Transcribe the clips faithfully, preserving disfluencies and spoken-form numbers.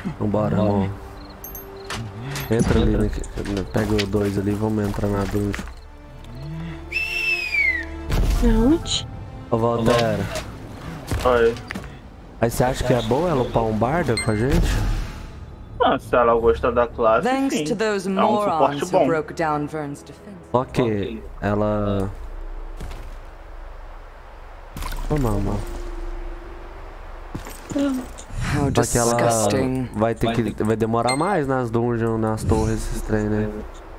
Vambora, amor. Entra ali, né? Pega o dois ali, vamos entrar na dungeon. Aonde? Ô, Valtera. Oi. Aí você acha que é bom ela upar um barda com a gente? Ah, se ela gosta da classe, Thanks sim. to those É um suporte morons who bom. broke down Vern's defense. Só que ela... Ô, mamãe. How Só que ela disgusting. vai ter que... Vai demorar mais nas dungeons, nas torres, esses trem, né?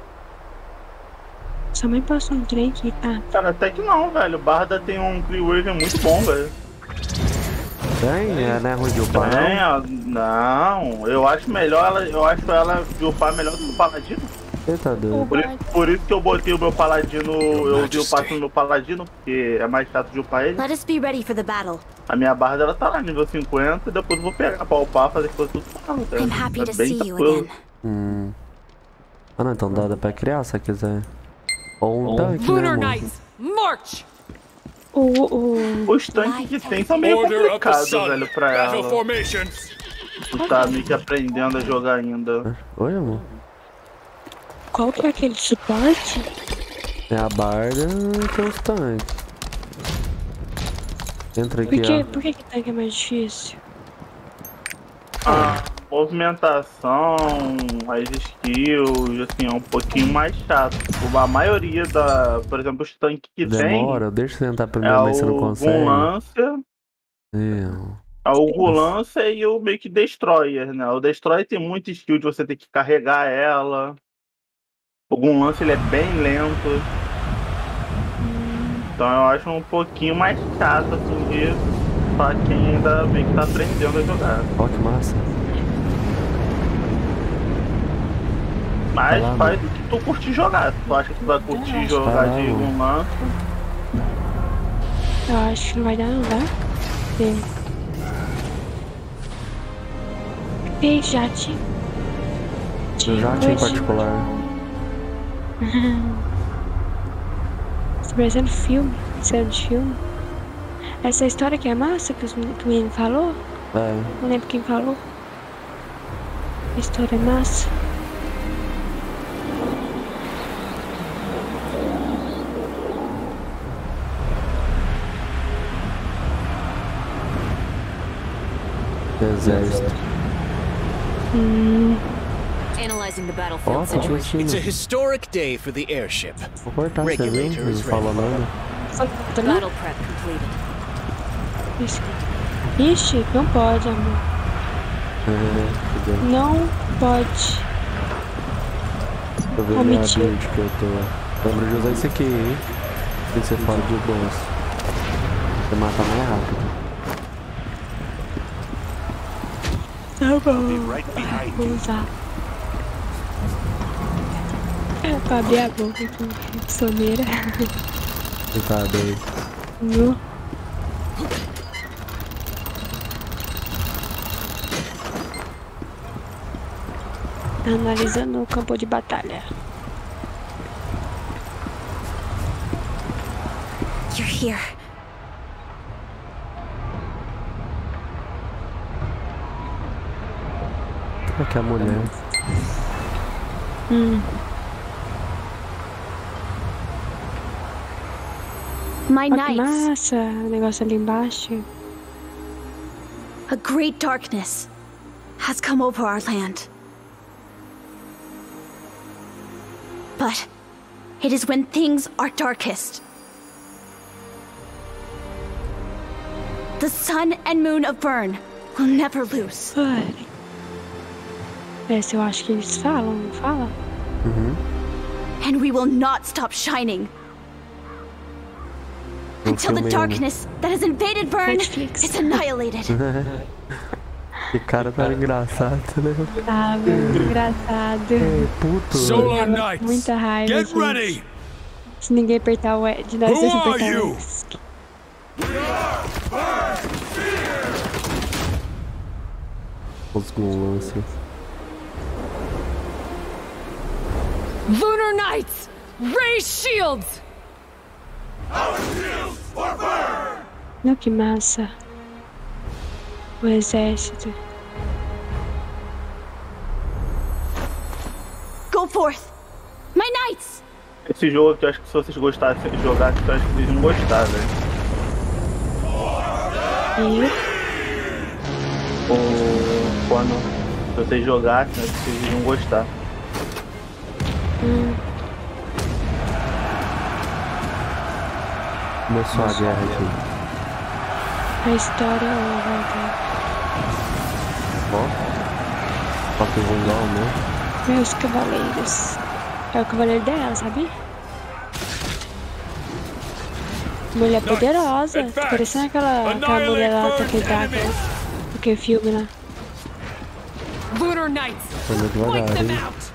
Sua mãe passou um trem aqui, tá? Cara, até que não, velho. Barda tem um Clearwave muito bom, velho. Tem? É, não é ruim de upar, não? Tem, ó, não. Eu acho melhor ela... Eu acho ela de upar melhor do que o Paladino. Você tá doido. Por, i- por isso que eu botei o meu Paladino... Eu dei o passo no meu Paladino, porque é mais chato de upar ele. Let us be ready for the battle. A minha barda, ela tá lá, nível cinquenta, e depois eu vou pegar pra upar, fazer coisa tudo com ela. I'm happy É to bem see you tranquilo. again. Hum. Ah, não, então dá, dá pra criar se quiser. Ou um tanque, né, Lunar amor? Knights, march! O, o... Os tanques que tem são meio Order of the complicados, sun. velho, pra Battle ela. formations. Tu tá meio que aprendendo a jogar ainda. Oi, amor. Qual que é aquele suporte? É a barda e tem os tanques. Entra aqui, Por que, ó. por que que tanque é mais difícil? A movimentação, as skills, assim, é um pouquinho mais chato. Tipo, a maioria da... Por exemplo, os tanques que Demora, deixa eu tentar tem... primeiro, É mas você não o consegue. Gunlancer, Eu. é o Gunlancer e o meio que Destroyer, né? O Destroyer tem muita skill de você ter que carregar ela. O Gunlancer, ele é bem lento. Então eu acho um pouquinho mais chato, assim, de... pra quem ainda meio que tá aprendendo a jogar. Ó, que massa. Mas Vai lá, faz o que tu curtir jogar. Tu acha que tu vai curtir jogar Vai lá, de mano. Gunlancer? Eu acho que não vai dar, não dá? Tem. Tem jatinho. Eu já tinha em particular. Tá parecendo filme, cena de filme. Essa história aqui é massa que, os, men- que o menino falou? É. Não lembro quem falou. A história é massa. Exército. Hum, Analyzing the Ó, battlefield tá situation. It's a curtindo. historic day for the airship. Vou cortar, você viu? Regulator Não is fala ready. nada. tá vendo? Battle prep completed. Ixi. Ixi, não pode, amor. É, fudeu. Não pode. Deixa eu ver minha Omitir. build que eu tô. Lembra de usar isso aqui, hein? Tem que ser fora de boss. Você mata mais rápido. Tá bom. Right behind Vou usar. É pra abrir a boca aqui. Soneira. Você tá doido. Viu? Analisando o campo de batalha. You're here. Como é que é a mulher? Hum. My Olha que knights. massa. O negócio ali embaixo. A great darkness has come over our land. But it is when things are darkest. The sun and moon of Vern will never lose. Ai. Esse eu acho que eles falam, não fala? Uhum. And we will not stop shining Um until the filme- darkness that has invaded Vern Netflix. is annihilated. Que cara tá engraçado, né? Ah, muito engraçado. É puto. Solar Tava com Knights, muita raiva. get gente. ready! Se ninguém apertar o E, de nós Who dois are apertar o you? X. Os Gunlancer. Lunar Knights, raise shields! Olha que massa. O exército. Go forth! My knights! Esse jogo aqui, eu acho que se vocês gostassem de jogar, eu acho que vocês não gostaram, né? E Ou quando se vocês jogassem, eu acho que vocês iam gostar. hum, Começou a guerra aqui. a história ou a verdade? Ó. Só que vão igual, né? Meus cavaleiros. É o cavaleiro dela, sabe? Mulher poderosa. Tá parecendo aquela, aquela mulher lá daquele Drácula. Daquele filme lá. Lunar Knights! Anda Wipe devagar, them hein? out!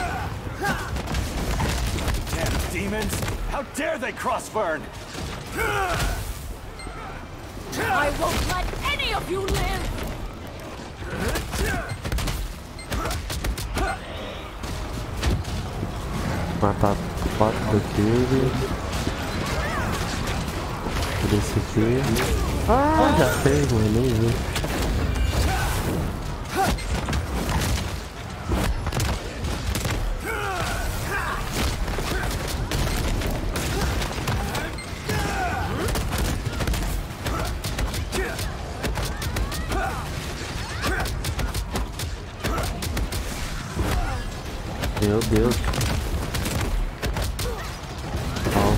Damn demons! How dare they cross Vern? I won't let any of you live! Matar quatro daquele. Desse aqui. Ah, já fez, mano. Nem vi. Meu Deus. Ó.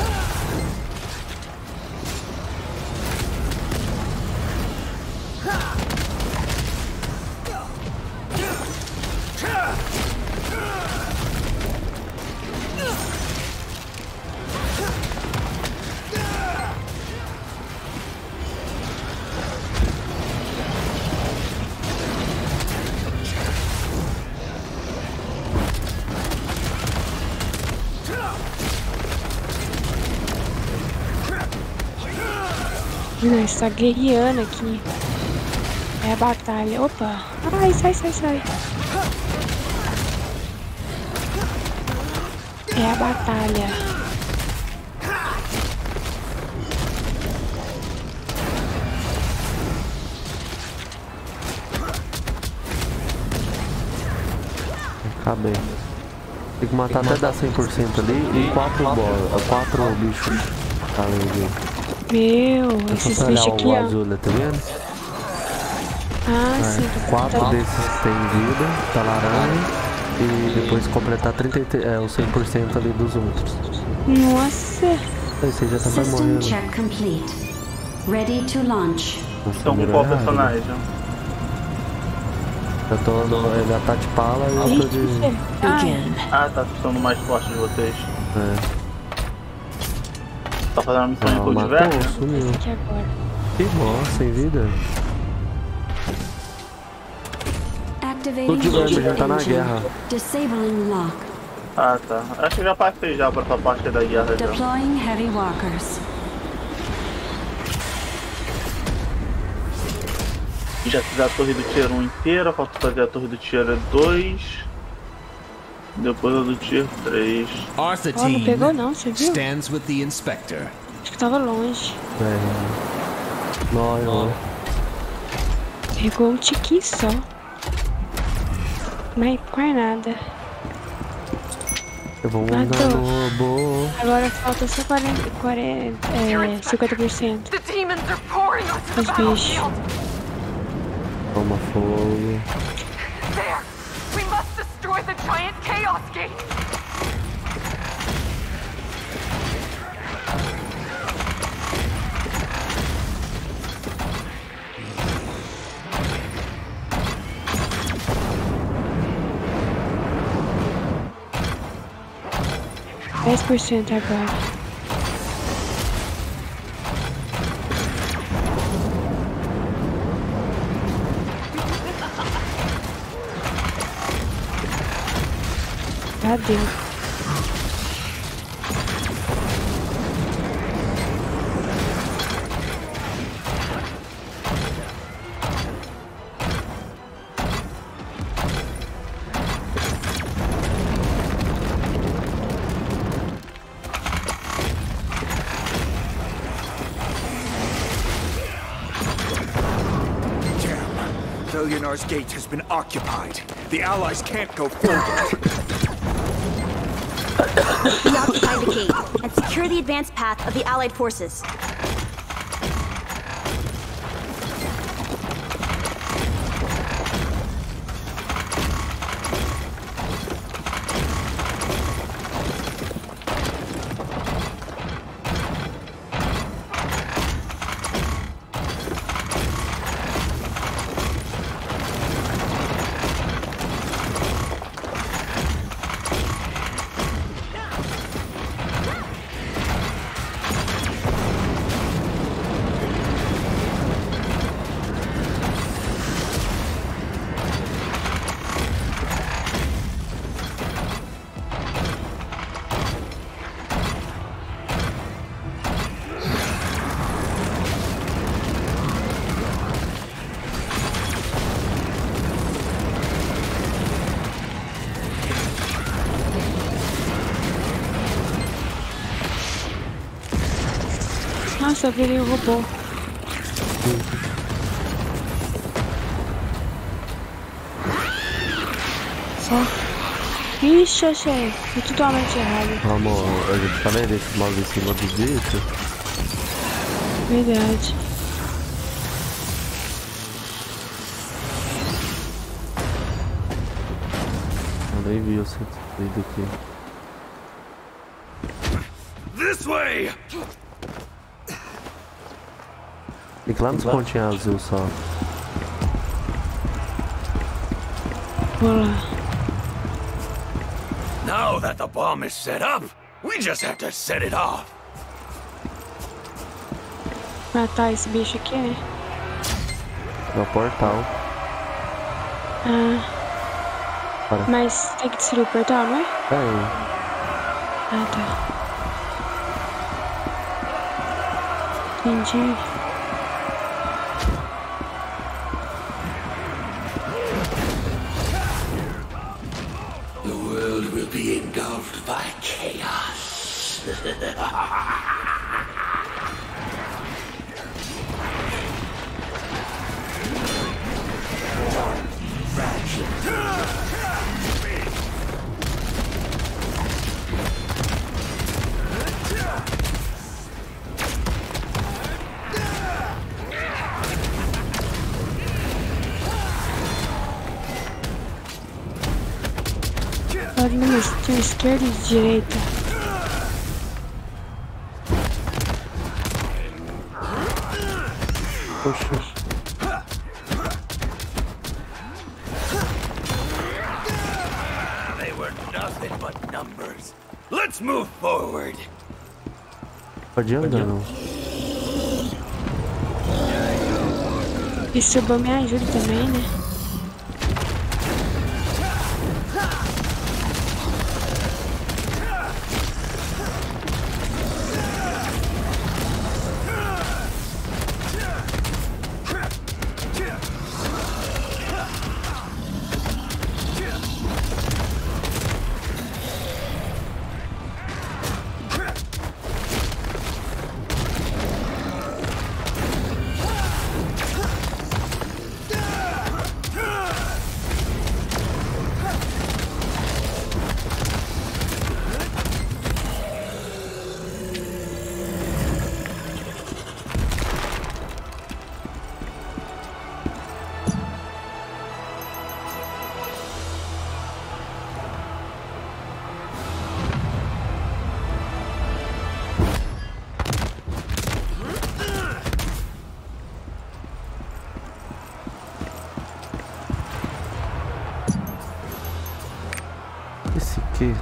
Nós tá guerreando aqui. É a batalha. Opa! Ai, sai, sai, sai. É a batalha. Acabei. Tem que matar até dar cem por cento ali e quatro bolas, quatro bichos. Tá ali. Meu, É esses só bichos olhar aqui, o ó. azul, tá vendo? Ah, É, sim. quatro Tá. desses tem vida, tá laranja. E depois completar trinta e três, é, o cem por cento ali dos outros. Nossa. Aí você já tá mais System morrendo. check complete. Ready to launch. Nossa, Então, com mirou qual errado. personagem? Eu tô no. Ele é a Tati Pala e eu tô de. Ai, Ah, tá, vocês são no mais forte de vocês. É. Tá fazendo a missão de Ah, Cold matou, Verde? sumiu. aqui agora. Que bom, sem vida. Activating Tudo de verme, engine. já tá na guerra. Disabling lock. Ah, tá. Acho que já passei já pra essa parte da guerra já. Deploying heavy walkers. Já fiz a torre do tier um inteira, falta fazer a torre do tier dois. Depois a do tier três. Arthur Ó, não pegou não, você viu? stands with the inspector. Acho que tava longe. É. Não, não. Pegou um tiquinho só. Mas quase nada. Eu vou Matou. mandar no robô. Agora falta só quarenta, quarenta, é, cinquenta por cento. The demons are pouring onto Os the bichos. battlefield! Toma fogo. There! We must destroy the giant Chaos Gate! dez por cento agora. Já deu. Velionar's gate has been occupied. The Allies can't go forward. Reoccupy the gate and secure the advance path of the Allied forces. Nossa, eu virei o robô. Só. Ixi, achei. Foi totalmente errado. Vamos, a gente tá vendo esse mouse em cima do bicho? Verdade. Eu nem vi o centro aqui. This way! Fica lá nos pontinhos azul só. Vou lá. Now that the bomb is set up, we just have to set it off. Matar esse bicho aqui, né? No portal. Ah. Para. Mas tem que destruir o portal, não é? É. Ah, tá. Entendi. The world will be engulfed by chaos. Olha, mas tem esquerda e direita. Poxa. They were nothing but numbers. Let's move forward. Pode andar, não. Esse robô me ajuda também, né? Esse aqui.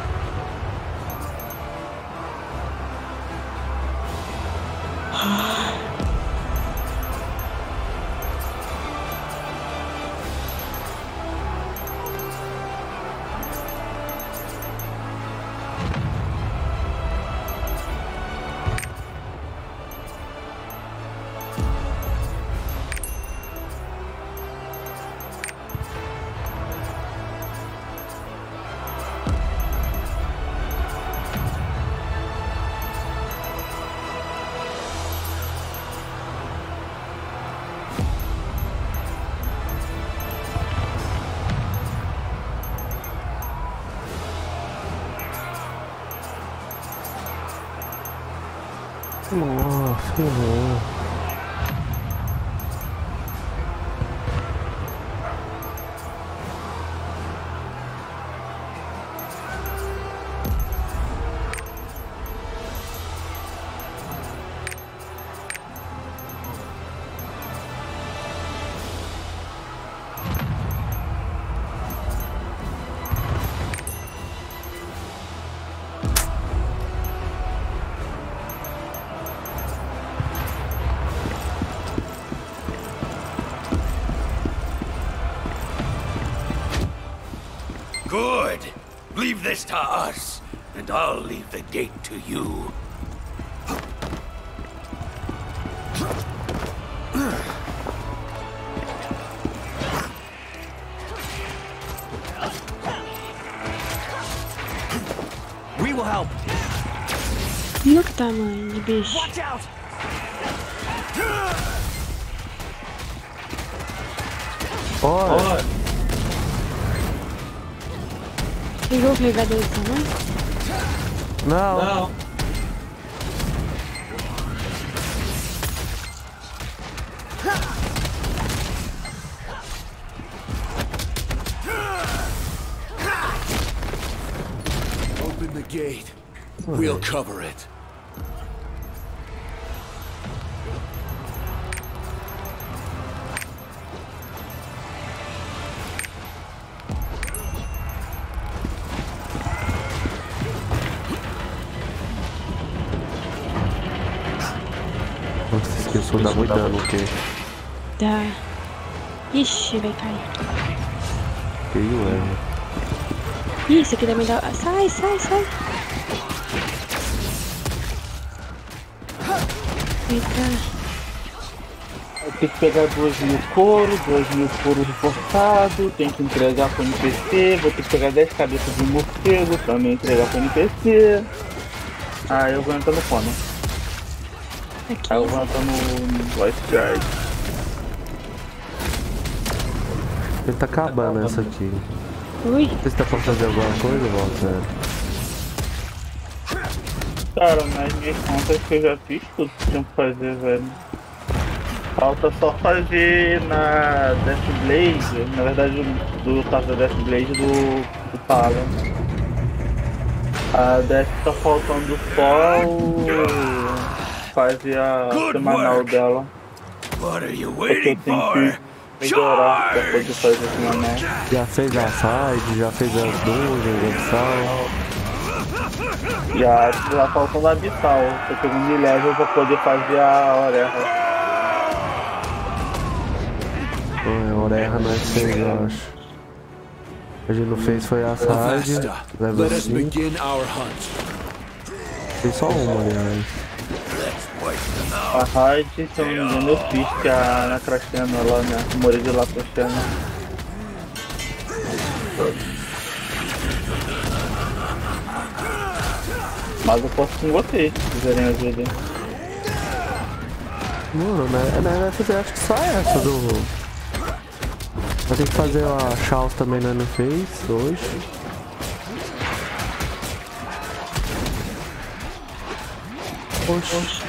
Ah. Nossa, ferrou. Good. Leave this to us, and I'll leave the gate to you. We will help. Olha que tamanho de bicho. Watch out! Olha, Pegou o carregador de tamanho? não. Não. Open the gate. We'll cover it. Nossa, esqueceu, dá muito dano, o quê? Dá. Ixi, vai cair. Feio, é. Ih, isso aqui também dá. Sai, sai, sai. Eita. Tem que pegar dois mil couro, dois mil couro reforçado, tem que entregar pro N P C, vou ter que pegar dez cabeças de morcego, também entregar pro N P C. Ah, eu vou entrar no Conan. Aqui. Aí eu vou entrar no Voice Guard. Ele tá acabando essa aqui. Ui. Você tá pra fazer alguma coisa, Walter? Cara, nas minhas contas que eu já fiz tudo que tinha que fazer, velho. Falta só fazer na Death Blade, na verdade do caso da Death Blade do, do Talon. A Death tá faltando só o... fazer a semanal dela. What are you Porque eu waiting tenho for? que melhorar pra poder fazer a semanal. Já fez a side, já fez as dungeons, abissal. Já tá faltando a abissal, tô pegando de level pra poder fazer a Oreha. Ah, a Oreha não é seis, eu acho. A gente não fez foi a side, level cinco. Tem só uma, aliás. A raid, se eu não me engano, eu fiz que a na Crashena lá, né? Morei de lá Crashena. Mas eu posso com vocês, se quiserem ajuda. Mano, né? Vai fazer, acho que só essa do... Vai ter que fazer a Chaos também, né? Não fez hoje. Oxi.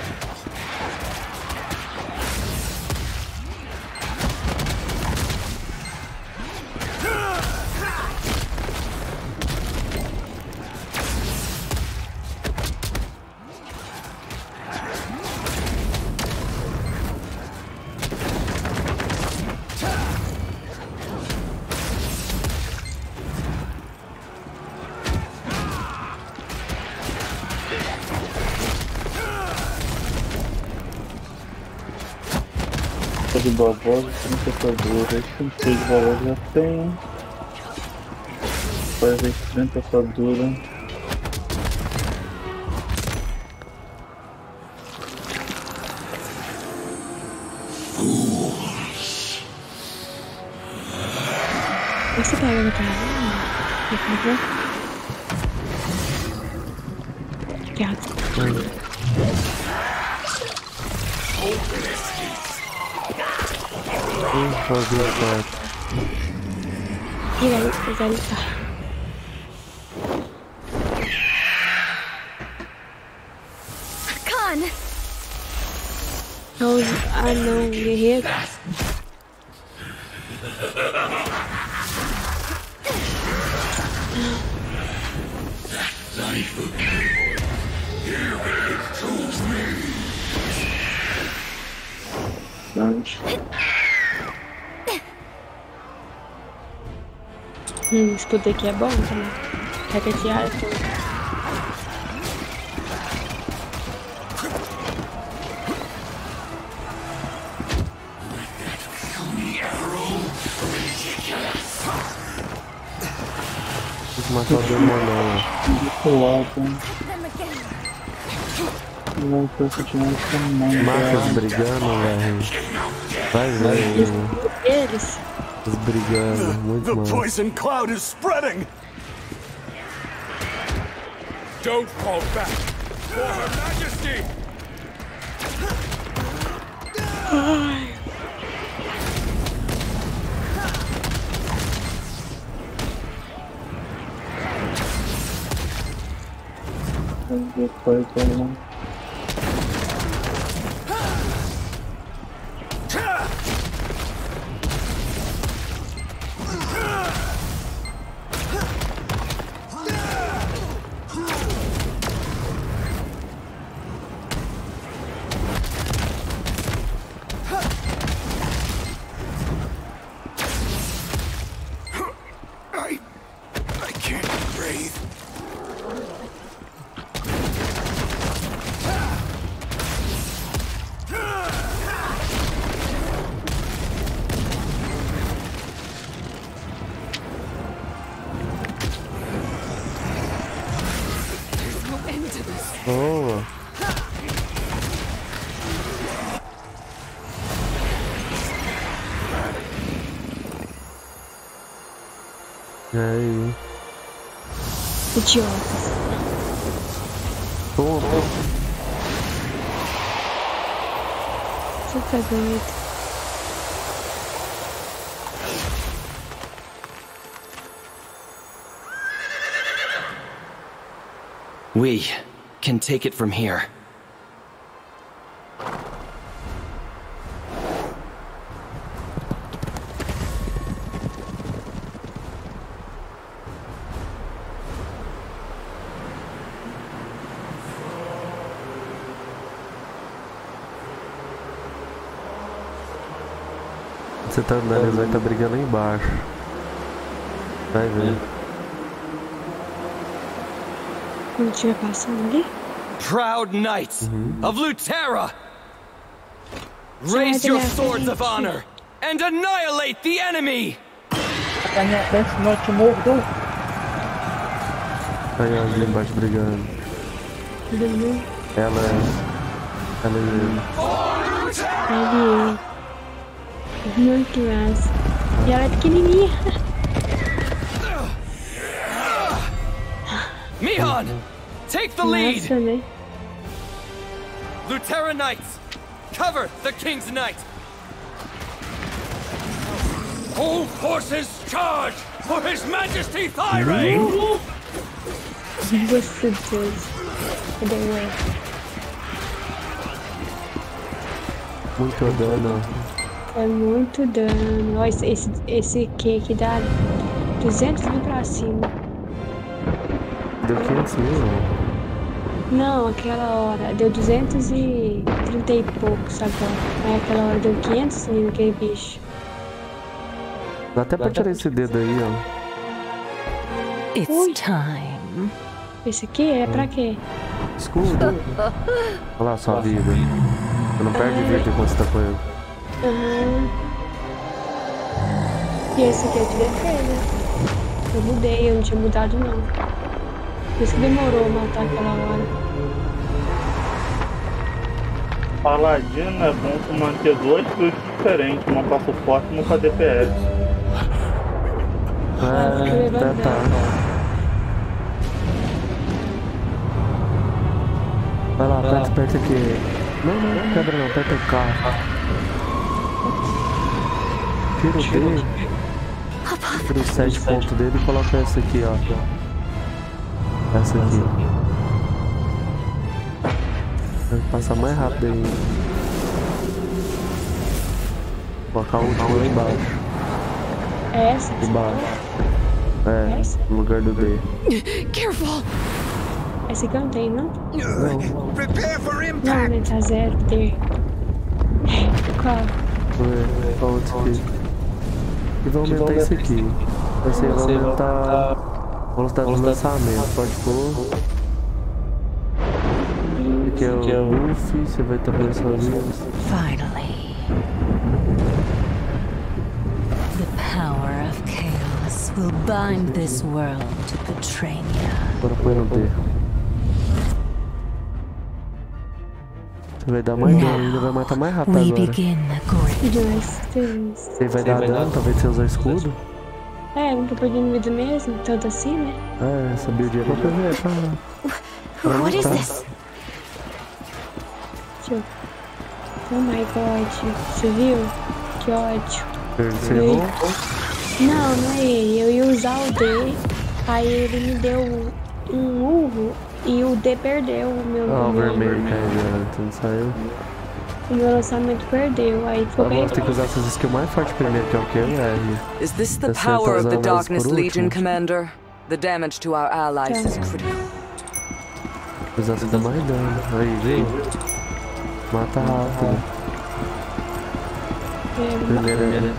De babosa, trinta trinta de valor já tenho. Fazer trinta atadura. Você pega no carro? Por favor. Obrigado. Vamos fazer o quarto. E aí, vocês vão lutar. Khan, Os... Ah não, guerreiro. Hum, esse poder aqui é bom também. Recatear tudo. Matar o demônio. Macas brigando, velho. Vai ver. Eles. Eles brigando, muito The mal. poison cloud is spreading. Don't fall back! For Her Majesty! I... I can't breathe. Boa. E aí? Idiotas. Toma. Você tá doido. We can take it from here. Você tá andando, eles vão estar brigando lá embaixo. Vai ver. Quando estiver passando ali. Proud knights Uhum. of Luterra! Sai Raise da your minha swords of frente. honor and annihilate the enemy! A minha frente, senão eu te mordo. Aí, ó, ali embaixo brigando. Todo mundo. Ela é. Ela é. Ali. Muito massa. E ela é pequenininha. Mihon, take the lead! Nossa, né? Luterra knights, cover the king's knight! All forces charge for His Majesty Thyrain! Nossa Deus. Cadê o E? Muito dano. É muito dano. Ó, esse, esse, esse Q aqui dá duzentos mil pra cima. Deu quinhentos mil? Não, aquela hora deu duzentos e trinta e poucos agora. Aí aquela hora deu quinhentos mil aquele bicho. Dá até pra tirar esse dedo aí, ó. It's Ui. time. Esse aqui é pra quê? Escudo. Olha lá a sua vida. Você não perde vida enquanto você tá com ele. Aham. E esse aqui é de defesa. Eu mudei, eu não tinha mudado não. Por isso que demorou a matar aquela hora. Paladino é bom tu manter dois builds diferentes, uma pra suporte e uma pra D P S. É, tá, tá. Vai lá, aperta, aperta aqui. Não, não, quebra não, aperta o carro. Tira o dele. Tira os sete pontos dele e coloca essa aqui, ó. Essa aqui. Vai passar mais rápido aí. Colocar o último lá embaixo. É essa? Embaixo. É, Essa? no lugar do D. Careful! Esse aqui eu não tenho, não? Não. Prepare for Não, impact. né? Tá zero, D. Qual? É, qual outro aqui? E vai aumentar esse aqui. Esse aí vai aumentar a velocidade do lançamento. Pode pôr. Aqui é o Luffy, você vai estar pensando. Finally. The power of chaos will bind this world to Petrania. Agora põe no D. Você vai dar mais dano, ainda vai matar mais rápido We agora. begin the gorge. Dois, três. Você vai dar dano, talvez você usar escudo. É, não tô perdendo vida mesmo, tanto assim, né? É, essa build é pra ver, pra... pra What is matar. this? Deixa eu... Oh my god, você viu? Que ódio. Você Eu- errou? Não, não é ele. Eu ia usar o D, aí ele me deu um urro e o D perdeu o meu, Ah, o meu, vermelho caiu, então saiu. o meu lançamento perdeu. Aí ficou bem. Agora tem que usar essas skills mais fortes primeiro, que é o Q R. Is this the Essa power tá of the usando elas Darkness por Legion, último. Commander? The damage to our allies Tá. is critical. Usar essa dá mais dano. Aí, vem. Mata rápido. É, Primeiro.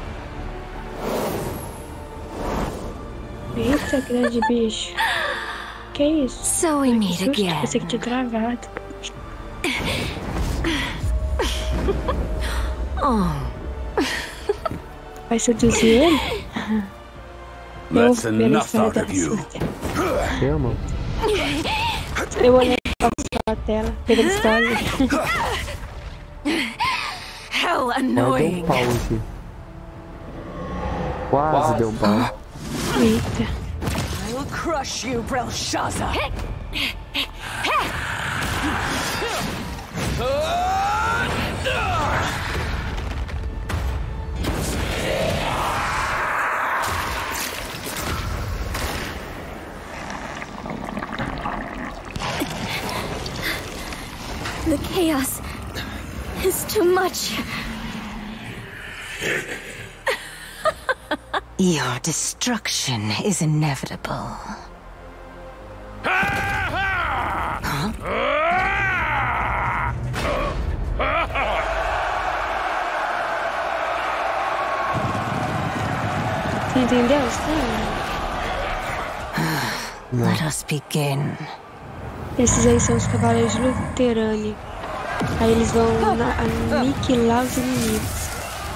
eita, grande bicho. Que isso? So we Que meet susto, again. pensei que tinha travado. Oh, Vai seduzir ele? Eu That's vou ver a enough história out da of you. surta. Chama. Eu olhei pra tela, pega a história. how Quase deu um annoying! pau aqui. Quase deu um pau. Eita. I will crush you, Belshazzar! The chaos is too much. Your destruction is inevitable. Você entendeu a história? Let us begin. Esses aí são os cavaleiros de Luterane. Aí eles vão na- aniquilar os inimigos.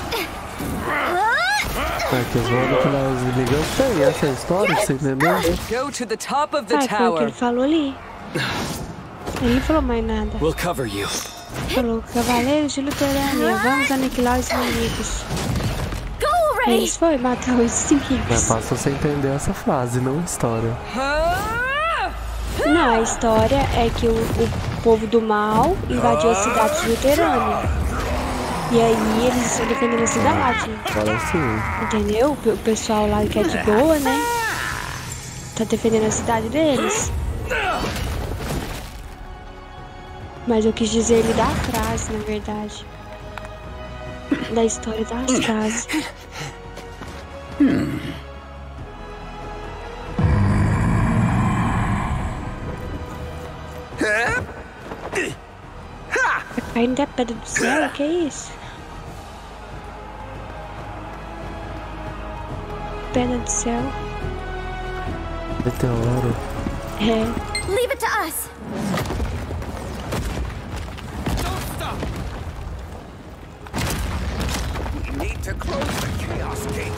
É que os vão que lá os inimigos. Sei, essa é a história, você entendeu? Go to the top of the Ah, foi o que tower. ele falou ali. Ele não falou mais nada. We'll cover you. Falou, cavaleiros de Luterane, vamos aniquilar os inimigos. Go Aí already! eles foram matar os Mas inimigos. basta você entender essa frase, não a história. Não, a história é que o, o povo do mal invadiu a cidade de Luterane. E aí eles estão defendendo a cidade. Agora sim. Entendeu? O pessoal lá que é de boa, né? Tá defendendo a cidade deles. Mas eu quis dizer ele da frase, na verdade. Da história da frase. Tá caindo da pedra do céu? Que é isso? Pedra do céu. Meteoro. É. Leave it to us! Need to close the chaos gate.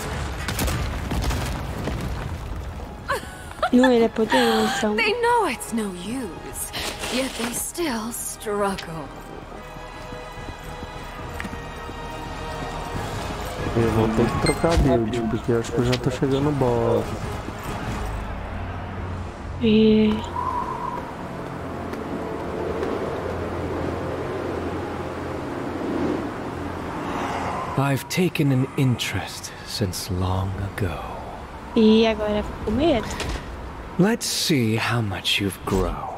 Não, ele é poderoso, então. They know it's no use, yet they still struggle. Eu vou ter que trocar a build, porque eu acho que eu já tô chegando no boss. E... I've taken an interest since long ago. E agora fico com medo. Let's see how much you've grown.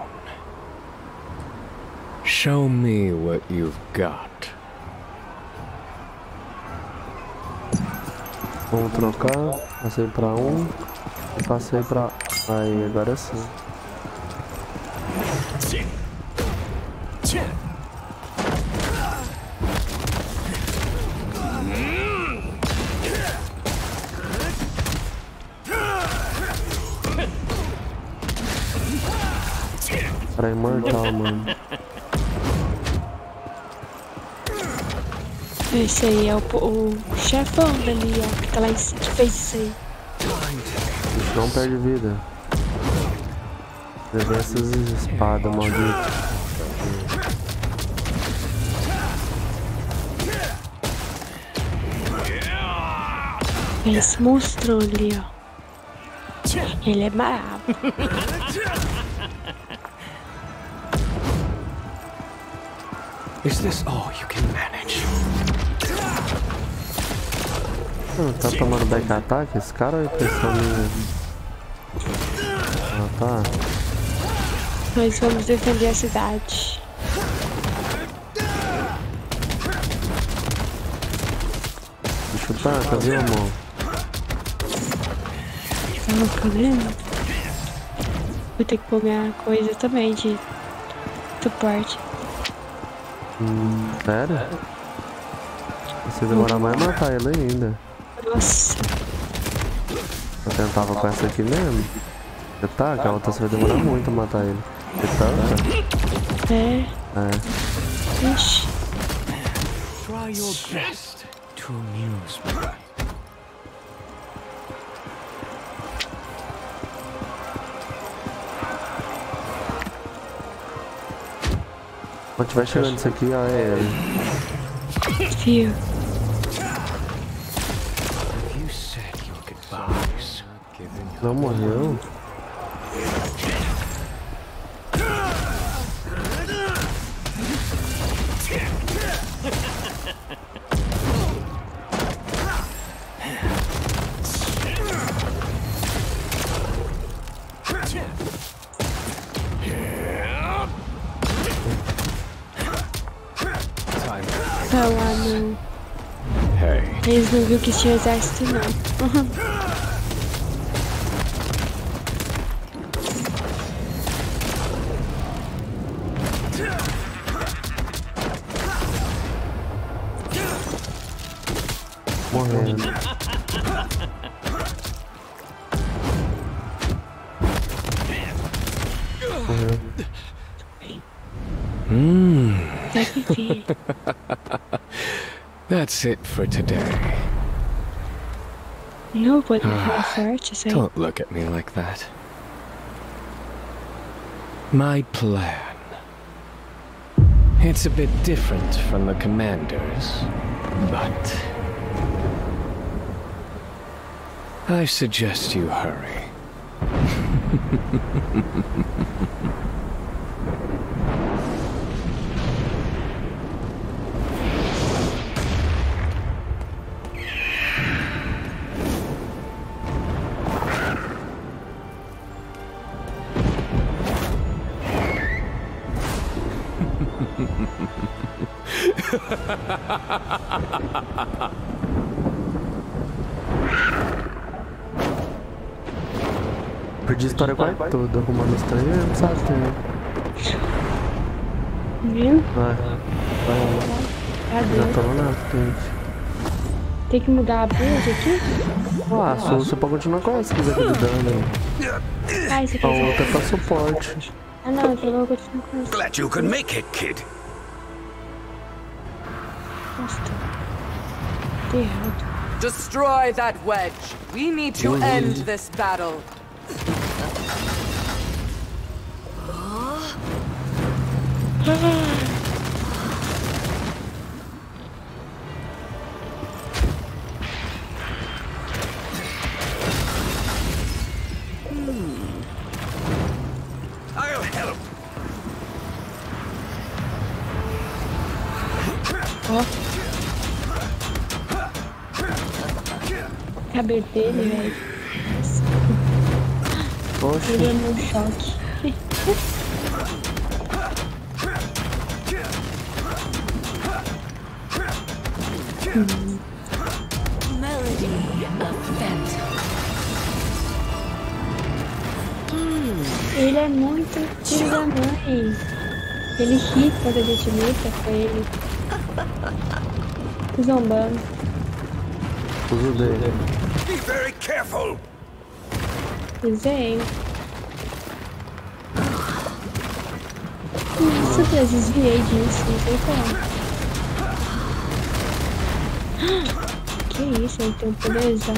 Show me what you've got. Vamos trocar. Passei pra um. E passei pra... Aí, agora sim. Cara imortal, mano. Esse aí é o, o chefão dali, ó, que tá lá em cima, que fez isso aí. Isso não perde vida. Levar essas espadas malditas. Esse monstrão ali, ó. Ele é brabo. Is this all you can manage? Hum, tá tomando back attack esse cara ou é impressão minha? Ah, tá. Nós vamos defender a cidade. Deixa eu tá, cadê, amor? Não, problema. Vou ter que pôr minha coisa também de suporte. Hum, sério? Se demorar mais matar ele ainda. Nossa. Eu tentava com essa aqui mesmo. Você tá? Que a outra você vai demorar muito a matar ele. Você tá? É. É. Ixi. Try your best to amuse me. Quando tiver chegando isso aqui, ó, é ele. Fio. Não morreu? Tá lá no... Eles não viram que tinha exército, não. Uhum. Morrendo. Morreu. Hmm. That's it for today. Não pode falar forte, isso aí. Don't look at me like that. My plan. It's a bit different from the commander's, but I suggest you hurry. Perdi a história quase toda, arrumando os trem, não sabe quem. Viu? Vai. Vai. Cadê? Já tô na frente. Tem que mudar a build aqui? Ah, a sua você pode continuar com essa se quiser aquele dano. Ah, isso aqui A é outra é pra suporte. Ah não, então eu vou continuar com essa. Glad you can make it, kid. Nossa, tá errado. Destroy that wedge. We need to end this battle. I'll help. Ó. Cabelo dele, velho. Oxe. Ele é muito choque. Melody é muito filho da mãe. Ele ri quando a gente luta com ele. Zombando. Uso dele. Be very careful. Usei. Nossa, eu desviei disso, não sei como. Que isso, ele tem um poderzão.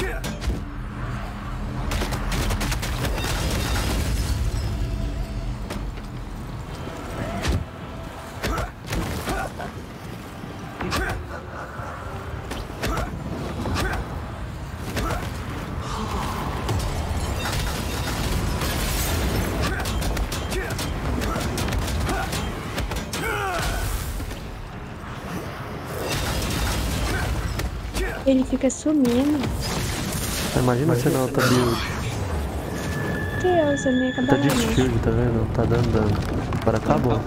Ele fica sumindo. Imagina você na outra build. Deus, eu nem acabei. Tá de shield, tá vendo? Tá dando dano. Agora acabou.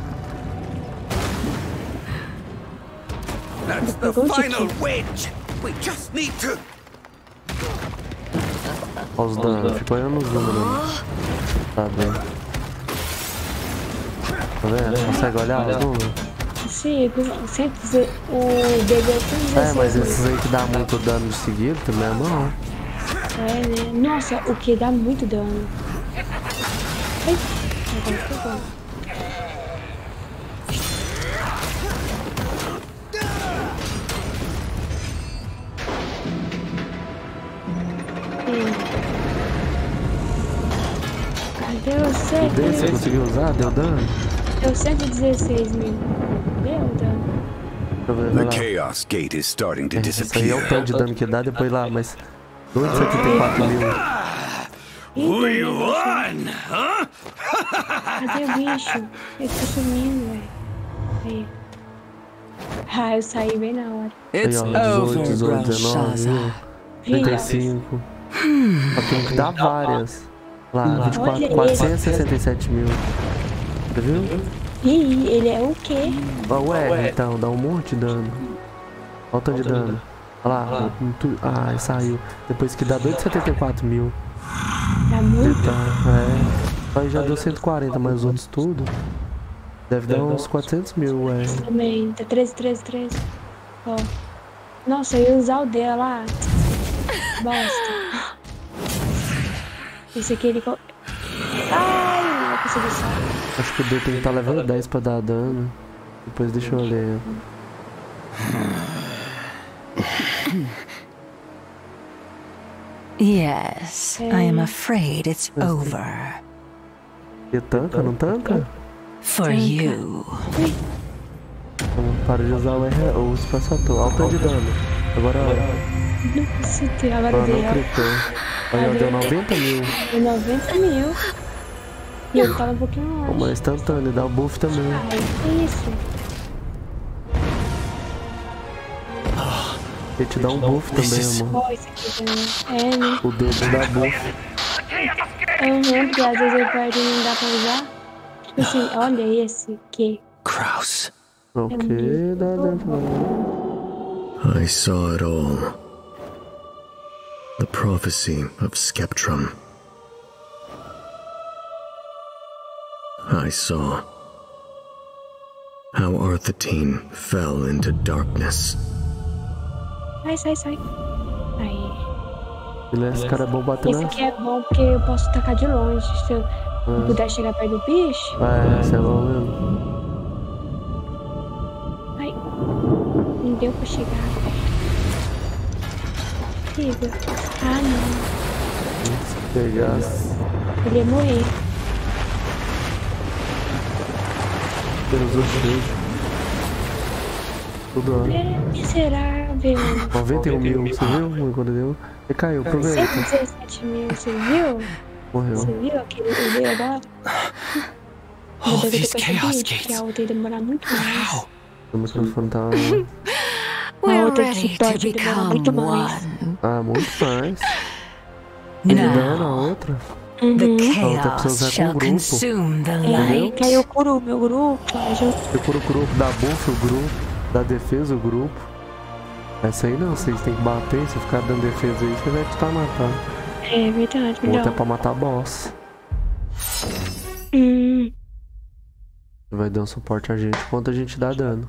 That's the final wedge. We just need to. Olha os danos, fica olhando os números. Tá vendo? Tá vendo? Consegue olhar os números? Sim, sempre dizer o D B é É, mas esses aí que dá muito dano de seguido também é bom. É, né? Nossa, o que dá muito dano. Ai, agora ficou bom. Cadê você? O dele você conseguiu usar? Deu dano? Deu cento e dezesseis mil. Deu dano. The Chaos Gate is starting to Esse aí é o disappear. tanto de dano que dá, depois lá, mas dois de setenta e quatro mil. We won, huh? Cadê o bicho? Ele tá sumindo, velho. Aí. Ah, eu saí bem na hora. Aí, ó, dezoito, dezoito, dezenove, trinta e cinco. Só tem que dar várias. Lá, vinte e quatro, quatrocentos e sessenta e sete mil. Você viu? Ih, ele é o quê? Ó, o R, então, dá um monte de dano. Olha o tanto de dano. Olha lá, ah, saiu. Depois que dá dois de setenta e quatro mil. Dá muito? Tá, é. Aí já deu cento e quarenta, mas os outros tudo. Deve dar uns quatrocentos mil, é. Também, tá treze, treze, treze. Ó. Nossa, eu ia usar o dela lá. Bosta. Esse aqui ele. Ai, não vou conseguir sair. Acho que o D tem que estar level dez pra dar dano. Depois deixa eu ler. Yes, I am afraid it's over. E tanca, não tanca? For you. Então, para de usar o R, o espaçador. Olha o tanto de dano. Agora, Não consigo, agora agora deu. não clitou. Aí, ó, deu noventa mil. Deu noventa mil. E eu tava um pouquinho Pô, longe. mas instantâneo, dá o buff também. Ai, que isso? Ele te dá um buff também, amor. Ó, esse aqui também. É, né? O dedo dá buff. Aham, porque às vezes ele perde e não dá pra usar. Tipo assim, olha esse aqui. Kraus. Ok, dá dentro. I saw it all. The prophecy of Skeptrum. I saw how Arthetyne fell into darkness. Sai, sai, sai. Aí. Ele é esse cara bom bater Esse na... aqui é bom porque eu posso tacar de longe. Se eu não puder chegar perto do bicho. É, esse é bom mesmo. Ai. Não deu pra chegar perto. Siga. Ah, não. Se pegasse. Ele ia morrer. Ele usou shield. Tudo ó. É, que será, velho? noventa e um mil, você viu? Quando deu. Ele caiu, aproveita. cento e dezessete mil, você viu? Morreu. Você viu aquele o agora? All Eu devo these ter chaos percebido que a gates. outra ia demorar muito mais. O microfone tá... A We're outra ready que to pode demorar muito become mais. one. Ah, muito mais. Ele Now, dano a outra. the Uhum. outra precisa chaos usar com shall grupo. consume the É, aí light. caiu o Kuru, meu grupo. Aí já... Você cura o grupo, dá buff o grupo, dá defesa o grupo. Essa aí não, vocês tem que bater, se ficar dando defesa aí, você vai tentar matar. É verdade, O outro é melhor. pra matar boss. Hum. Vai dar um suporte a gente enquanto a gente dá dano.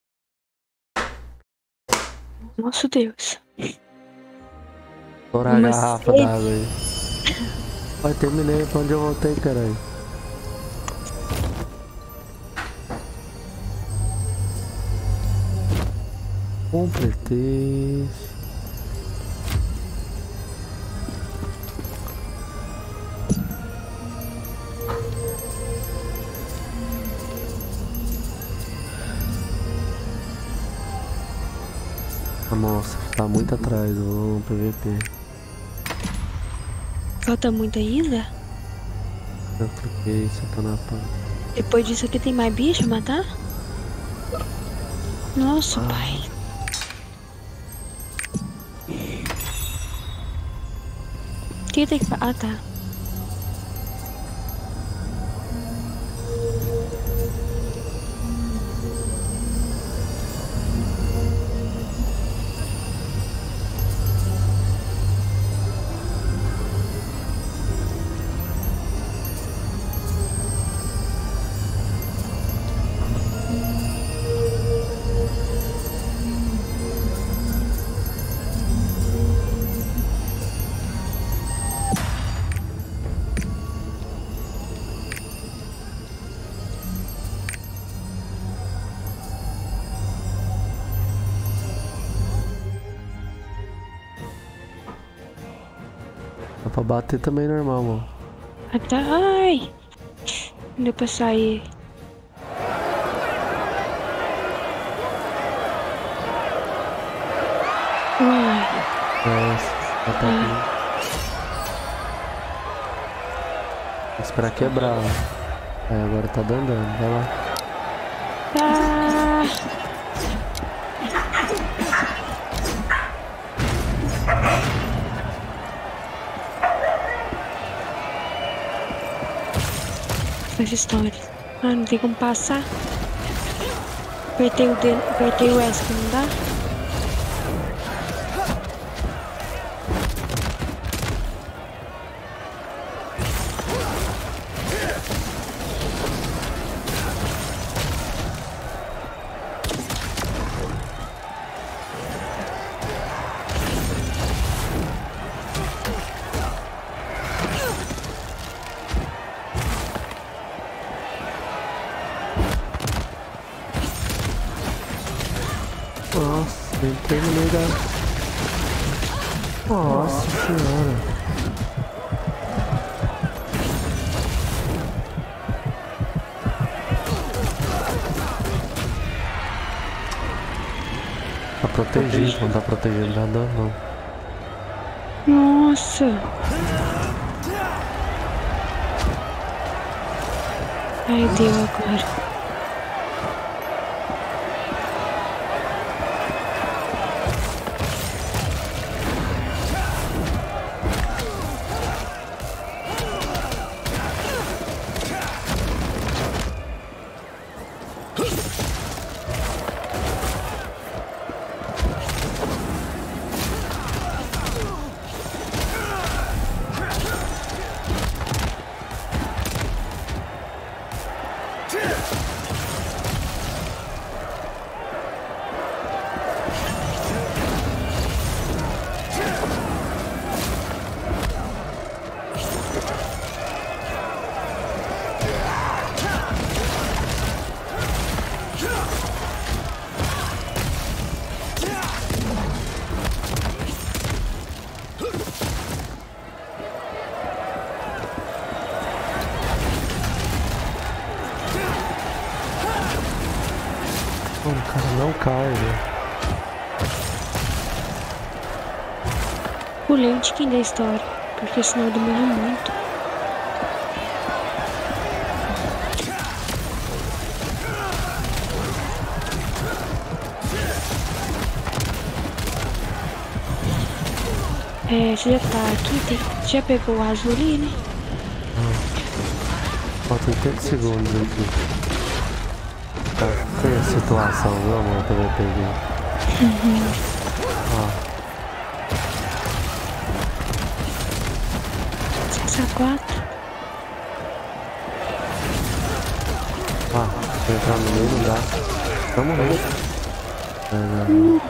Nosso Deus. Estourar a garrafa d'água aí. Vai, terminei pra onde eu voltei, caralho. Completei. Nossa, tá muito atrás o P V P. Falta muito ainda? Eu cliquei, você tá na pá. Depois disso aqui tem mais bicho a matar? Nossa, ah. pai. O que tem que... Ah, tá. Dá pra bater também normal, mano. Ai! Não deu pra sair. Ai. Nossa, tá ah. Vou esperar quebrar. Aí agora tá dando dano, vai lá. Ah. Essa história. Ah, não tem como passar. Apertei o dedo, apertei o S que não dá. Nossa, entrei no meio da... Nossa senhora. Tá protegido, não tá protegendo nada não. Nossa. Ai, deu agora. O cara não cai, velho. Pulei um tiquinho da história, porque senão demora muito. É, você já tá aqui, tem... já pegou o azul ali, né? Ah. Falta oitenta segundos aqui. Tá, foi a situação, viu, amor, que eu vou pegar. Uhum. Ó. seis a quatro. Ah, vou entrar no meio, não dá. Vamos morrer. É, não.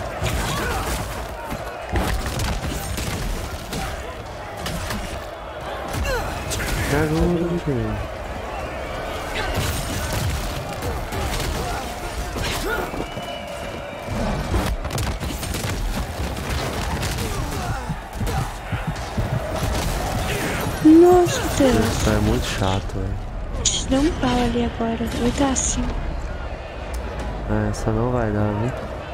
Me ajuda, gente. Nossa, Deus. Isso é muito chato, velho. Deu um pau ali agora. Ele tá assim. É, essa não vai dar, viu?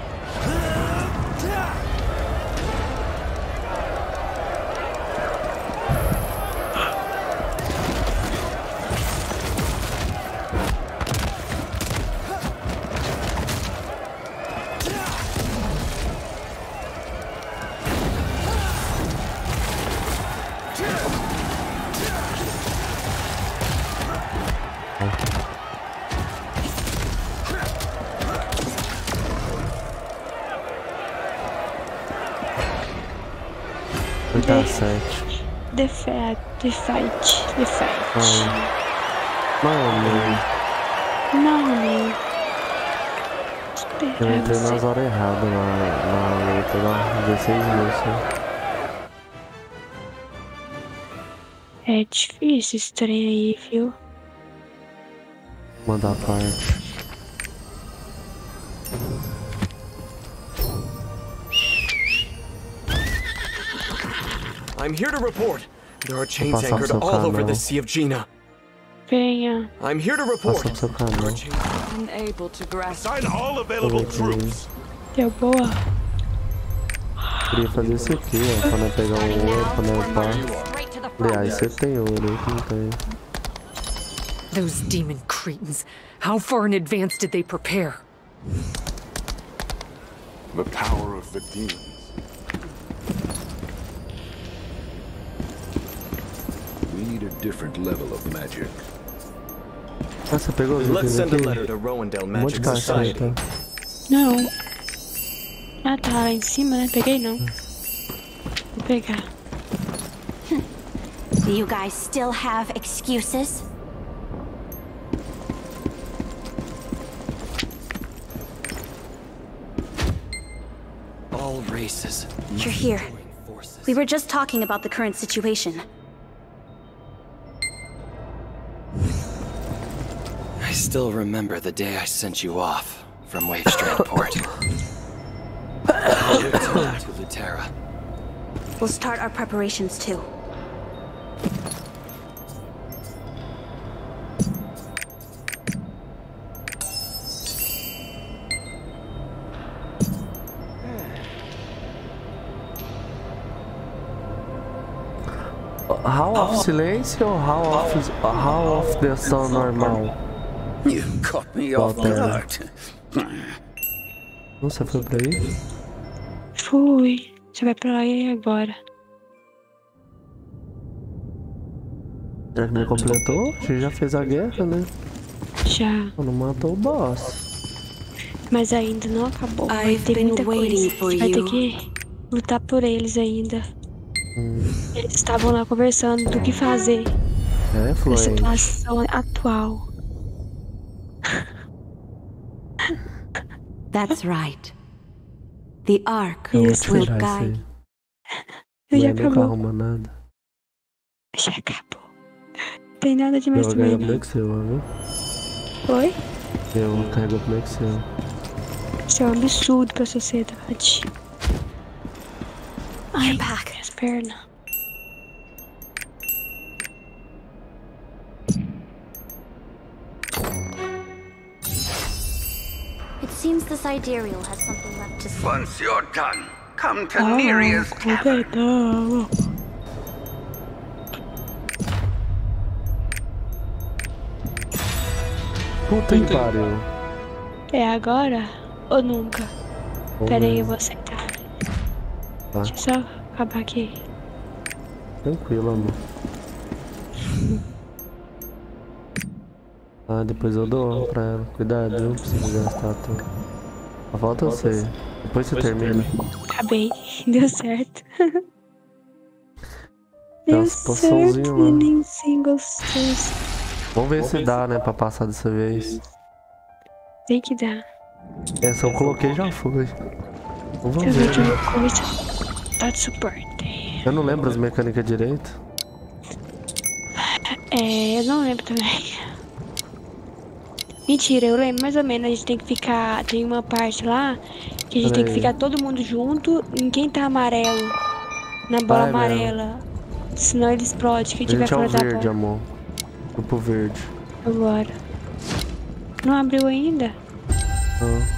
oitenta e sete. The fight, the fight, the fight. Mano, não. Eu entrei nas horas erradas na, na luta lá, dezesseis mil só. É difícil esse trem aí, viu? Mandar a parte. I'm here to report. There are chains anchored all over the Sea of Gina. Venha. I'm here to report. Unable to grasp. Assign all available troops. Deu boa. Queria fazer isso aqui, ó, pra não pegar o ouro, pra não upar. Aliás, você tem ouro, eu não tenho. Those demon cretins. How far in advance did they prepare? The power of the demons. We need a different level of magic. Nossa, pegou os Let's send a aqui. letter to Rowendell Um monte Magic de caixa, Society. tá? Não. Ah, tá lá em cima, né? Peguei não. Vou pegar. Do you guys still have excuses? All races. You're here. We were just talking about the current situation. I still remember the day I sent you off from Wavestrand Port. To Lutera. We'll start our preparations too. How of silêncio ou how of, how of the sun normal? You caught me off guard. Você foi pra aí? Fui. Você vai pra lá e agora? Já que não completou? Você já fez a guerra, né? Já. Não matou o boss. Mas ainda não acabou. Vai ter muita coisa. Você vai ter que lutar por eles ainda. Hum. Eles estavam lá conversando do que fazer. É, na Fluente. situação atual. That's right. The Ark Eu will vou tirar guide. isso aí. Já Não acabou. arruma nada. Já acabou. Não tem nada de mais Eu também. carrego pro Excel, viu? Oi? Eu carrego pro Excel. Isso é um absurdo pra sociedade. Ai, minhas pernas. It seems the Sidereal has something left to say. Once you're done, come to Ah, Nerea's cavern. completão. Puta que pariu. É agora ou nunca? Vamos Pera aí, ver. eu vou aceitar. Tá. Deixa eu só acabar aqui. Tranquilo, amor. Ah, depois eu dou pra ela. Cuidado, viu? Pra você não gastar tudo. A volta você. Depois você termina. Acabei. Deu certo. Dá Deu umas certo, poçãozinhas lá. nenenzinho gostoso. Vamos ver se dá, né, pra passar dessa vez. Tem que dar. Essa eu coloquei já foi. Vamos Deixa eu ver ver. que coisa. Tá de suporte. Eu não lembro as mecânicas direito. É, eu não lembro também. Mentira, eu lembro mais ou menos. A gente tem que ficar. Tem uma parte lá que a gente Pera tem que aí. ficar todo mundo junto em quem tá amarelo. Na bola Vai, amarela. Senão ele explode. Quem A tiver gente é o fora da verde, bola. amor. Grupo verde. Agora. Não abriu ainda? Não.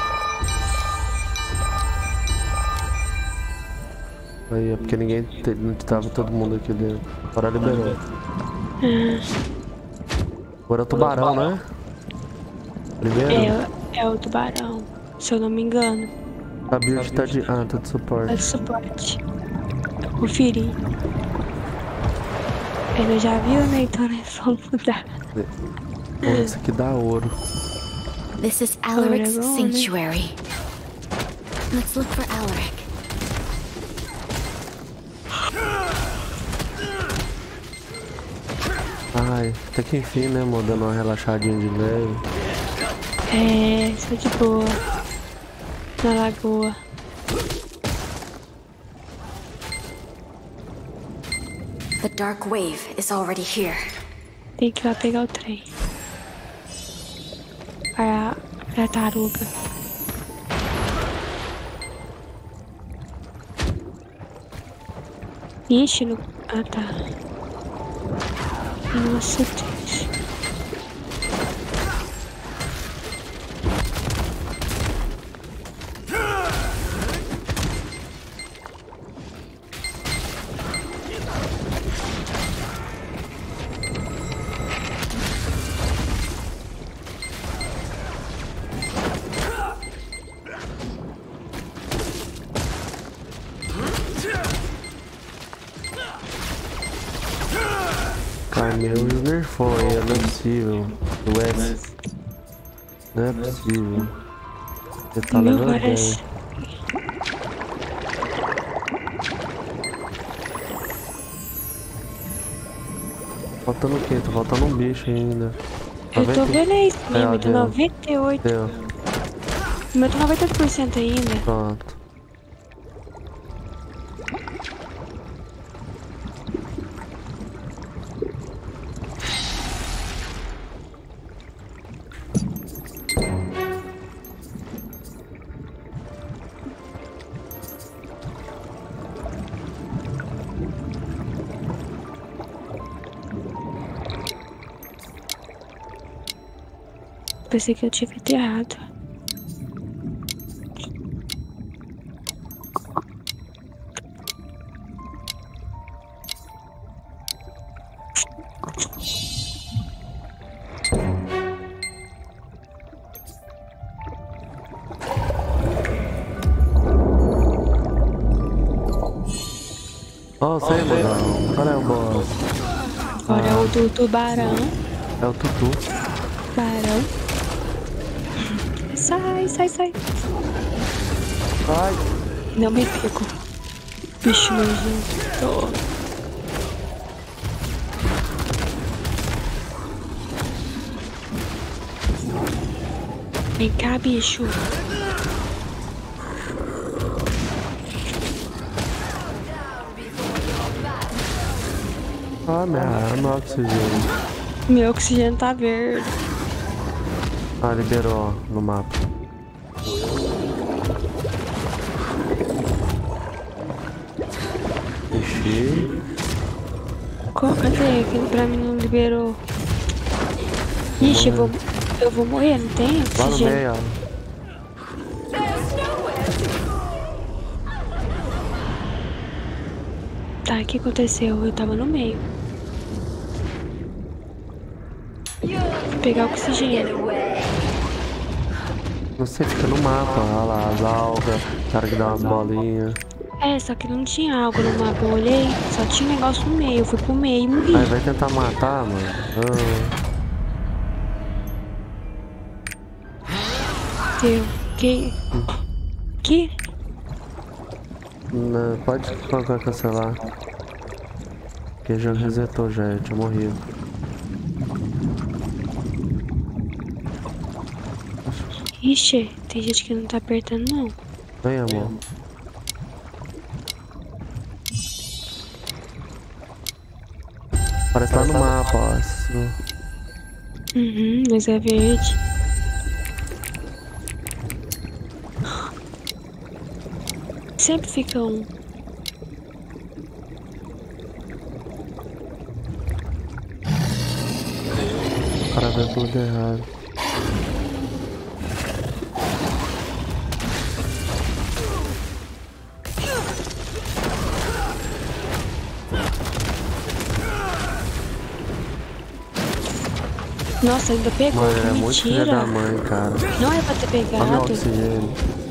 Aí, é porque ninguém te, não tava todo mundo aqui dentro. Agora liberou. Ah, Agora é o tubarão, né? Primeiro? é, é o tubarão, se eu não me engano. A build tá de. Ah, tá de suporte. É de suporte. Conferi. Ele já viu, né? Então é só mudar. Oh, esse aqui dá ouro. This is Alaric's Ouro é bom, né? sanctuary. Let's look for Alaric. Ai, até que enfim, né, amor? Dando uma relaxadinha de leve. É, isso de boa. Na lagoa. The dark wave is already here. Tem que ir lá pegar o trem. Para a taruga. Ixi, no... Ah, tá. Nossa, Deus. Ai, meu, nerfou aí, não é possível. O S. Não é possível. Você tá Meu, levando parece. bem. Faltando o quê? Tá faltando um bicho ainda. Eu tô vendo aí, É, meu, ó, tá deu. noventa e oito. Deu. O meu tá noventa por cento ainda. Pronto. Pensei que eu tinha feito errado. Ó, sei, mano. Qual é o boss? Agora é o do tubarão. É o Tutu. Tubarão. Sai, sai, sai. Ai. Não me pego. Bicho nojento. Vem cá, bicho. Ah, minha, meu oxigênio. Meu oxigênio tá verde. Ah, liberou ó, no mapa. Fechei. Qual, cadê? Aquele pra mim não liberou. Ixi, eu vou, eu vou morrer, não tem Lá no oxigênio? meio, ó. Tá, o que aconteceu? Eu tava no meio. Vou pegar oxigênio. Não sei, fica no mapa. Olha lá, as algas. O cara que dá umas bolinhas. É, só que não tinha algo no mapa. Eu olhei, só tinha um negócio no meio. Eu fui pro meio e morri. Aí vai tentar matar, mano. Ah. Deu. Que? Que? Não, pode colocar cancelar. Porque já resetou já, eu tinha morrido. Ixi, tem gente que não tá apertando, não. Vem, amor. Parece que tá no mapa, ó. Uhum, mas é verde. Sempre fica um. O cara vê tudo errado. Nossa, ainda pegou. Mano, Que é muito filha mentira. da mãe, cara. Não é pra ter Olha o pegado. oxigênio.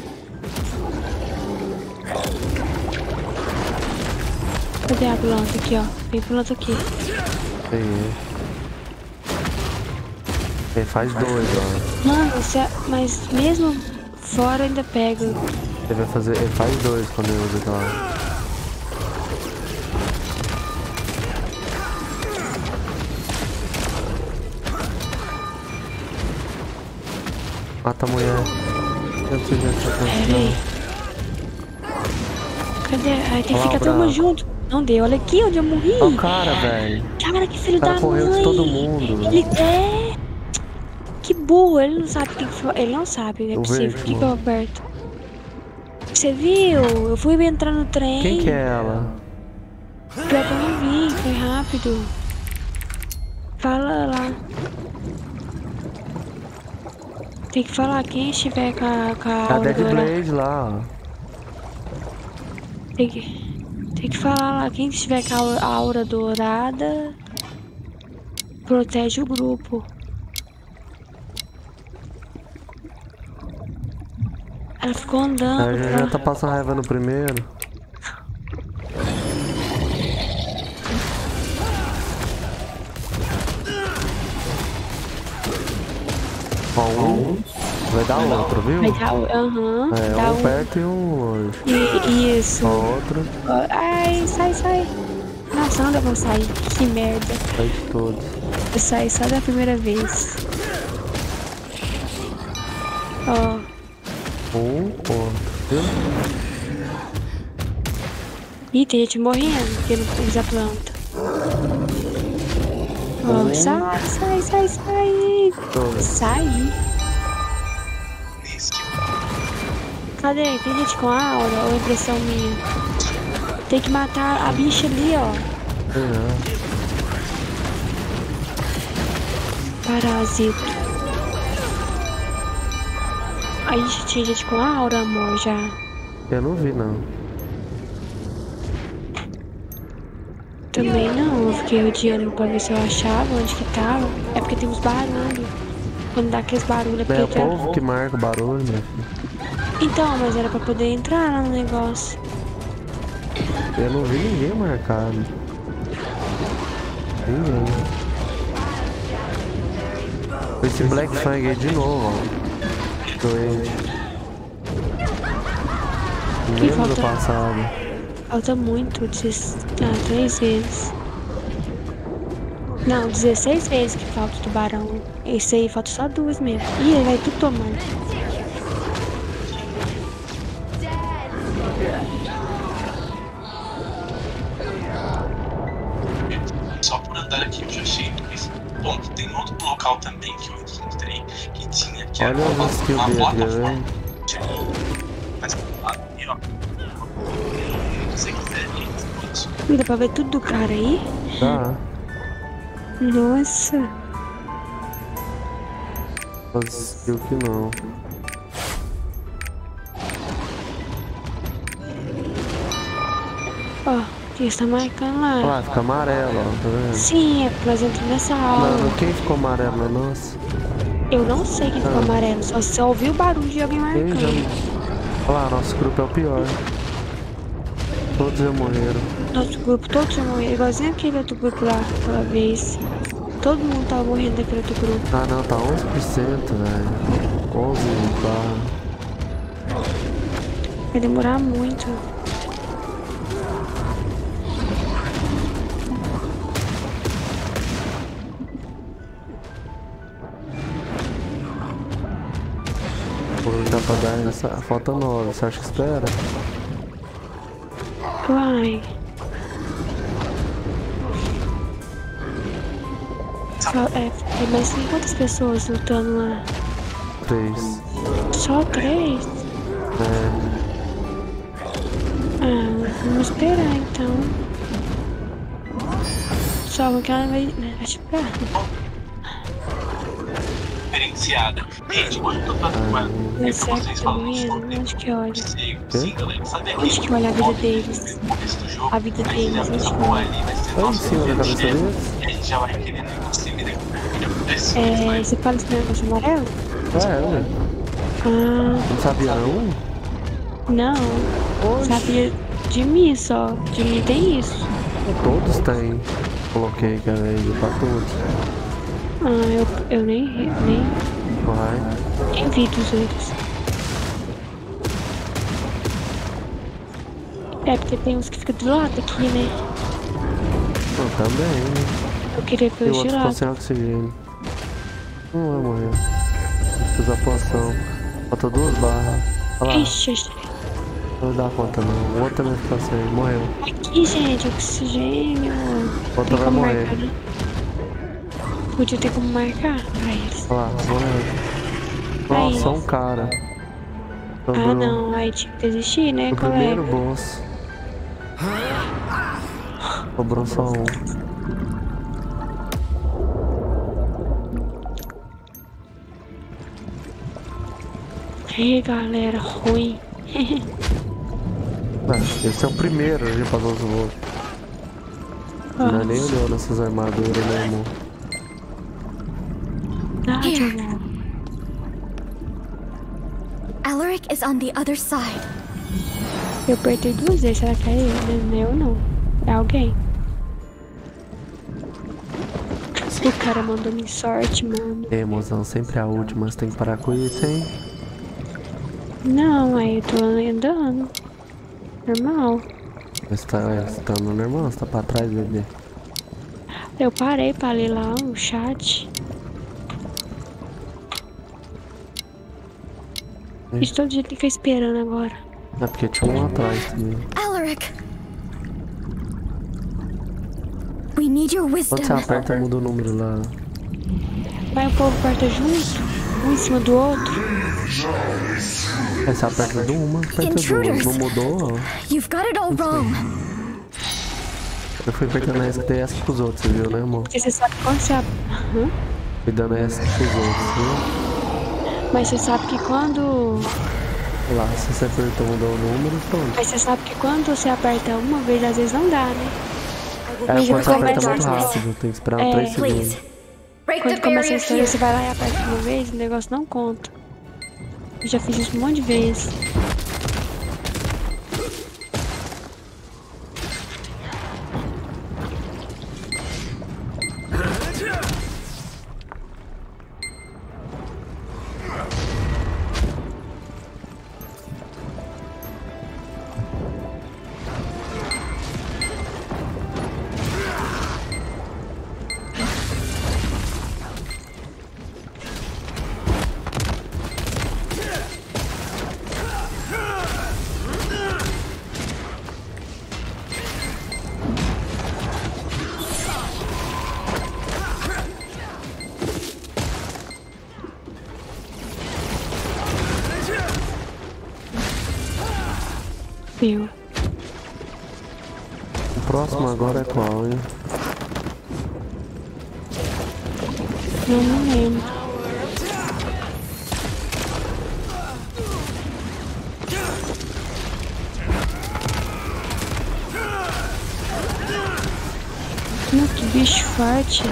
Cadê a planta aqui, ó? Tem planta aqui. Peguei. Ele faz dois, ó. Mano, se a- mas mesmo fora ainda pega. Ele vai fazer. Ele faz dois quando ele usa aquela. Mata a mulher. Eu preciso dessa Peraí. Cadê? Ai, tem que Olha lá ficar o todo mundo bravo. junto. Não deu. Olha aqui onde eu morri. Olha o cara, velho. Cara, que filho O cara da correu mãe. de todo mundo. Ele é. Que burro. Ele não sabe o que. fa- Ele não sabe, é Eu possível. vejo, O que, que eu mano. aperto? Você viu? Eu fui entrar no trem. Quem que é ela? Pior que eu não vi. Foi rápido. Fala lá. Tem que falar quem estiver com a, com a É a aura Dead dourada. Blade lá, ó. Tem que, tem que falar lá, quem estiver com a aura- a aura dourada protege o grupo. Ela ficou andando. Ela já, já pra- tá passando raiva no primeiro. Ó, um vai dar outro, viu? Vai dar o- aham, É, dá um um. perto e um longe. E, isso. Ó, outro. Ó, ai, sai, sai. Nossa, não dá pra sair. Que merda. Sai de todos. Eu saí só da primeira vez. Ó. Um, outro, viu? Ih, tem gente morrendo porque não usa planta. Ó, sai, sai, sai, sai. Sai. Cadê? Tem gente com aura ou impressão minha? Tem que matar a bicha ali, ó. É. Parasito. Aí tinha gente com aura, amor, já. Eu não vi, não. Também não, eu fiquei rodeando pra ver se eu achava onde que tava. É porque tem uns barulhos. Quando dá aqueles barulhos é É porque o já... povo que marca o barulho, meu filho. Então, mas era pra poder entrar lá no negócio. Eu não vi ninguém marcado. Ninguém. Esse Black Fang aí de novo, ó. Doente. Mesmo do falta- passado. Falta muito, dezesseis, ah, três vezes. Não, dezesseis vezes que falta o tubarão. Esse aí falta só duas mesmo. Ih, ele vai tudo tomando. Só por andar aqui eu já achei isso. Bom, tem um outro local também que eu encontrei que tinha que Olha uma, os skills uma dele, plataforma. velho. Mas aqui, ó. Se você quiser, gente, Ih, dá pra ver tudo do cara aí? Tá. Nossa. Mas eu que não. Ó, eles tá marcando lá. Olha lá, fica amarelo, ó. Tá vendo? Sim, é porque nós entramos nessa aula. Não, quem ficou amarelo é nosso. Eu não sei quem ficou Ah. amarelo, só só ouvi o barulho de alguém Quem já... marcando. Olha lá, nosso grupo é o pior. Todos já morreram. Nosso grupo, todos já morreram, igualzinho aquele outro grupo lá, aquela vez. Todo mundo tava morrendo daquele outro grupo. Ah não, tá onze por cento, velho. onze barra. Vai demorar muito. Vou dar pra dar essa. Falta nove, você acha que espera? Vai. Só, é, mas tem quantas pessoas lutando lá? Três. Só três? É. Ah, vamos esperar então. Só que ela vai, vai chegar. Diferenciada. Gente, quando eu tô fazendo uma. É que vocês falam sobre. Onde que olha? Sim, galera, sabe Onde que olha a vida deles? A vida deles, onde que olha? Olha em cima da cabeça deles. E a gente já vai querendo inclusive, né? É, você fala esse negócio amarelo? É, ué. Ah. Não sabia não? Não. Oxe. Sabia de mim só. De mim tem isso. Todos têm. Coloquei, cara, aí pra todos. Ah, eu, eu nem. nem. Vai. Nem vi dos outros. É porque tem uns que ficam do lado aqui, né? Eu também, né? Eu queria ver os de lado. Eu sem oxigênio. Não vai morrer. Fiz a poção. Falta duas barras. Olha lá. Ixi, não vai dar conta não. O outro também fica sem. Morreu. Aqui, gente, oxigênio. O outro vai morrer. Marcar, né? Podia ter como marcar pra eles. Olha lá, morreu. Nossa, um cara. Sobrou. Ah, não. Aí tinha que desistir, né, o colega? Primeiro boss. Sobrou só um. Ei, galera, ruim. Ah, esse é o primeiro, já passou os voos. Não é nem olhou nessas armaduras, né, amor? Nada, amor. Alaric is on the other side. Eu apertei duas vezes, será que é ele? Não é eu não. É alguém. O cara mandou me sorte, mano. É, mozão, sempre a última, você tem que parar com isso, hein? Não, aí eu tô andando. Normal. Você tá, é, você tá no normal, você tá pra trás, bebê. Eu parei pra ler lá o chat. É. Isso todo dia fica esperando agora. É porque tinha um lá atrás também. Alaric! We need your wisdom. Quando você aperta, muda o número lá. Vai o povo aperta junto, um em cima do outro. Aí você aperta de uma, aperta duas. Não mudou? You've got it all wrong. Eu fui apertando essa que tem essa pros outros, você viu, né, amor? Porque você sabe quando você... Uhum. Fui dando essa pros outros, viu? Mas você sabe que quando... Lá, se você apertou, mudou o número, pronto. Mas você sabe que quando você aperta uma vez, às vezes não dá, né? É, quando você aperta muito rápido, tem que esperar é, três segundos. Quando começa a história, você vai lá e aperta uma vez, o negócio não conta. Eu já fiz isso um monte de vezes. Meu. O próximo agora é qual, hein? Eu não lembro. Não, que bicho forte.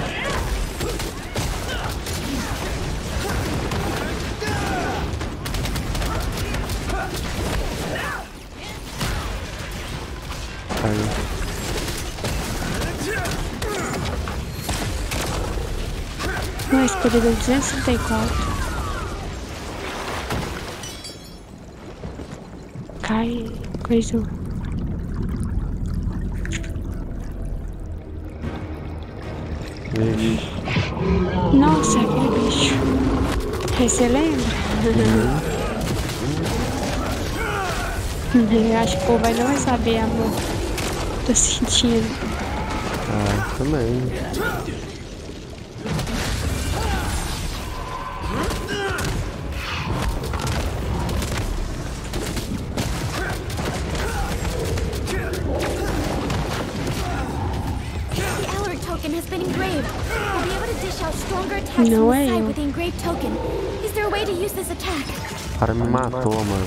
Mas poder deu duzentos e trinta e quatro. Cai, coisa. Vixe. Nossa, aquele bicho. Você lembra? Uhum. Eu acho que o povo vai não vai saber, amor. Tô sentindo. Ah, também. Has been engraved. We'll be able to dish out stronger attacks Não from é the side eu. with the engraved token. Is there a way to use this attack? O cara me matou, mano.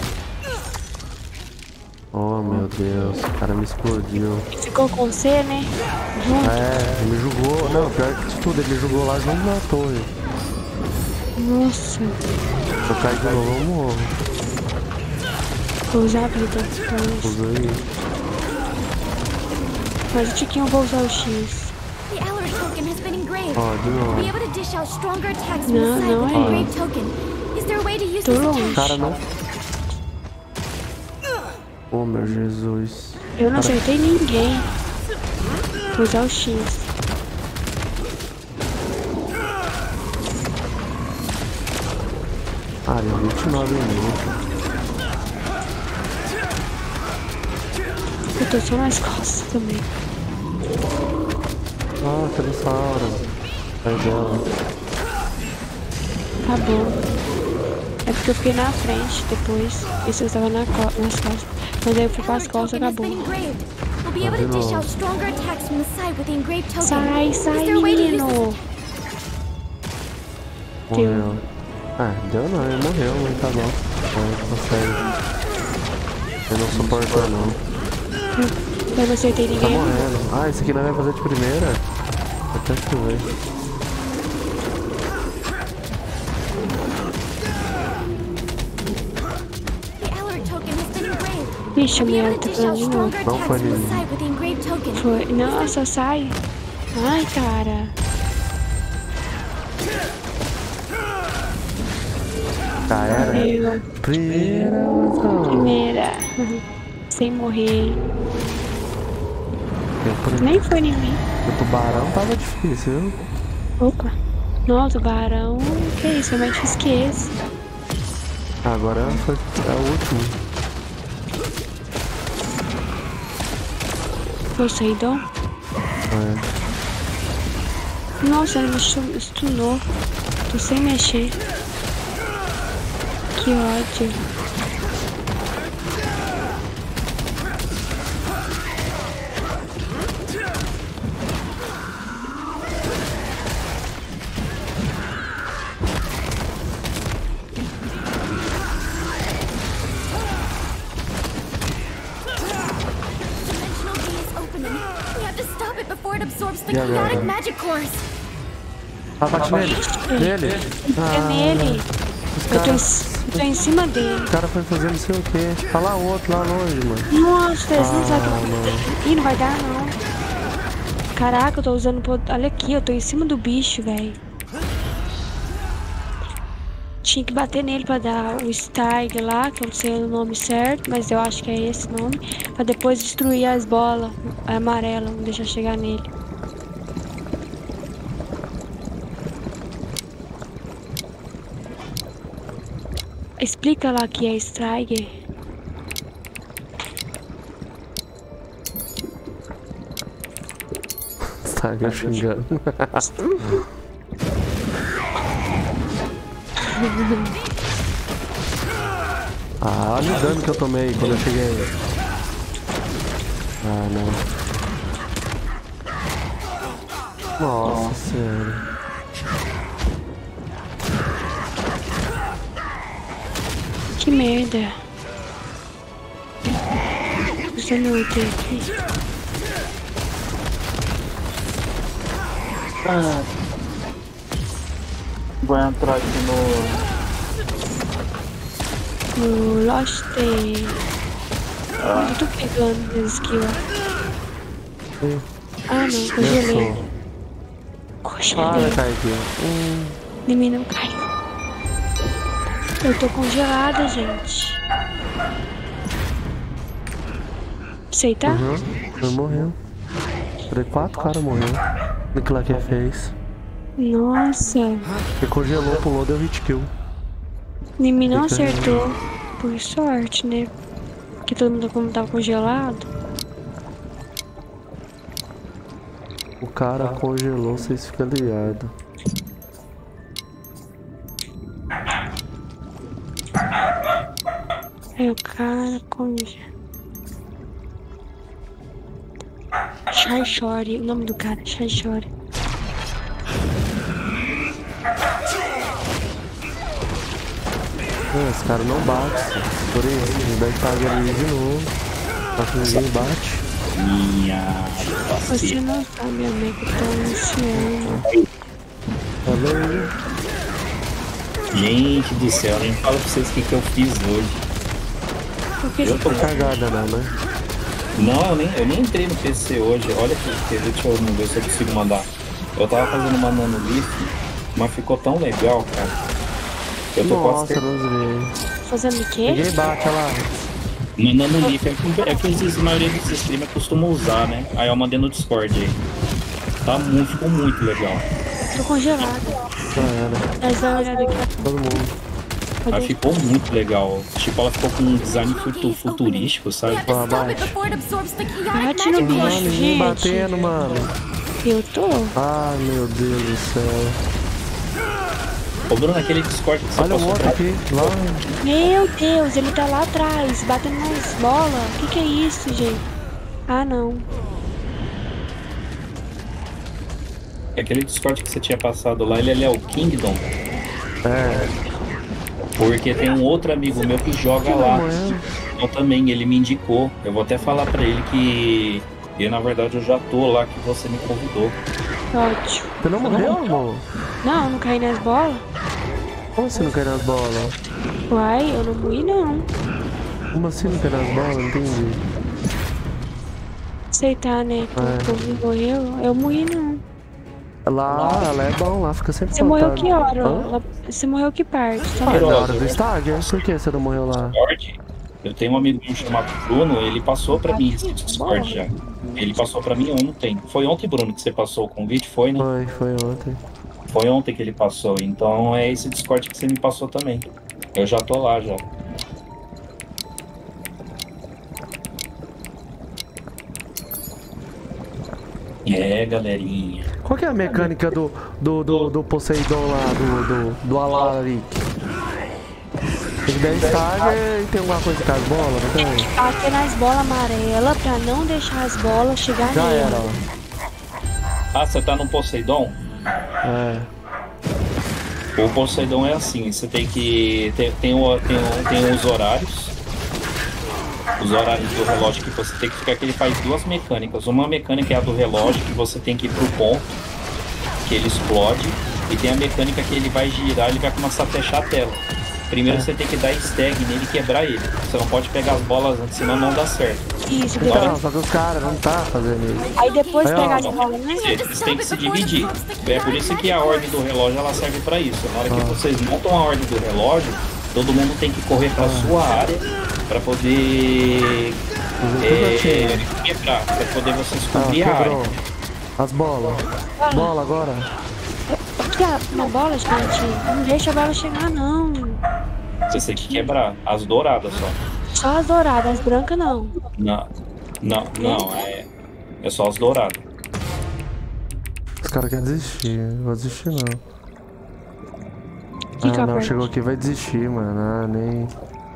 Oh, meu Deus. O cara me explodiu. Ficou com você, né? Junto. É, ele me jogou. Não, pior que de tudo, ele me jogou lá junto na torre. Nossa. Se eu cair de novo, eu morro. Vou usar a vida depois. Usa aí. Mas o Tiquinho vou usar o X. The Elder token has been engraved. Ó, de novo. We'll be able to dish out stronger attacks from the Não, side não with the é. engraved token. Is there a way to use Tô this longe. attack? Cara, não. Oh, meu Jesus. Eu não Cara... acertei ninguém. Vou usar o X. Ah, deu vinte e nove minutos. Eu tô só nas costas também. Ah, que dessa hora. Sai dela. Tá bom. É porque eu fiquei na frente depois. Isso eu estava na co nas costas. Mas aí eu fui para as costas e acabou. Sai, sai, menino! Morreu. Ah, deu não, ele morreu, mas tá bom. Não consegue. Eu não suporto não. Eu não acertei ninguém. Tá morrendo. Ah, esse aqui não vai fazer de primeira? Até que vai. Ixi, a minha tá falando de novo. Não foi ninguém. Foi. Nossa, sai. Ai, cara. Já era. Eu. Primeira. Primeira. Sem morrer. Nem foi em mim. O tubarão tava difícil, viu? Opa. Não, o tubarão. Que isso? Eu mais difícil que esse. Agora foi é o último. Poseidon? É. Nossa, ele me stunou. Tô sem mexer. Que ódio. E agora? Ah, bate nele. Nele. É nele. Eu tô, em, eu tô em cima dele. O cara foi fazer não sei o que. Tá lá o outro, lá longe, mano. Nossa, eles não ah, sabem o que. Ih, não vai dar, não. Caraca, eu tô usando... Olha aqui, eu tô em cima do bicho, velho. Tinha que bater nele pra dar o Stag lá, que eu não sei o nome certo, mas eu acho que é esse nome. Pra depois destruir as bolas amarelas, não deixar chegar nele. Explica lá que é Striker. Striker xingando. Ah, olha o dano que eu tomei quando eu cheguei. Ah, não. Nossa senhora. Que merda. Usando o ulti aqui. Ah. Vou entrar aqui no... No Lost. Ah. Eu tô pegando as skills. Ah não, congelei. Congelei. Ah, cai aqui. Hum. Em mim não cai. Eu tô congelada, gente. Você tá? Uhum. Ele morreu. Falei, quatro caras morreram. O que lá que fez? Nossa. Ele congelou, pulou, deu hit kill. Em mim não acertou. Por sorte, né? Que todo mundo como tava congelado. O cara congelou, vocês ficam ligados. É o cara congelou. Shai-Shori, o nome do cara, Shai-Shori. Esse cara não bate, por isso, daí paga ele de novo. Só que ninguém bate. Minha. Você não sabe, amigo, que tô anunciando. Tá vendo? Gente do céu, nem falo pra vocês o que, que eu fiz hoje. Por que eu tô cagada, não, né? Não, eu nem, eu nem entrei no P C hoje. Olha aqui, deixa eu ver se eu consigo mandar. Eu tava fazendo uma Nano Leaf, mas ficou tão legal, cara. Eu tô Nossa, quase... Fazendo o quê? Ninguém bate, olha lá. Uma Nano Leaf é que, é que a maioria dos streamers costuma usar, né? Aí eu mandei no Discord aí. Tá muito, ficou muito legal. Tô congelado. Já era. Mas dá uma olhada aqui. Todo mundo. Ela ficou muito legal. Tipo, ela ficou com um design futu futurístico, sabe? Ah, bate. Bate no bicho, Mano, gente. batendo, mano. Eu tô. Ai, meu Deus do céu. Ô, Bruno, aquele Discord que você olha o outro aqui, lá. Meu Deus, ele tá lá atrás, batendo nas bolas. O que que é isso, gente? Ah, não. Aquele Discord que você tinha passado lá, ele é o Kingdom. É. Porque tem um outro amigo meu que joga lá. Então também, ele me indicou. Eu vou até falar pra ele que... E na verdade eu já tô lá, que você me convidou. Ótimo. Você não morreu, amor? Não, não caí nas bolas. Como você não caiu nas bolas? Uai, eu não morri não. Como assim não caiu nas bolas? Não entendi. Aceitar, né? Que o povo morreu. Eu morri não. Lá, ela é bom, lá fica sempre Você morreu que hora? Hã? Você morreu que parte? Tá Ah, é na hora do estágio. Por que você não morreu lá? Eu tenho um amigo meu chamado Bruno, ele passou pra mim esse Discord já. Ele passou pra mim ontem. Foi ontem, Bruno, que você passou o convite, foi, né? Foi, foi ontem. Foi ontem que ele passou, então é esse Discord que você me passou também. Eu já tô lá, já. É, galerinha. Qual que é a mecânica do, do, do, do Poseidon lá, do, do, do Alaric? Ele der stagger e tem alguma coisa com as bolas, não tem? Tem que bater nas bolas amarelas pra não deixar as bolas chegar Já nele. era, ó. Ah, você tá no Poseidon? É. O Poseidon é assim, você tem que... Tem, tem, o, tem, o, tem os horários. Os horários do relógio que você tem que ficar, que ele faz duas mecânicas. Uma mecânica é a do relógio, que você tem que ir pro ponto, que ele explode. E tem a mecânica que ele vai girar, ele vai começar a fechar a tela. Primeiro é. Você tem que dar stag nele e quebrar ele. Você não pode pegar as bolas antes, senão não dá certo. Isso, depois... Não, só que os caras não tá fazendo isso. Aí depois Aí, pegar ó, as bolas, né? Eles têm que se dividir. É por isso que a ordem do relógio ela serve pra isso. Na hora que ah. vocês montam a ordem do relógio, todo mundo tem que correr pra ah. sua área pra poder é, quebrar, pra poder vocês cobrir ah, a área. As bolas. Ah. Bola agora. Aqui, uma bola, gente. Não deixa a bola chegar, não. Você tem que quebrar. As douradas só. Só as douradas, as brancas não. Não, não, não. É, é só as douradas. Os caras querem desistir. Não vou desistir, não. Que ah, não, chegou aqui vai desistir, mano. Ah, nem...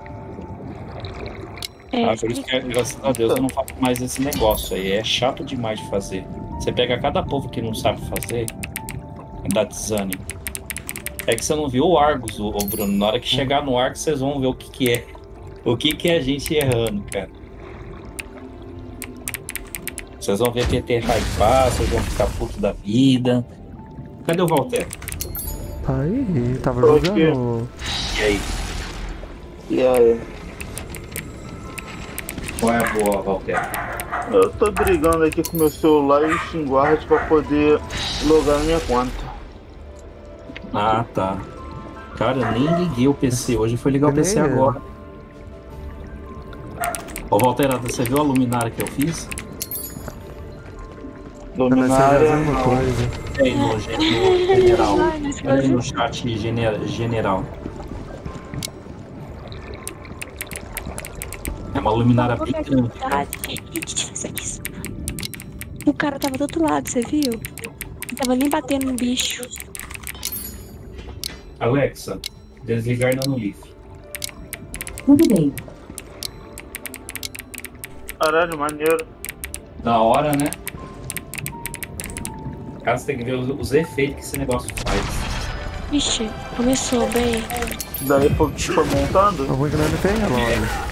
É, ah, por isso que, graças a Deus, eu não faço mais esse negócio aí. É chato demais de fazer. Você pega cada povo que não sabe fazer, dá desânimo. É que você não viu o Argus, ô Bruno. Na hora que chegar no Argus, vocês vão ver o que que é. O que que é a gente errando, cara. Vocês vão ver P T hypar, vocês vão ficar puto da vida. Cadê o Valter? Tá aí, tava jogando. E aí? E aí? Qual é a boa, Valter? Eu tô brigando aqui com meu celular e o SteamGuard pra poder logar na minha conta. Ah, tá. Cara, eu nem liguei o P C. Hoje foi ligar o P C agora. Ô, Valterada, você viu a luminária que eu fiz? Luminária é uma coisa. É aí no, no general. Olha aí no chat gener, general. É uma luminária bem grande. Isso. O cara tava do outro lado, você viu? Não tava nem batendo no bicho. Alexa, desligar nanolith. Tudo bem. Caralho, maneiro. Da hora, né? Cara, você tem que ver os, os efeitos que esse negócio faz. Vixe, começou bem. Daí foi, foi montando? Eu vou ignorando bem logo.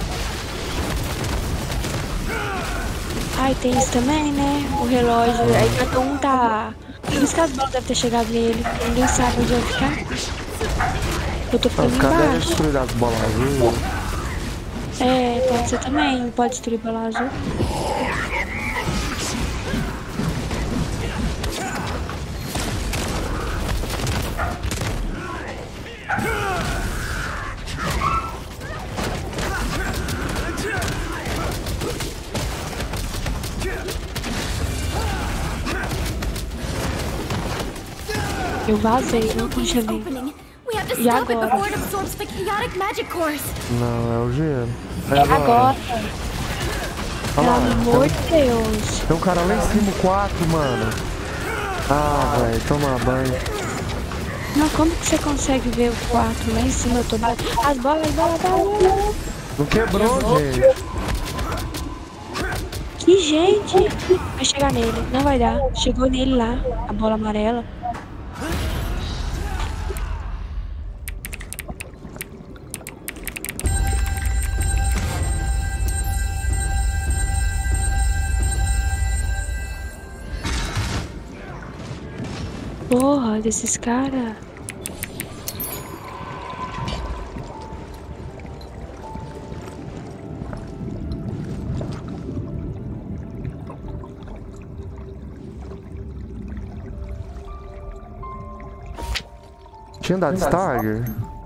Ai, tem isso também, né? O relógio. Aí cada um tá. Por isso que as bolas devem ter chegado nele. Ninguém sabe onde vai ficar. Eu tô ficando Os caras devem embaixo. destruir as bolas azul. É, pode ser também. Pode destruir bola azul. Eu vazei, não congelei. E agora? Não, é o gelo. É agora. Pelo Olha lá, amor tem, de Deus. tem um cara lá em cima, o quatro, mano. Ah, velho, toma banho. Não, como que você consegue ver o quatro lá em cima? Eu tô batendo. As bolas, as bolas, as bolas. Não quebrou, gente. Que gente! Vai chegar nele, não vai dar. Chegou nele lá, a bola amarela. Porra, desses caras. Tinha dado Stagger?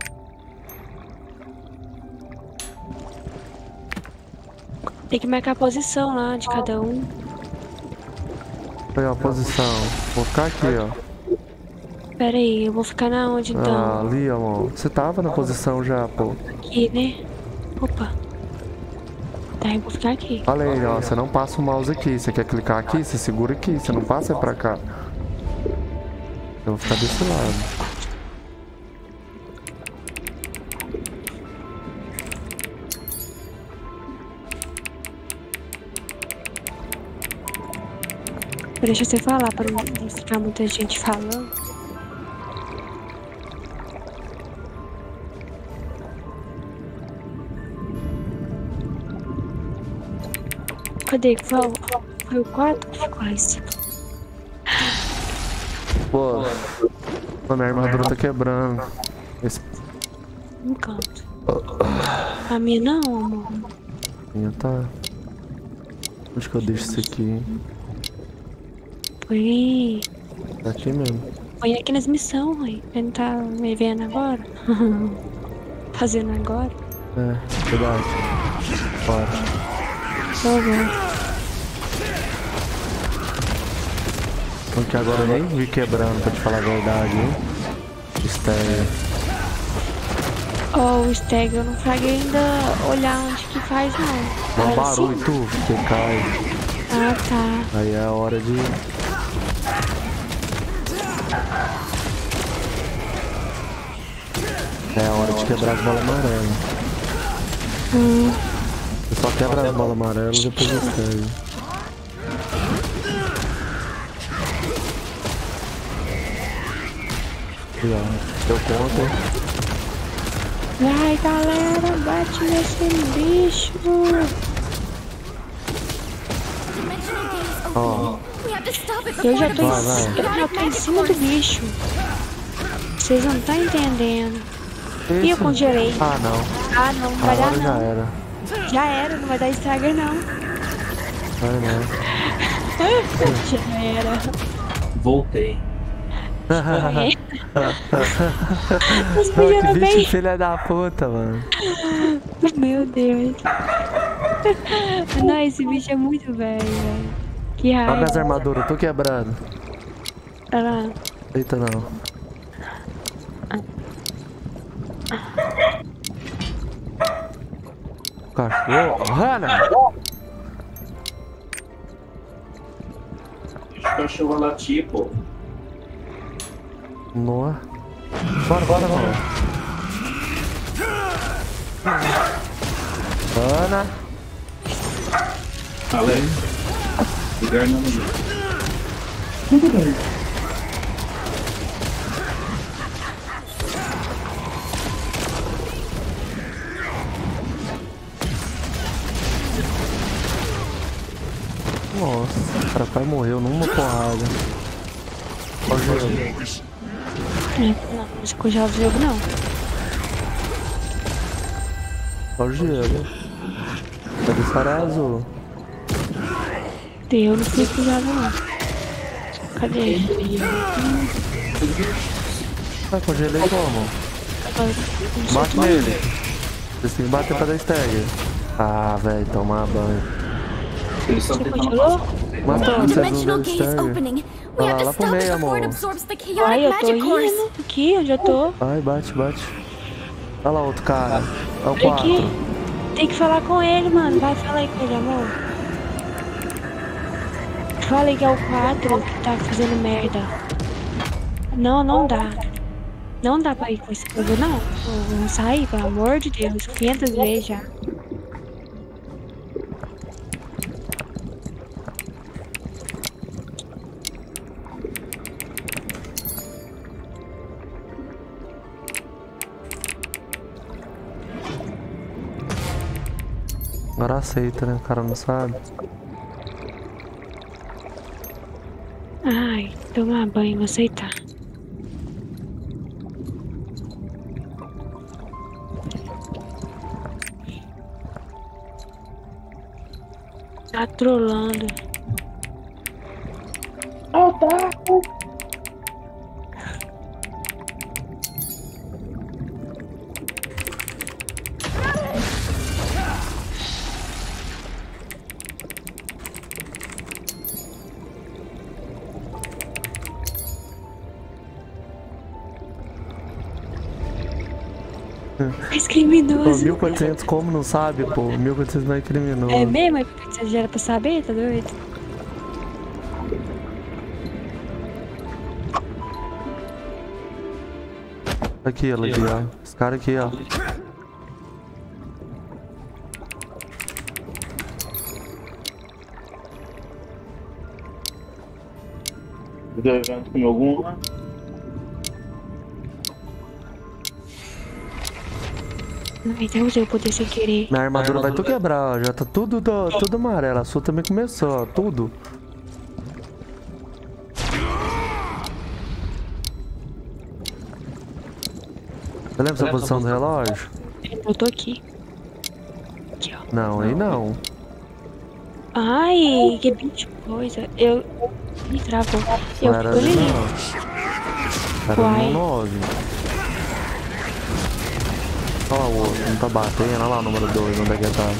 Tem que marcar a posição lá de cada um. Aí, ó, a posição. Vou ficar aqui, ó. Pera aí, eu vou ficar na onde então? Ah, ali, ó. Você tava na posição já, pô. Aqui, né? Opa. Tá, eu vou ficar aqui. Olha aí, ó. Você não passa o mouse aqui. Você quer clicar aqui? Você segura aqui. Você não passa pra cá. Eu vou ficar desse lado. Deixa você falar pra não ficar muita gente falando. Cadê? Qual? Foi o quatro que ficou lá em cima? Pô, a minha armadura tá quebrando. Esse... Um canto. A minha não, amor. A minha tá... Onde que eu deixo isso aqui? Põe... Tá aqui mesmo. Põe aqui nas missões, mãe. Ele não tá me vendo agora? Fazendo agora? É, verdade. Bora. Porque agora eu nem vi quebrando, pra te falar a verdade, hein? Stag. Oh, o Stag eu não fraguei ainda olhar onde que faz, não. Dá um barulho, sim? tu, que cai. Ah, tá. Aí é a hora de... É a hora de quebrar as bolas amarelas. Hum. Você só quebra as bolas amarelas e depois o Stag. Aqui, ó. Deu conta. Vai, galera, bate nesse bicho. Ó. Eu já tô, vai, vai. eu já tô em cima do bicho. Vocês não estão entendendo. Esse... E eu congelei. Ah, não. Ah, não, não vai dar não. Já era. Já era, não vai dar Stagger não. Vai não. Já era. Voltei. Que bicho filha da puta, mano. Meu Deus. Não, esse bicho é muito velho, velho. Que raiva. Olha minhas armaduras, eu tô quebrando. Olha lá. Eita, não. Cachorro. Hannah! Deixa o cachorro latir, pô. Nossa. Bora, bora, bora. Hannah. Além. Ligar não me. Tudo bem. Nossa, o cara quase morreu numa porrada. Olha o gelo. Não, não escujar o jogo não. Olha o gelo. Cadê esse cara azul? Eu não fui escujado não. Cadê? Vai, congelei como? Bate nele. Vocês têm que bater pra dar stagger. Ah, velho, tomar banho. Ele só Você tem congelou? Matou, vocês não Dimensional deu gate stagger. opening. We Vai have lá, to lá pro stop it meio, before it amor. absorbs the Ai, chaotic eu tô magic course. indo. Aqui, onde eu tô? Vai, bate, bate. Olha lá outro cara. É o Aqui. quatro. Tem que falar com ele, mano. Vai, fala aí com ele, amor. Fala aí que é o quatro que tá fazendo merda. Não, não dá. Não dá pra ir com esse povo, não. Vamos sair, pelo amor de Deus. quinhentas vezes já. Agora aceita, né? O cara não sabe. Ai, tomar banho, vou aceitar. Tá trolando. Oh, tá. Mais Pô, criminoso. mil e quatrocentos como não sabe, pô? mil e quatrocentos não é criminoso. É mesmo? É porque você já era pra saber, tá doido? Aqui, ela aqui, ó. Esse cara aqui, ó. Devendo com alguma. Ai, até usei o poder sem querer. Minha armadura vai tudo quebrar, ó. Já tá tudo, do, tudo amarelo. A sua também começou, ó. Tudo. Você lembra essa posição do relógio? Eu tô aqui. Aqui, ó. Não, aí não. Ai, que bicho coisa. Eu. Me travou. Eu Não era tô ali, ali. não. Era Uai. no nove. Olha lá o outro, não tá batendo. Olha lá o número dois, onde é que tá?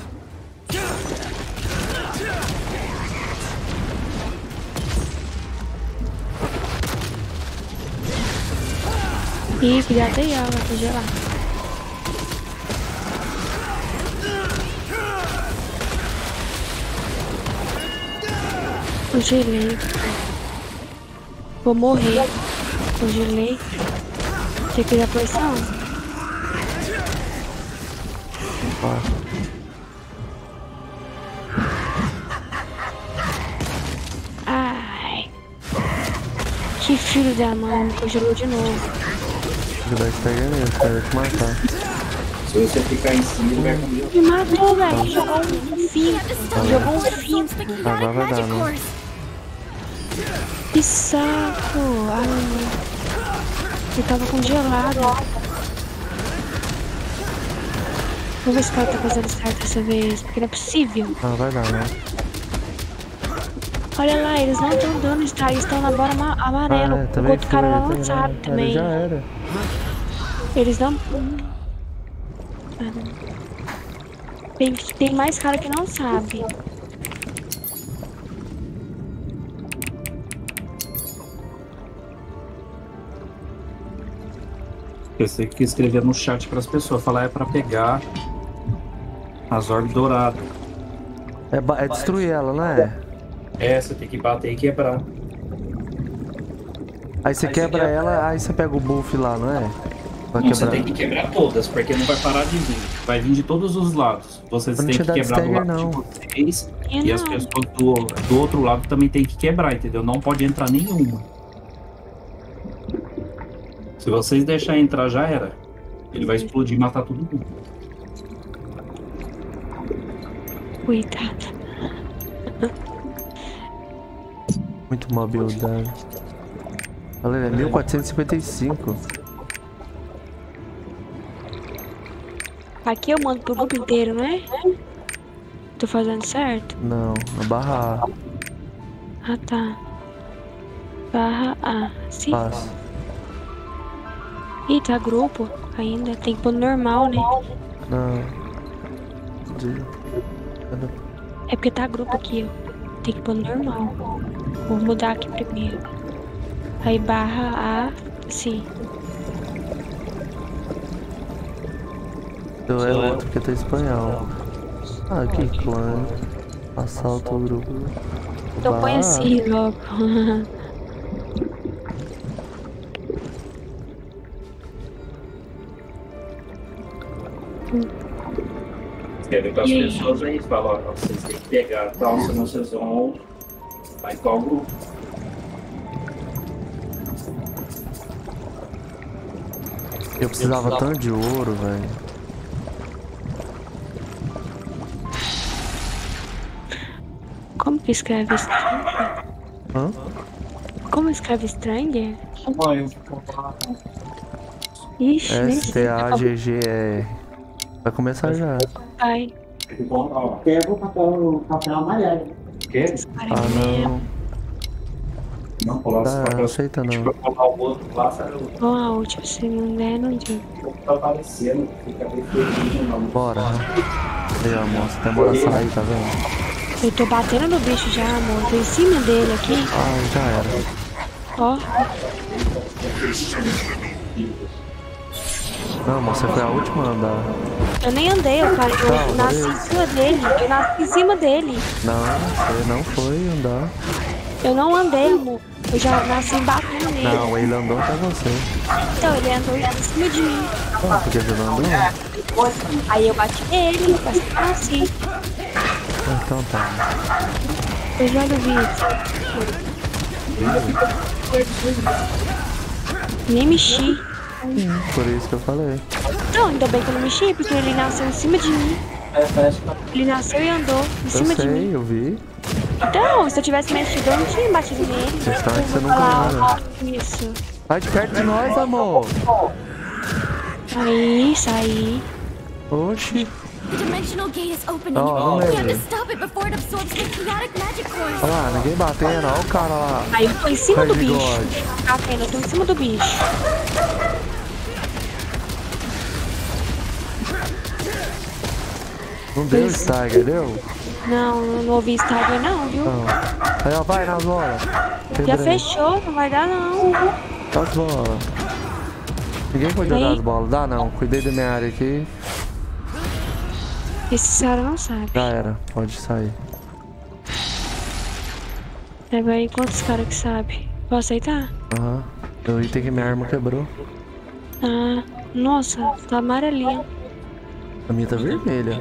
Ih, cuidado aí, ó, vai congelar. Congelei. Vou morrer. Congelei. Tem que dar pressão. Ó. Ai. Que filho da mãe, me congelou de novo. Ele vai estrear mesmo, o cara vai te matar. Se você ficar em cima, ele vai comer. Me matou, velho. Jogou um finco. Jogou um finco. Agora vai dar, não. Que saco. Ai, ele tava congelado. Vou ver se o cara tá fazendo certo dessa vez, porque não é possível. Ah, vai dar, né? Olha lá, eles não estão dando strike, eles estão na bola ama- amarelo. Ah, é, o também outro cara lá foi, não também. sabe Ali também. já era. Eles não. Ah, não. Tem, tem mais cara que não sabe. Eu sei que escrever no chat para as pessoas, falar é para pegar As orbes douradas. É, é destruir ela, não é? É, você tem que bater e quebrar. Aí você aí quebra você ela, quebra... aí você pega o buff lá, não é? Vai não, você tem que quebrar todas, porque não vai parar de vir. Vai vir de todos os lados. Vocês têm que quebrar do lado não. de vocês. E, e as pessoas do, do outro lado também tem que quebrar, entendeu? Não pode entrar nenhuma. Se vocês deixarem entrar, já era. Ele vai explodir e matar todo mundo. Coitado. Muito mal buildado. Olha, é mil quatrocentos e cinquenta e cinco. Aqui eu mando pro grupo inteiro, né? Tô fazendo certo? Não, na barra A. Ah, tá. Barra A, sim. Passa. Ih, tá grupo ainda. Tem que pôr normal, né? Não. De... É porque tá grupo aqui, ó. Tem que pôr normal. Vou mudar aqui primeiro. Aí barra A, sim. Eu é outro que tá espanhol. Ah, que clã. Assalto o grupo. Então põe assim logo. Escreve para as pessoas aí, fala, ó, vocês têm que pegar tal, senão vocês vão vai em qual grupo. Eu precisava tanto de ouro, velho. Como que escreve Stranger? Hã? Como escreve Stranger? Ixi, S T A G G E. Vai começar já. Vai. Pega o papel, papel amarelo. Quê? Ah, não. Não, coloca tá, não aceita não. Bom, a última, se não der, não deu. Bora. Aí, ó, moça, demora a sair, tá vendo? Eu tô batendo no bicho já, amor. Tô em cima dele aqui. Ah, já era. Ó. Não, moça, você foi a última a andar. Eu nem andei, eu, cara, eu não, nasci em cima dele. Eu nasci em cima dele. Não, você não foi andar. Eu não andei, amor. Eu já nasci batendo nele. Não, ele andou pra você. Então, ele andou em cima de mim. Ah, porque você não andou? Aí eu bati nele, mas eu nasci. Então tá. Eu já não vi. Nem mexi. Hum, por isso que eu falei. Não, ainda bem que eu não mexi, porque ele nasceu em cima de mim. Ele nasceu e andou em eu cima sei, de mim. Eu vi. Então, se eu tivesse mexido, eu não tinha batido nele. A questão é que você não ganha. Isso. Sai de perto de nós, amor. Aí, saí. Oxi. The dimensional gate is opening. Oh, We have to stop it before it absorbs the chaotic magic force. Olha lá, ninguém batendo, olha o cara lá. Aí eu tô em cima do bicho. Batendo, eu tô em cima do bicho. Não deu Stagger, deu? Não, não ouvi Stagger não, viu? Não. Aí, ó, vai nas bolas. Já fechou, não vai dar não. Tá as bolas. Ninguém pode jogar as bolas, dá não. Cuidei da minha área aqui. Esse cara não sabe. Já era, pode sair. Pega aí quantos caras que sabe. Posso aceitar? Aham. Eu ia ter que minha arma quebrou. Ah, nossa, tá amarelinha. A minha tá vermelha.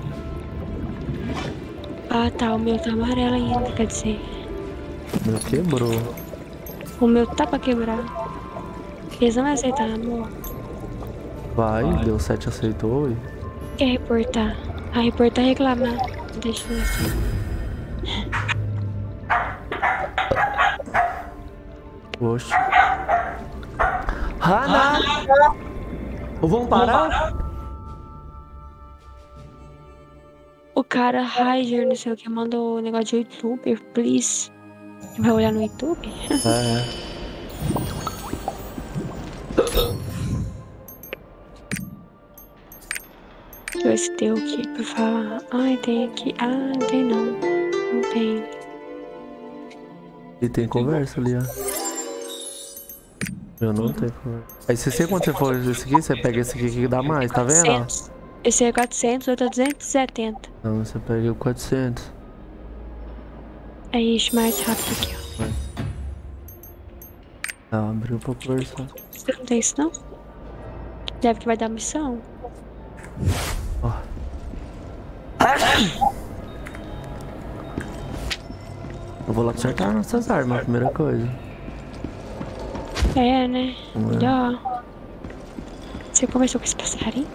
Ah tá, o meu tá amarelo ainda, quer dizer. O meu quebrou. O meu tá pra quebrar. Eles não vão aceitar, amor. Vai, deu sete, aceitou. E... Quer reportar? Ah, reportar e reclamar. Deixa eu ver assim. Oxe. Hana! Ou vamos parar? O cara Raiger, não sei o que, mandou um negócio de YouTuber, please. Vai olhar no YouTube? É. Deixa eu ver se tem o que pra falar. Ai, tem aqui. Ah, não tem não. Não tem. E tem conversa ali, ó. Eu não tenho conversa. Aí você, quando você for esse aqui, você pega esse aqui que dá mais, tá vendo? Esse é quatrocentos, outro é duzentos e setenta. Então você pega o quatrocentos. É isso, mais rápido aqui, ó. Vai. Ah, abriu pra conversar. Você não tem isso, não? Deve que vai dar missão. Ó. Eu vou lá consertar nossas armas, a primeira coisa. É, né? É. Melhor. Você conversou com esse passarinho?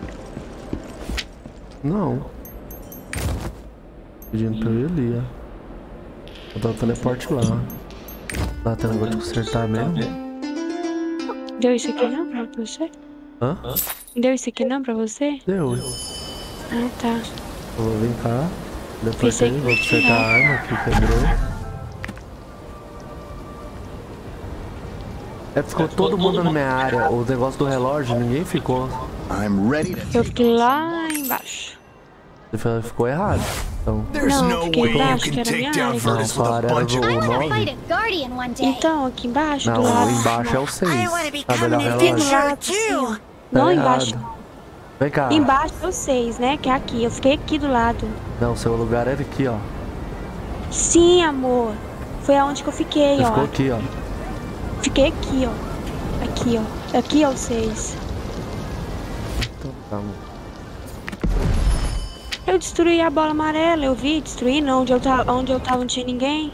Não. Pedindo pra eu ir ali, ó. Vou dar o teleporte lá, ó. Lá tem negócio de consertar mesmo. Deu isso aqui não pra você? Hã? Deu isso aqui não pra você? Deu. Ah, tá. Eu vou vir cá. Depois eu vou consertar a arma que quebrou. É, ficou todo mundo na minha área. O negócio do relógio, ninguém ficou. Eu fiquei lá embaixo. Você ficou errado. Então. Não, fiquei embaixo, que era minha área. Não, sua área era o nove. Então, aqui embaixo, não, do lado. Embaixo é o seis. Sabe olhar o relógio? Do lado, assim, ó. Tá Não, errado. embaixo. Vem cá. Embaixo é o seis, né? Que é aqui. Eu fiquei aqui do lado. Não, seu lugar era aqui, ó. Sim, amor. Foi aonde que eu fiquei, Você ó. ficou aqui, ó. Fiquei aqui, ó. Aqui, ó. Aqui é o seis. Então tá, amor. Eu destruí a bola amarela, eu vi, destruí não, onde eu tava, onde eu tava não tinha ninguém.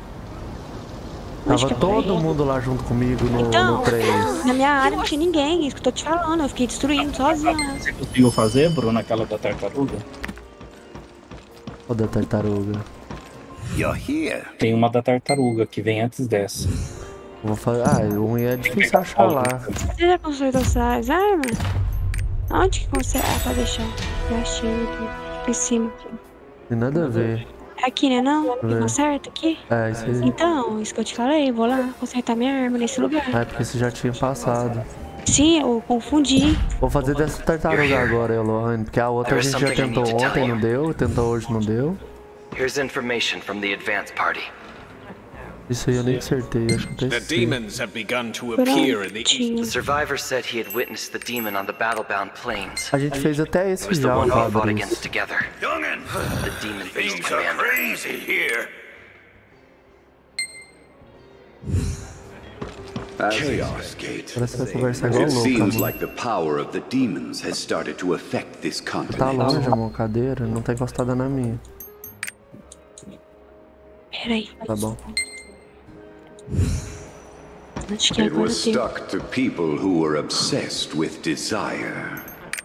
Tava todo mundo lá junto comigo no, então, no três. Na minha área não tinha ninguém, isso que eu tô te falando, eu fiquei destruindo sozinha. Você conseguiu fazer, Bruno, aquela da tartaruga? Qual da tartaruga? Tem uma da tartaruga que vem antes dessa. Vou fazer. Ah, o ruim é difícil achar lá. Você já construiu essas armas? Onde que consegue? Ah, pode deixar. Já achei aqui. Aqui em cima. Tem nada a ver. É aqui, né não? É. Conserta aqui? É, isso aí. Então, isso que eu te falei, vou lá consertar minha arma nesse lugar. Ah, é porque você já tinha passado. Sim, eu confundi. Vou fazer dessa tartaruga agora, Elohane, porque a outra a gente já tentou ontem, não deu, tentou hoje, não deu. Here's information from the advance party. Isso aí eu nem acertei, acho que The demons have begun to appear in the east. The survivor said he had witnessed the demon on the battle-bound plains. A gente fez até esse It was the já, one we fought Fabrício. against together. Youngin, The demon-based things are commander. crazy here. Chaos Gate. Parece que vai conversar igual It louco, seems amor. like the power of the demons has started to affect this Tá continent. longe, amor, cadeira, não tá encostada na minha. Peraí. Tá bom. Acho que It agora was tem. stuck to people who were obsessed with desire.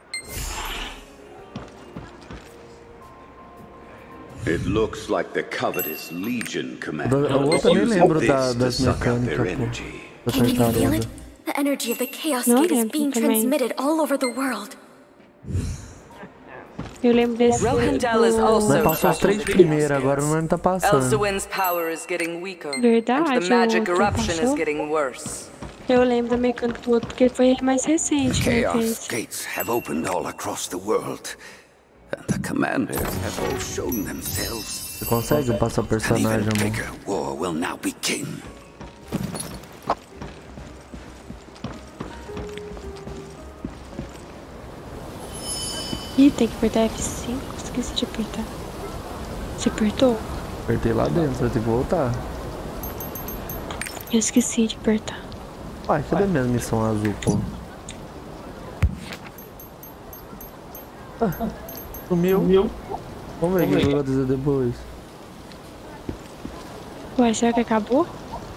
It looks like the covetous Legion commander A outra nem using lembro this da, to das suck out mecânicas, their pô. energy. Da Can you feel tartaruga. it? The energy of the Chaos Não Gate is lembro being também. transmitted all over the world. Eu lembro desse. Rohindel is also Nós passou os três de primeira, agora não tá passando. Elsewin's power is getting weaker. Verdade, and the magic o outro eruption is passou. getting worse. Eu lembro da mecânica do outro, porque foi mais recente que ele Chaos fez. gates have opened all across the world, and the commanders have all shown themselves. Você consegue passar o An personagem, even amor? bigger war will now begin. Ih, tem que apertar F cinco, esqueci de apertar. Você apertou? Apertei lá dentro, vai ter que voltar. Eu esqueci de apertar. Uai, cadê minha missão azul, pô? Ah, sumiu. Vamos ver o que eu vou dizer depois. Ué, será que acabou?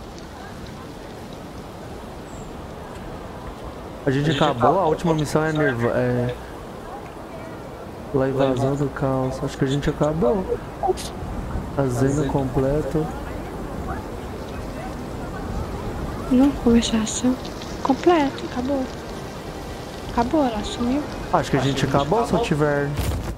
A gente acabou, a última missão é nerva... é... La invasão do caos. Acho que a gente acabou. Fazenda completo. Não, conversação. Completo, acabou. Acabou, ela sumiu. Acho que a gente acabou se eu tiver.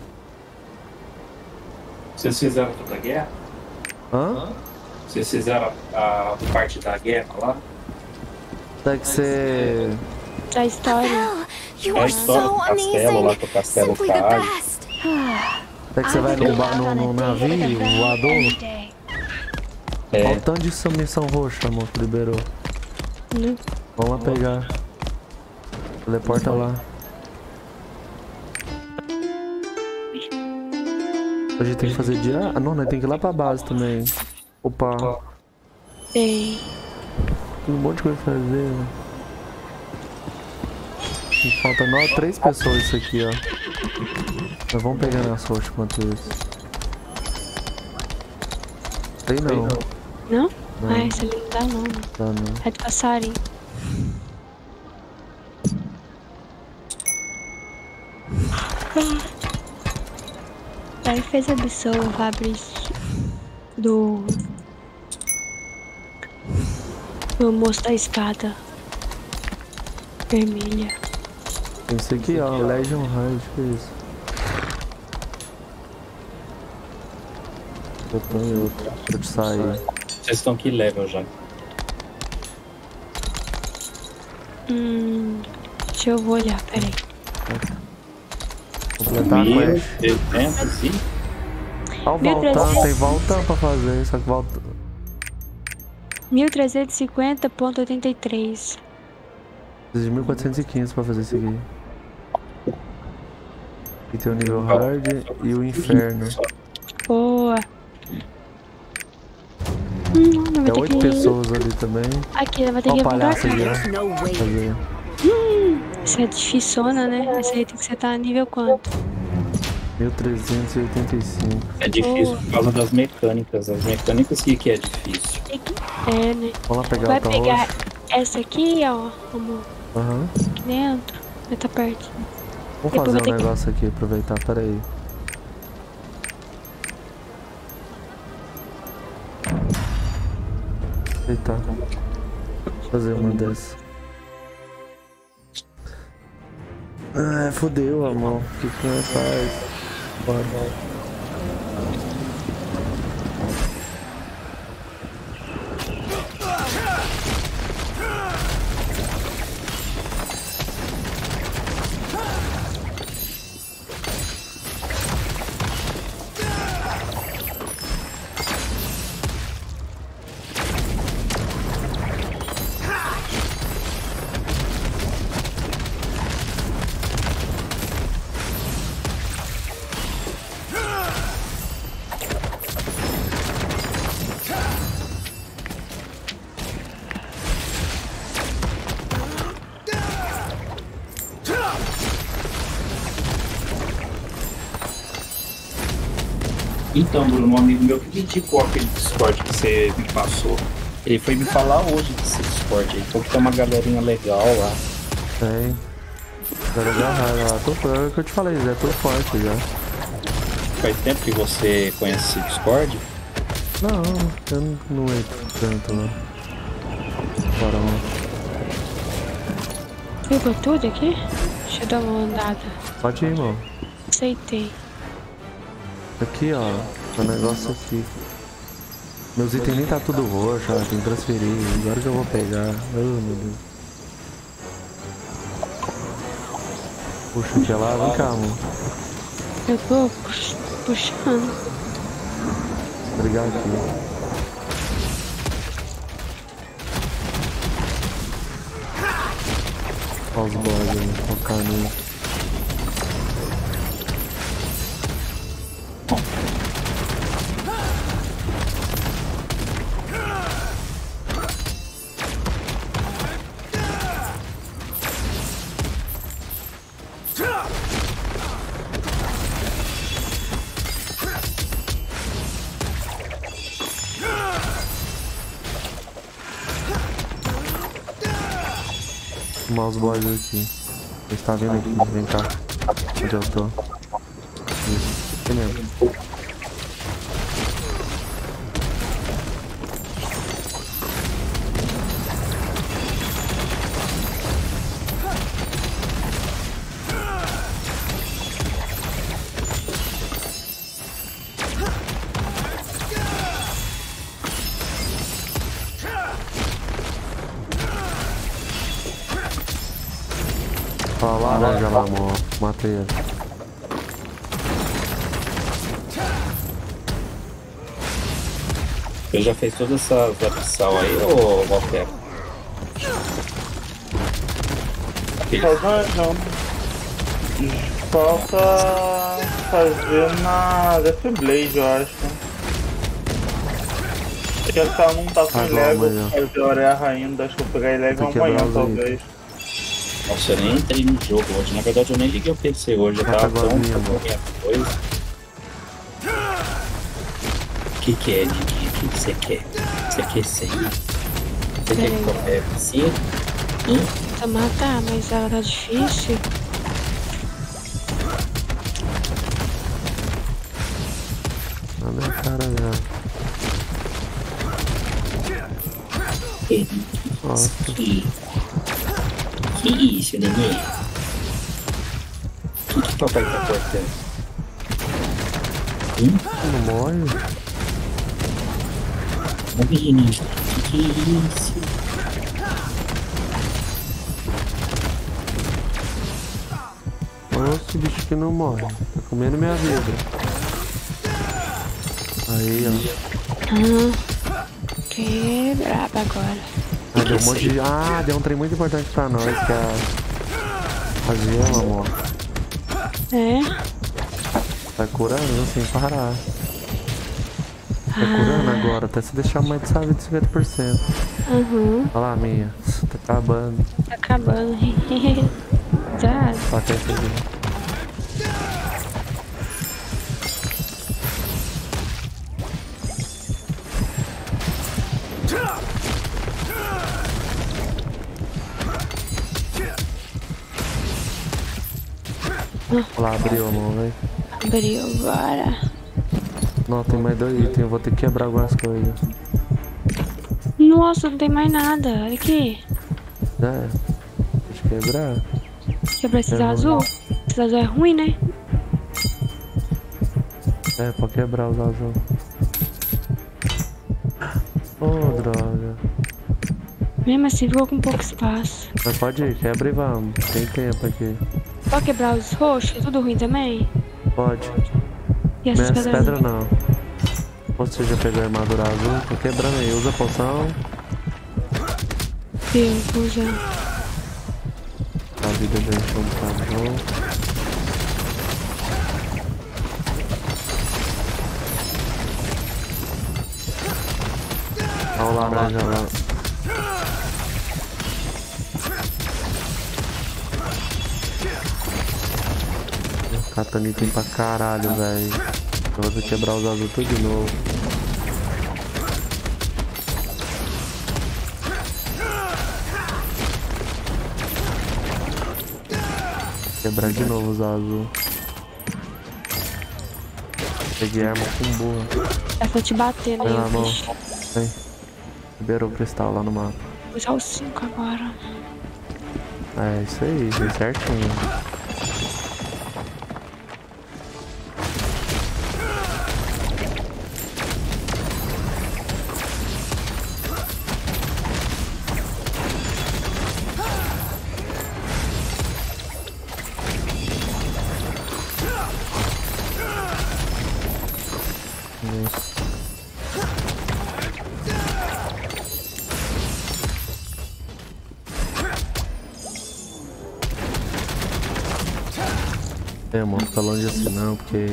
Vocês fizeram toda a guerra? Hã? Vocês fizeram a, a parte da guerra lá? Tem que ser. Da história. You É a are história so do castelo lá, que o castelo Simply the cai. best. Tem que você vai no, ba- no, no navio voador. É. Olha o tanto de missão roxa, amor, que liberou. Não. Vamos lá pegar. Teleporta lá. A gente tem que fazer dia... Ah, não, nós tem que ir lá pra base também. Opa. Tem. Tem um monte de coisa pra fazer, né? Falta nove, três pessoas isso aqui, ó. Nós vamos pegar na sorte enquanto isso. Sei não. Não? Não. Ah, essa ali não dá não. Dá não. É de passarinho. Aí fez a missão Fabrício do do moço da espada vermelha. Esse aqui, ó, Legion Hard, que é isso? Eu tô em outro, deixa eu sair. Vocês estão que level já? Hum, deixa eu vou olhar, peraí. Completar a quest. Sim. Ó, o voltão, tem voltão pra fazer, só que volta. mil trezentos e cinquenta ponto oitenta e três. Preciso de mil quatrocentos e quinze pra fazer isso aqui. Aqui tem o nível hard e o inferno. Boa. Hum, não vai tem oito que... pessoas ali também. Aqui, vai ter que mudar aqui. Hum, isso é dificilona, né? Essa aí tem que setar nível quanto? mil trezentos e oitenta e cinco. É difícil por causa das mecânicas. As mecânicas que, que é difícil. É, né? Vamos lá pegar vai outra pegar roxa. essa aqui, ó, amor. Aham. Uhum. Aqui dentro. Vai tá perto. Vamos Depois fazer um que... negócio aqui, aproveitar, pera aí. Eita. Deixa eu fazer uma dessa. Ah, fodeu, amor. O que que nós faz? Bora, bora. Então, Bruno, um amigo meu que me indicou aquele Discord que você me passou. Ele foi me falar hoje desse Discord. Ele falou que tem uma galerinha legal lá. Tem. Galera agarrada lá. Tô forte, é que eu te falei, Zé. Tô forte já. Faz tempo que você conhece esse Discord? Não, eu não, não entro tanto lá. Bora, mano. Pegou tudo aqui? Deixa eu dar uma andada. Pode ir, irmão. Aceitei. Aqui, ó, o negócio aqui. Meus itens nem tá tudo roxo, ó, tem que transferir. Agora que eu vou pegar. Oh, meu Deus. Puxa aqui lá, vem cá, amor. Eu tô pux puxando. Obrigado aqui. Olha os boys aí, focar nele. Os boys aqui. Você está vendo aqui? Vem cá. Onde eu tô? Isso. Aqui mesmo. Ó, laranja lá, amor. Matei ele. Você já fez todas essas abissal aí, ô Walter? Não, não. Falta fazer na Death Blade, eu acho. Já que ela não tá com Lego, fazer hora erra ainda, acho que eu vou pegar Lego amanhã, talvez. Nossa, eu nem entrei no jogo hoje. Na verdade, eu nem liguei o P C hoje. Eu tava tão fazendo minha coisa. O que que é, Diguinho? O que você quer? Você quer senha? Você quer que eu pegue assim? Tenta matar, mas ela tá difícil. Na minha cara dela. Nossa. Que... que isso, neném? O que que papai tá cortando? Hum? Não morre? Ô menino, que que é isso? Nossa, bicho que não morre. Tá comendo minha vida. Aí, ó. Hum. Que braba agora. Ah, deu um monte de... Ah, deu um trem muito importante pra nós, que é a gema, amor. É? Tá curando sem parar. Tá ah. curando agora, até se deixar mais de sabe de cinquenta por cento. Uhum. Olha lá, minha. Tá acabando. Tá acabando. Já. Tá quer seguir. Olha lá, abriu a mão, velho. Abriu agora. Não, tem mais dois itens, eu vou ter que quebrar algumas coisas. Nossa, não tem mais nada. Olha aqui. É, deixa eu quebrar. Quebrar esses azul? Esses azul é ruim, né? É, pode quebrar os azul. Oh, droga. Mesmo assim, ficou com pouco espaço. Mas pode ir, quebra e vamos. Tem tempo aqui. Pode quebrar os roxos? É tudo ruim também? Pode. E essas pedras pedras não. Ou seja, pegar a armadura azul, tô quebrando aí. Usa a poção. Deus, vou usar. A vida já encheu um bocado. Olha o laranja lá. Catando item pra caralho, velho. Eu vou quebrar os azul tudo de novo. Quebrar de novo os azul. Peguei arma com boa. É pra te bater, né? Na mão. Vem. Liberou o cristal lá no mapa. Vou usar o cinco agora. É isso aí, bem certinho. É, mano, fica longe assim não, porque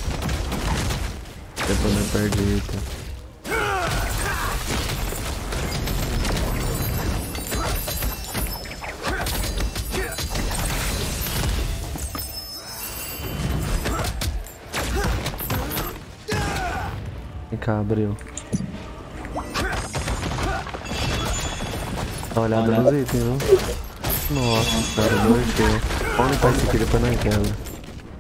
depois não perde item. Vem cá, abriu. Dá uma olhada nos itens, não? Nossa, cara, dois cheios. Vamos limpar esse aqui, depois não quebra.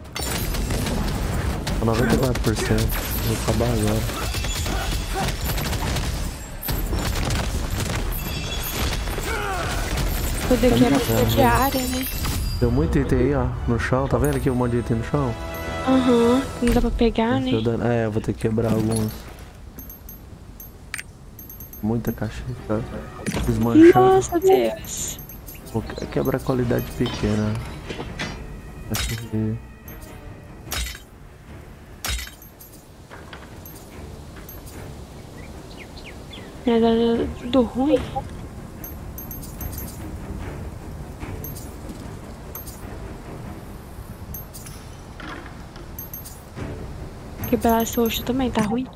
noventa e quatro por cento. Vou acabar agora. Poder que é de área, né? Deu muito item aí, ó. No chão. Tá vendo aqui um monte de item no chão? Aham. Uhum. Não dá pra pegar, né? Dando... É, eu vou ter que quebrar alguns. Muita caixa. Tá? Desmanchando. Nossa, Deus. Vou quebrar a qualidade pequena. Acho que... É tudo ruim. Quebrar essa roxa também, tá ruim?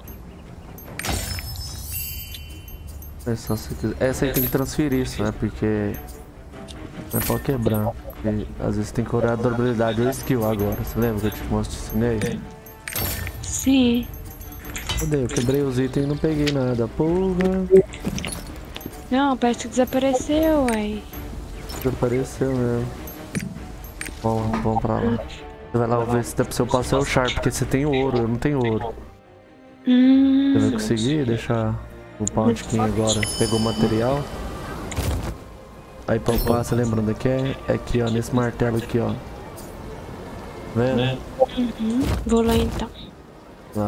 É só se quiser. Essa aí tem que transferir isso, né? Porque não é pra quebrar. Porque às vezes tem que curar a durabilidade ou skill agora. Você lembra que eu te mostrei? Sim. Cadê? Eu quebrei os itens e não peguei nada. Porra. Não, parece que desapareceu, uai. Desapareceu mesmo. Bom, vamos pra lá. Você vai lá ver se dá pra você passar o char, porque você tem ouro, eu não tenho ouro. Hum. Você vai conseguir deixar o pau um tiquinho agora? Pegou o material. Aí pra upar, você lembra onde é que é? É aqui, ó, nesse martelo aqui, ó. Vendo? Uhum. Vou lá então. Lá.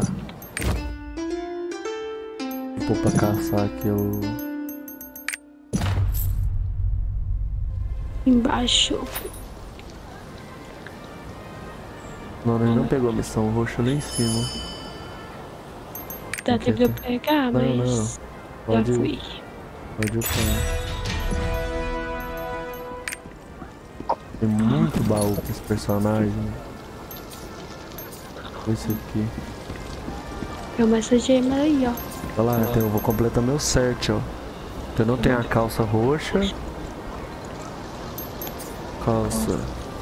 Vou pra caçar aqui o... Embaixo. Não, ele não pegou a missão roxa lá em cima. Dá tempo de eu pegar, não, mas... Não, pode já ir. fui. Pode upar. Tem muito baú com esse personagem. Esse aqui. Eu essa gema aí, ó. Olha lá, então eu vou completar meu cert, ó. Eu não tenho a calça roxa. Calça.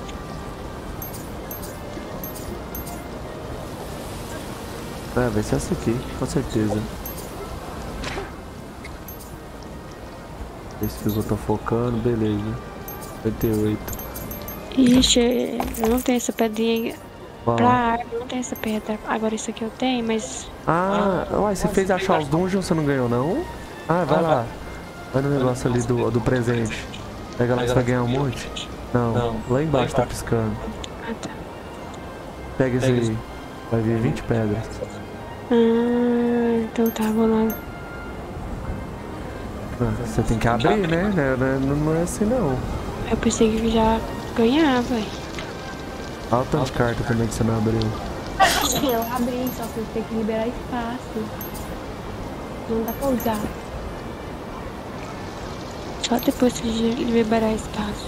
É, vai ser essa aqui, com certeza. Esse que eu tô focando, beleza. cinquenta e oito. Ixi, eu não tenho essa pedrinha. Qual? Pra árvore, não tenho essa pedra. Agora isso aqui eu tenho, mas... Ah, uai, você fez achar os dungeons, você não ganhou não? Ah, vai lá. Vai no negócio ali do, do presente. Pega lá que você vai ganhar um monte. Não, lá embaixo tá piscando. Ah, tá. Pega esse aí. Vai vir vinte pedras. Ah, então tá, vou lá. Você tem que abrir, né? Não, não é assim não. Eu pensei que já ganhava. Olha o tanto de carta também que você não abriu. Eu abri, só que eu tenho que liberar espaço. Não dá pra usar. Só depois de liberar espaço.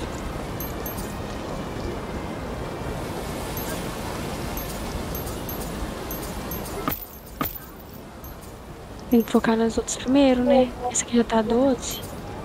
Tem que focar nas outras primeiro, né? Essa aqui já tá doze.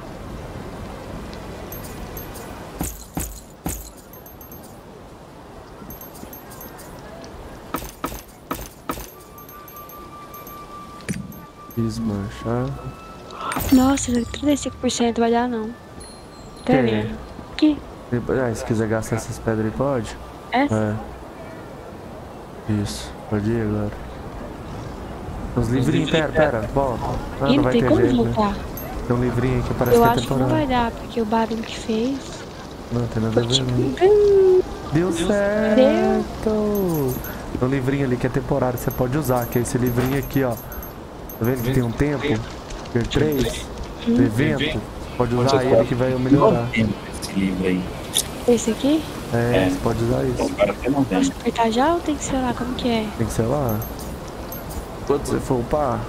Desmanchar. Nossa, trinta e cinco por cento vai dar não. Tá vendo? Aqui. Ah, se quiser gastar essas pedras aí, pode? É? É. Isso, pode ir agora. Os livrinhos, pera, pera, volta. Ah, Ih, não não vai tem ter como jeito, voltar. né? Tem um livrinho aqui, parece Eu que é acho que não temporário. vai dar, porque o barulho que fez. Não, tem nada a ver não. Deu certo! Tem um livrinho ali que é temporário, você pode usar, que é esse livrinho aqui, ó. Tá vendo que tem um tempo? Tier três, do evento. Pode usar ele que vai melhorar. Esse livro aí. Esse aqui? É, você pode usar isso. Posso apertar já ou tem que ser lá? Como que é? Tem que ser lá. Quando você for upar.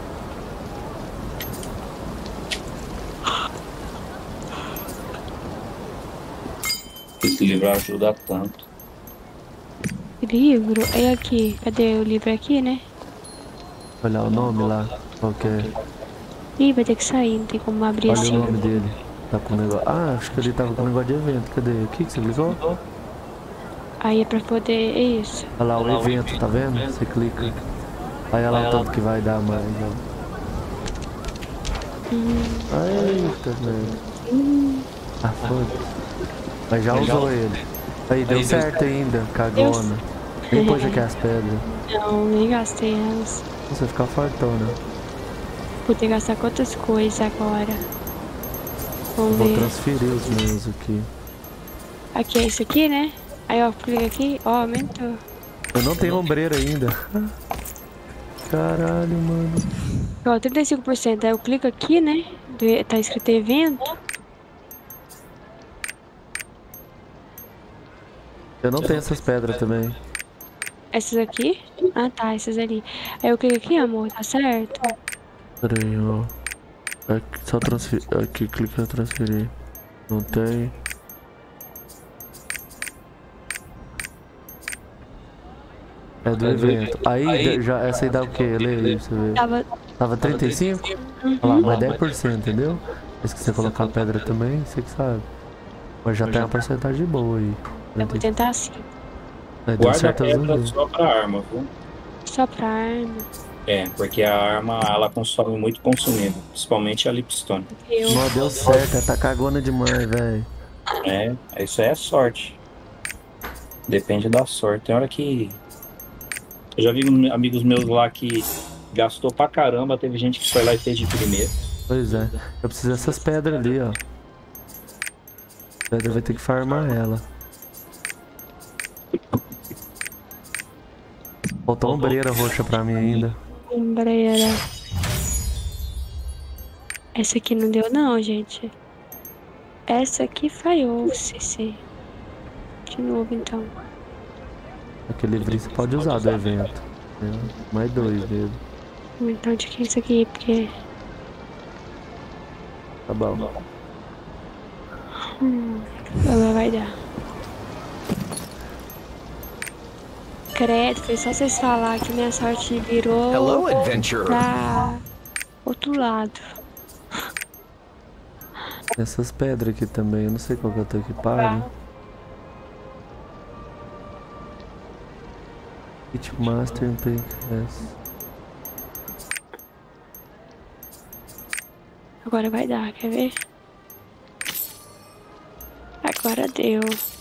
Esse livro ajuda tanto. Livro? É aqui. Cadê o livro aqui, né? Olha o nome lá. Qual que é? Ih, vai ter que sair, não tem como abrir Olha assim. o nome dele. Tá com o negócio. Ah, acho que ele tava com o negócio de evento. Cadê? O que que você clicou? Aí é pra poder... É isso. Olha lá o evento, tá vendo? Você clica. Aí olha lá o tanto que vai dar mais, ó. Hum. Eita, velho. Hum. Ah, foda-se. Mas já usou ele. Aí, deu certo ainda, cagona. Nem pôs aqui as pedras. Não, nem gastei elas. Você vai ficar fartona. Vou ter que gastar com outras coisas agora. Vamos Eu vou ver. transferir os meus aqui. Aqui é isso aqui, né? Aí ó, clica aqui, ó, aumentou. Eu não tenho ombreira ainda. Caralho, mano. Ó, trinta e cinco por cento. Aí eu clico aqui, né? Tá escrito evento. Eu não tenho essas pedras também. Essas aqui? Ah tá, essas ali. Aí eu clico aqui, amor, tá certo? Pera aí, ó. Aqui, só transferir. Aqui, clica em transferir. Não tem. É do evento. Aí, já, essa aí dá o quê? Lê aí pra você ver. Tava, Tava trinta e cinco? Uhum. Olha lá, mais dez por cento, entendeu? Se você colocar a pedra também, você que sabe. Mas já tem uma porcentagem boa aí. Eu vou tentar assim. Aí, guarda a pedra só pra arma, viu? Só pra arma. É, porque a arma, ela consome muito consumido. Principalmente a Lipstone. Eu... Não deu certo, tá cagona demais, velho. É, isso aí é sorte. Depende da sorte. Tem hora que... Eu já vi amigos meus lá que gastou pra caramba, teve gente que foi lá e fez de primeiro. Pois é, eu preciso dessas pedras ali, ó. A pedra vai ter que farmar ela. Faltou uma ombreira roxa pra mim ainda. Ombreira. Essa aqui não deu não, gente. Essa aqui falhou, Cici. De novo, então. Aquele livrinho você pode usar do evento. É, mais dois dele. Então de que é isso aqui? Porque... Tá bom. Hum, ela vai dar. Credo, foi só vocês falar que minha sorte virou Hello, adventurer. pra outro lado. Essas pedras aqui também, eu não sei qual que eu tô equipado. Kit Master Impake S. Agora vai dar, quer ver? Agora deu.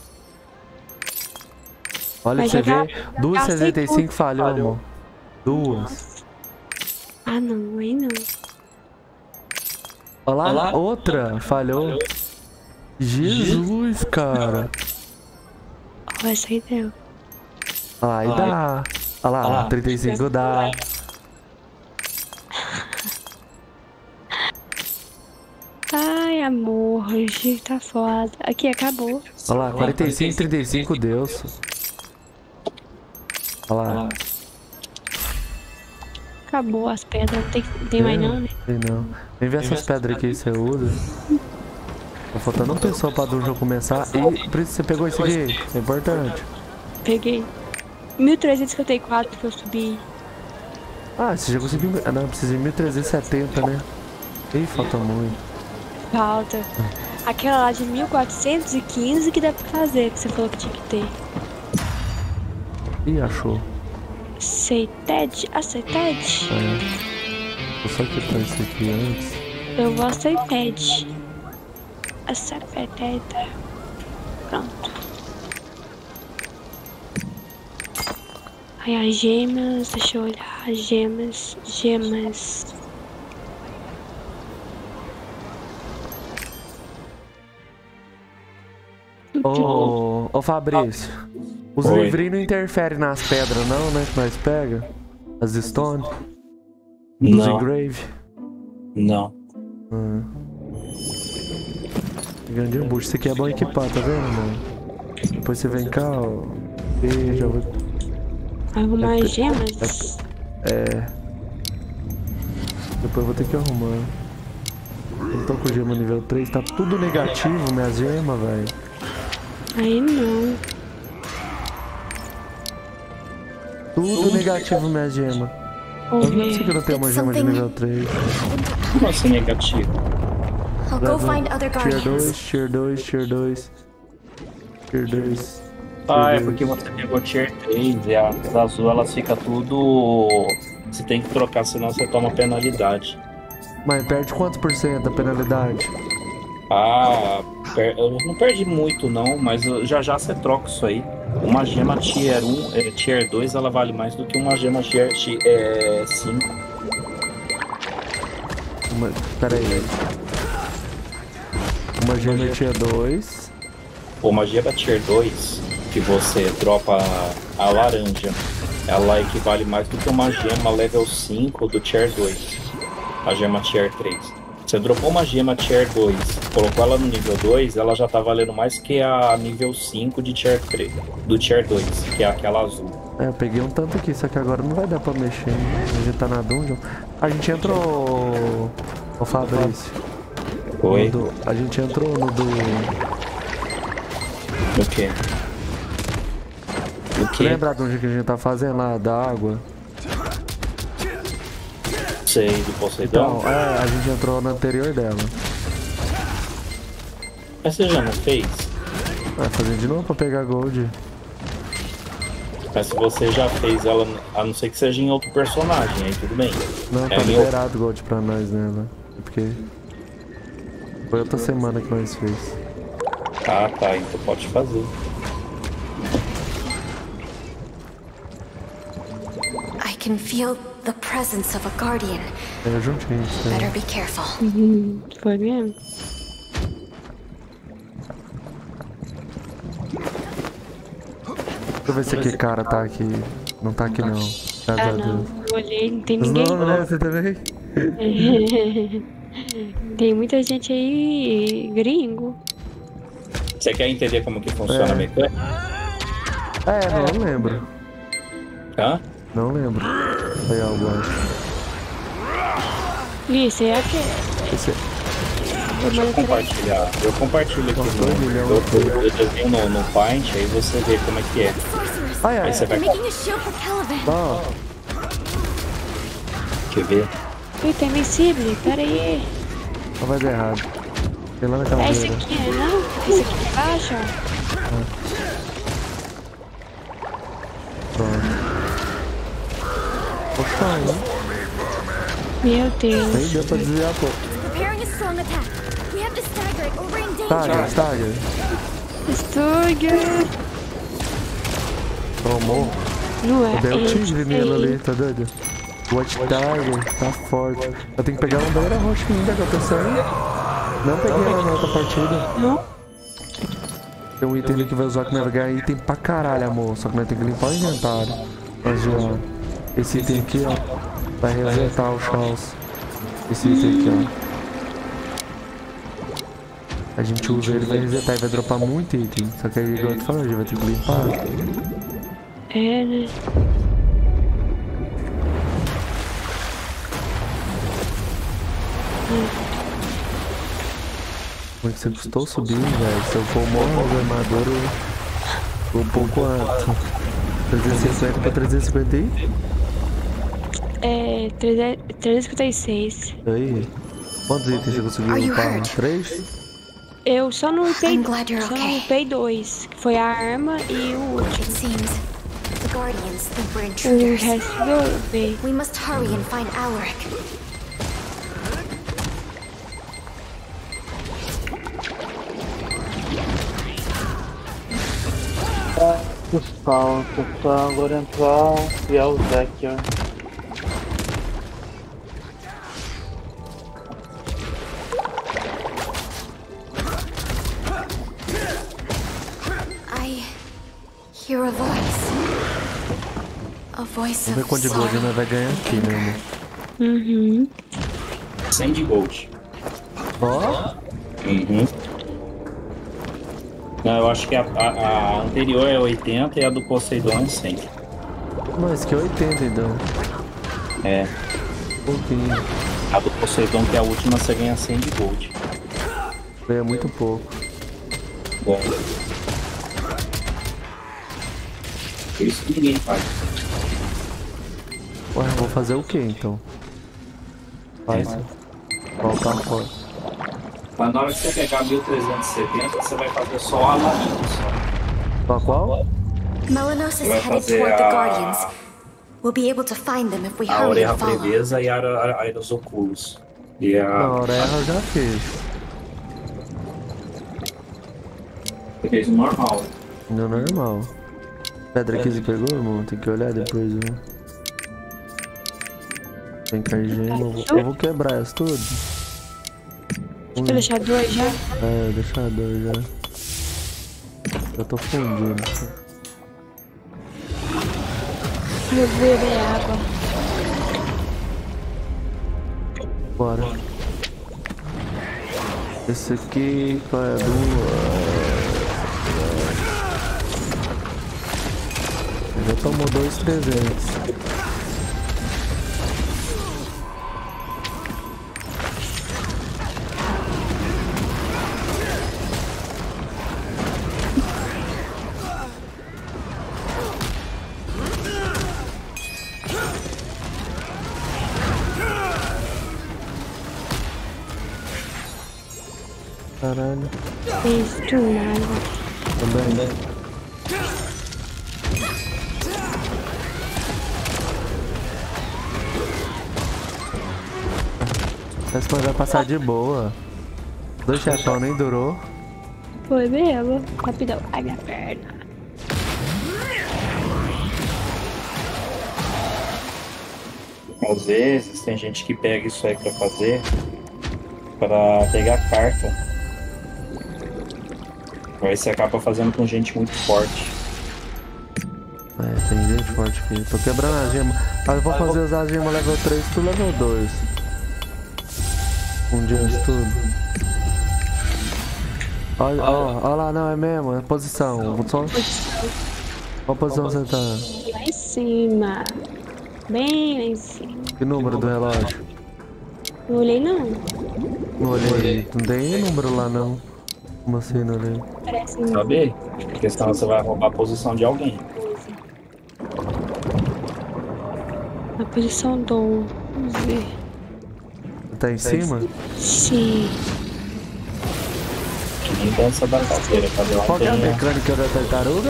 Olha pra você ver, duas sessenta e cinco falhou, amor. Duas. Ah não, aí não. Olha lá, Olá. outra falhou. Jesus, cara. Ó, essa aí deu. Olha lá, aí dá. Olha lá, trinta e cinco dá. Ai, amor, hoje tá foda. Aqui, acabou. Olha lá, quarenta e cinco, trinta e cinco, Deus. Olha lá. Acabou as pedras, não tem, tem mais não, né? Tem não. Vem ver essas pedras aqui que você usa. Tá faltando uma pessoa pra dungeon começar. E por isso você pegou isso aqui, é importante. Peguei. mil trezentos e cinquenta e quatro que eu subi. Ah, você já conseguiu... Ah, não, precisa de mil trezentos e setenta, né? Ih, falta muito. Falta. Aquela lá de mil quatrocentos e quinze que dá pra fazer, que você falou que tinha que ter. Ih, achou. Aceited? Aceited? É. Vou só quitar isso aqui antes. Eu vou aceited. Aceited. Pronto. Aí as gemas, deixa eu olhar. As gemas, gemas. Ô, ô Fabrício, os livrinhos não interferem nas pedras não, né, que nós pega? As stone? Os engrave? Não. Hum. Grande embuste, isso aqui é bom equipar, tá vendo, mano? Depois você vem cá, ó. E já vou... Arrumar as gemas? É... Depois eu vou ter que arrumar. Eu tô com gema nível três, tá tudo negativo minhas gemas, velho. Aí não. Tudo negativo minha gema. Eu não sei que eu não tenho uma gema de nível três. Como assim negativo? Tier dois, tier dois, tier dois. Tier dois. Ah, é porque você pegou tier três e as azul elas ficam tudo... Você tem que trocar, senão você toma penalidade. Mas perde quantos por cento da penalidade? Ah, per... eu não perdi muito não, mas já já você troca isso aí. Uma gema tier um, é, tier dois, ela vale mais do que uma gema tier é, cinco. Uma... Pera aí. Uma gema tier dois. Uma gema tier dois, que você dropa a laranja, ela equivale mais do que uma gema level cinco do tier dois. A gema tier três. Você dropou uma gema tier dois, colocou ela no nível dois, ela já tá valendo mais que a nível cinco de tier três, do tier dois, que é aquela azul. É, eu peguei um tanto aqui, só que agora não vai dar pra mexer, né? A gente tá na dungeon. A gente entrou... Ô Fabrício. Oi? Do... A gente entrou no do... O quê? O quê? Lembra de onde que a gente tá fazendo lá, da água? Sei, do Poseidon? Então, é, a gente entrou na anterior dela. Mas você já não fez? Vai fazer de novo pra pegar gold. Mas se você já fez ela, a não ser que seja em outro personagem, aí tudo bem. Não, é tá liberado o gold pra nós nela. Porque foi outra semana que nós fez. Ah, tá, então pode fazer. I can feel the presence of a guardian. É juntinho, isso. Better be careful. Uhum, foi mesmo. Deixa eu ver se aquele cara tá aqui. Não tá aqui não. Graças Ah, a não. Deus. Eu olhei, não tem ninguém. Não, né? Você também? Tem muita gente aí gringo. Você quer entender como que funciona É. a mecânica? É, não lembro. Hã? Não lembro. Foi algo acho. Isso, é que. Esse... Deixa eu compartilhar. Eu compartilho aqui no, eu, eu desenho no, no Paint, aí você vê como é que é. Ai, ai. Aí você vai. Making a shield for Caliban. Ó. Quer ver? Eita, é invencível, pera aí. Não vai dar errado. Tem lá na caveira. É esse aqui, não? Esse aqui de baixo, ó. Pronto. Opa, hein? Meu Deus. Nem deu pra desviar, pô. Preparing a strong attack. We have to stagger it or we're in danger. Stagger, stagger. Stagger. Tomou. Não é. Eu dei um esse tigre nele aí. ali, tá doido? White Tiger, tá forte. Eu tenho que pegar uma bandeira roxa ainda que eu tô saindo. Não peguei ela na outra partida. Não? Tem um item ali que vai usar que vai ganhar item pra caralho, amor. Só que nós temos que limpar o inventário. Mas ó, esse item aqui, ó, vai resetar o Chaos. Esse item aqui, ó. A gente usa ele, vai resetar e vai dropar muito item. Só que aí, igual eu tô falando, a gente vai ter que limpar. É, né? Como é que você custou subir, velho? Se eu for o maior armador, eu vou um pouco antes. trezentos e cinquenta pra trezentos e cinquenta aí? É, trezentos e cinquenta e seis. Aí. Quantos itens você conseguiu limpar? Três? Eu só não upei, I'm glad you're só okay. não upei dois, que foi a arma e o último. It seems the guardians think we're O intruders. resto eu upei. We must hurry and find Alaric. Os pau, pessoal, agora entrar e é o Zek, ó. I hear a voice. A voice Vamos ver of quanto de gold sorrow. nós vai ganhar aqui, meu amor. Uhum. cem de gold. Ó. Uhum. Não, eu acho que a, a, a anterior é oitenta e a do Poseidon é cem. Não, esse aqui é oitenta então. É. Um pouquinho. A do Poseidon, que é a última, você ganha cem de gold. Ganha muito pouco. Bom. Por isso que ninguém faz. Ué, vou fazer o que então? Faz. É. Voltar fora. Mas na hora que você pegar mil trezentos e setenta, você vai fazer só a Alaric só. Só qual? Melanos is Vai headed fazer toward the a- Guardians. We'll be able to find them if we A hurry Oreja and follow. Preveza e a a- Aeros Oculos. E a... Na hora ela já fez. Você fez o normal. No normal. Pedra aqui você pegou, irmão? Tem que olhar depois, viu? Tem que gema. Eu vou, eu vou quebrar elas todas. Deixa eu deixar dois já. É, deixar dois já. Eu tô fundindo. Eu vou beber água. Bora. Esse aqui, qual é a do... Já tomou dois trezentos. Caralho. Isso, nada. Também. Parece que vai passar de boa. Dois chefão nem durou. Foi mesmo. Rapidão. Ai, minha perna. Às vezes tem gente que pega isso aí pra fazer, pra pegar carta. Aí você acaba fazendo com gente muito forte. É, tem gente forte aqui. Tô quebrando a gema. Ah, eu vou fazer usar a gema level três pro level dois. Um dia de tudo. Olha, ó, ó lá, não, é mesmo, é posição. Só... Qual posição você tá? Lá em cima. Bem lá em cima. Que número do relógio? Não olhei não. Não olhei. Não tem número lá não. Como assim não olhei? Parece Sabe? Porque senão você vai roubar a posição de alguém. A posição do... Vamos ver. Tá em cima? Sim. Que nem dança da carteira, cadê Qual que é a mecânica da tartaruga?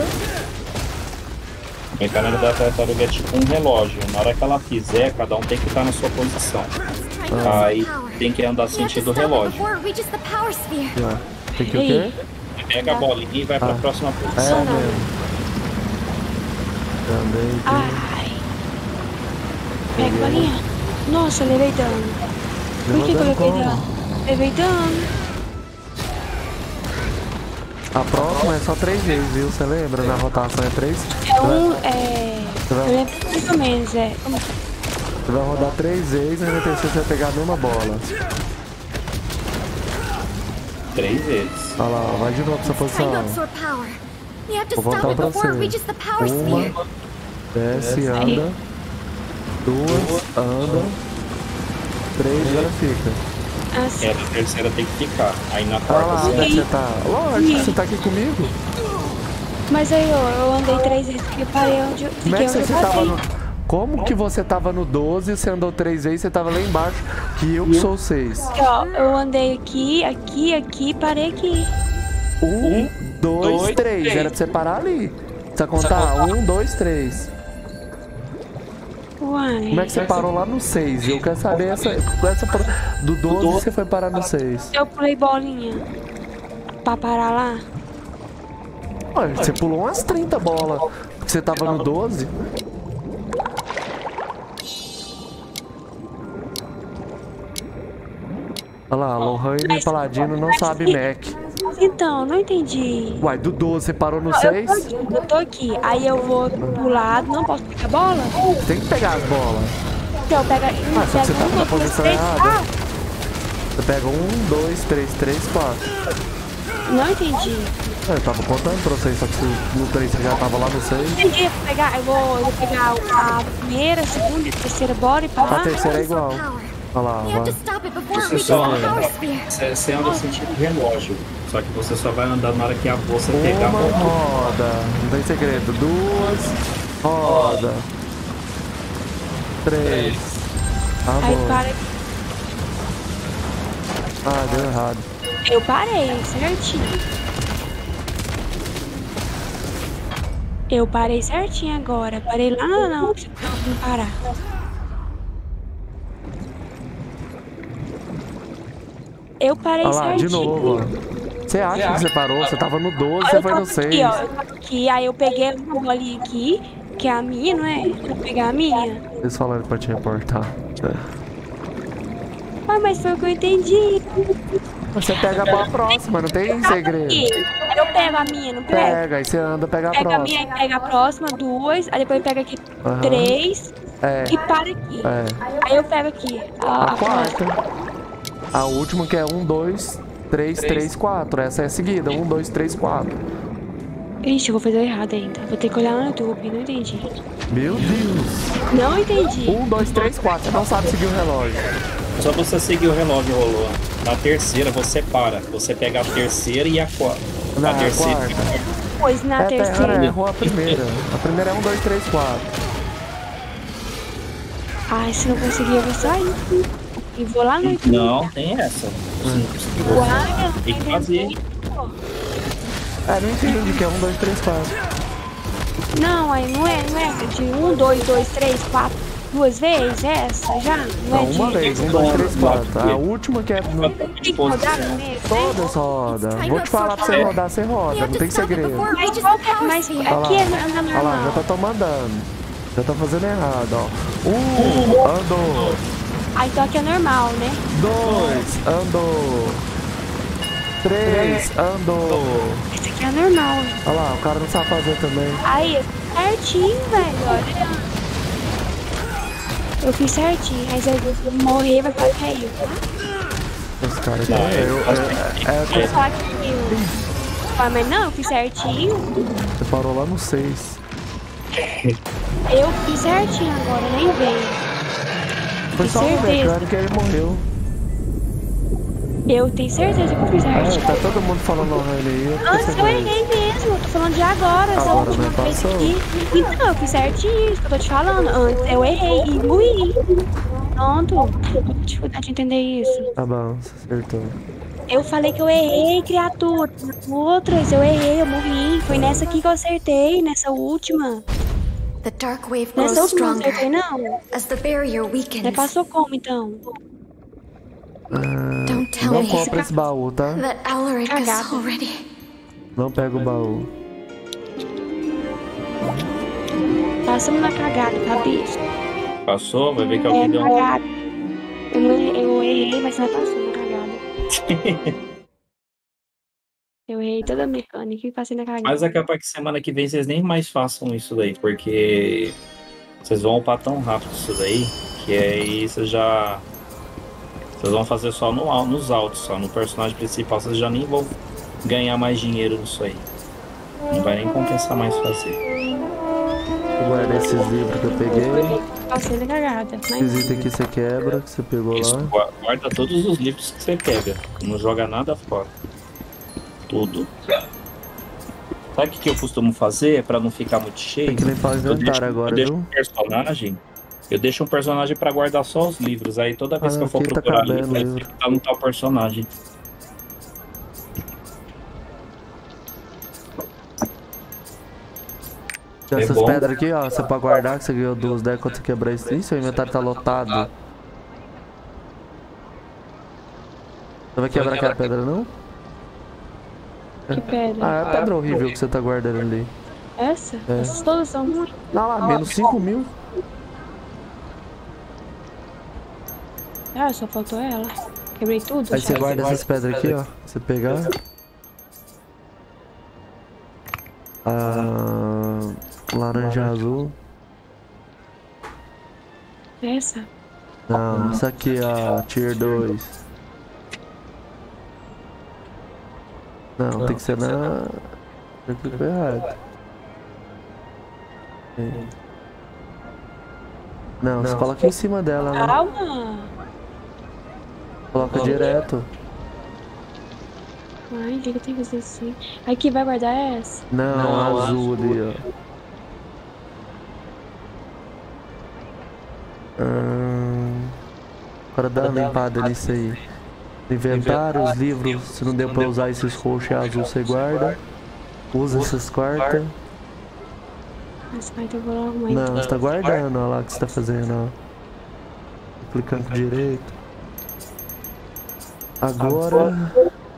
A mecânica da tartaruga é tipo um relógio. Na hora que ela fizer, cada um tem que estar na sua posição. Ah. Aí tem que andar sentindo o relógio. Ah. Tem que o quê? Pega a bolinha e vai ah. pra próxima posição. É mesmo. Também. Ai. Pega a bolinha. Nossa, eu levei dano. Por que, que eu levei dano? Levei dano. A próxima é só três vezes, viu? Você lembra? Na rotação é três? É um, é... Eu lembro mais ou menos, é... Você vai rodar três vezes e na terceira você vai pegar a mesma bola. Três vezes. Olha lá, vai de novo pra essa posição. Vou voltar pra você. Uma, desce, anda. Duas, anda. Três, ela fica. Assim. É, na terceira tem que ficar. Aí na quarta ah, você... você tá... Lógico, você tá aqui comigo. Mas aí eu, eu andei três vezes porque eu parei onde eu... Como é que você tava no... Como que você tava no doze e você andou três vezes e você tava lá embaixo? Que eu que sou o seis. Aqui, ó, eu andei aqui, aqui, aqui, parei aqui. Um, dois, dois três. três. Era pra você parar ali. Precisa contar? Um, dois, três. Uai. Como é que você parou lá no seis? Eu quero saber essa, essa do doze você foi parar no seis. Eu pulei bolinha pra parar lá. Ué, você pulou umas trinta bolas. Porque você tava no doze. Olha lá, Lohan e Paladino não sabe Mac. Então, não entendi. Uai, do doze você parou no não, seis? Eu tô, aqui, eu tô aqui, aí eu vou pro lado, não posso pegar a bola? Tem que pegar as bolas. Então, pega... Ah, só que você tá um, na posição três, errada. Ah. Você pega um, dois, três, três, quatro. Não entendi. Eu tava contando pra vocês, só que no três você já tava lá no seis. Entendi, eu vou pegar, eu vou, eu vou pegar a primeira, a segunda e a terceira bola e parar. A terceira é igual. Olha lá, vai. Você só anda, você, você anda sentindo relógio. Só que você só vai andar na hora que a bolsa pegar a bola. Uma roda, não tem segredo. Duas, roda. Três. Tá bom. Aí para. Ah, deu errado. Eu parei, certinho. Eu parei certinho agora. Parei lá, não, não, você não parar. Eu parei Olha lá, certinho. de novo, ó. Você acha você que você parou? Você tava no doze, você foi no seis. Aqui, ó, eu tava aqui, aí eu peguei uma bolinha aqui, que é a minha, não é? Eu vou pegar a minha. Eles falaram pra te reportar. Ah, mas foi o que eu entendi. Você pega a próxima, não tem segredo. Aqui. Aí eu pego a minha, não pego? Pega, aí você anda, pega a pega próxima. Pega a minha, aí pega a próxima, duas, aí depois pega aqui uhum. três é. e para aqui. É. Aí eu pego aqui a, a, a quarta. A última que é um, dois, três, três, quatro. Essa é a seguida, um, dois, três, quatro. Ixi, eu vou fazer errado ainda. Vou ter que olhar no YouTube, não entendi. Meu Deus. Não entendi. Um, dois, três, quatro. Você não sabe seguir o relógio. Só você seguir o relógio, rolou. Na terceira você para. Você pega a terceira e a quarta. Na a terceira. Quarta. Pois na é, terceira. É, errou a primeira. A primeira é um, dois, três, quatro. Ai, se não conseguir, eu vou sair. E vou lá no YouTube. Não, tem essa. Guarda. Tem que fazer. É, não entendi que é um, dois, três, quatro. Não, aí não é, não é de um, dois, dois, três, quatro, duas vezes essa já? Não, não é uma de... vez, um, dois, três, quatro. A última que é no... Tem que rodar mesmo? Todas roda. Vou te falar pra você rodar, você roda, não tem segredo. Mas, qual que é- mas aqui é na Olha lá, já normal. tá tô mandando. Já tá fazendo errado, ó. Um, andou. Ah, então aqui é normal, né? Dois, andou. Três, andou. Esse aqui é normal. Olha lá, o cara não sabe fazer também. Aí, certinho, velho, olha. Eu fiz certinho, aí se eu morrer vai ficar feio, tá? Os caras aqui, é, eu, é, é, Vai é, falar que eu... Ah, mas não, eu fiz certinho. Você parou lá no seis. Eu fiz certinho agora, nem veio. Foi só o mecânico que ele morreu. Eu tenho certeza que eu fiz É, certinho. tá todo mundo falando no aí. Antes eu errei mesmo, eu tô falando de agora, essa Agora, última né, vez passou. aqui. Então, eu fiz certinho, isso que eu tô te falando. Antes eu errei e morri. Pronto. Eu tô com dificuldade de entender isso. Tá bom, você acertou. Eu falei que eu errei, criatura. Outras eu errei, eu morri. Foi nessa aqui que eu acertei, nessa última. The dark wave grows Nessa última eu stronger acertei, não? as the barrier Você weakens. passou como, então? Ah, Don't tell não me compra esse baú, tá? that Alaric is already. Não pega o baú. Passamos na cagada, tá, bicho? Passou? Vai ver que É, alguém deu um... cagada. Eu, não errei, eu errei, mas não passou na cagada. Eu errei toda a mecânica e passei na cagada. Mas é capaz que semana que vem vocês nem mais façam isso daí, porque vocês vão upar tão rápido isso daí, que aí vocês já... Vocês vão fazer só no, al- nos altos, só no personagem principal, vocês já nem vão ganhar mais dinheiro nisso aí. Não vai nem compensar mais fazer. Eu guardei esses livros que eu peguei. Passei na cagada. Mas... Esses itens aqui você quebra, que você pegou Isso, lá. gua- guarda todos os livros que você pega. Não joga nada fora. Tudo. Sabe o que, que eu costumo fazer pra não ficar muito cheio? Tem que limpar o Eu inventário deixo- agora, eu deixo viu? um personagem. Eu deixo um personagem pra guardar só os livros. Aí toda vez Ah, que eu for aqui tá procurar cabendo livro, vai livro. sempre tá no tal personagem. Tem É essas bom. pedras aqui, ó, você pode guardar, que você ganhou duas, daí quando você quebrar isso, ih, seu inventário tá lotado. Você vai quebrar aquela pedra, não? Que pedra? Ah, é a pedra horrível que você tá guardando ali. Essa? É. Essas todas são ruins. Não, lá, menos cinco mil. Ah, só faltou ela. Quebrei tudo. Aí já. você guarda essas pedras aqui, ó. Você pegar. Ah, laranja azul. Essa? Não, essa aqui, ó, tier dois. Não, tem que ser na... Eu clico errado. É. Não, você coloca em cima dela, né? Calma. Coloca direto. Ai, o que eu tenho que fazer assim? Aqui vai guardar essa? Não, azul ali, ó. Hum, para dar uma limpada nisso aí. Inventário, os livros, se não deu pra usar esses roxos e azul, você guarda. Usa essas quartas. Essa parte eu vou arrumar Não, então. você tá guardando, olha lá o que você tá fazendo, ó. Clicando com direito. Agora...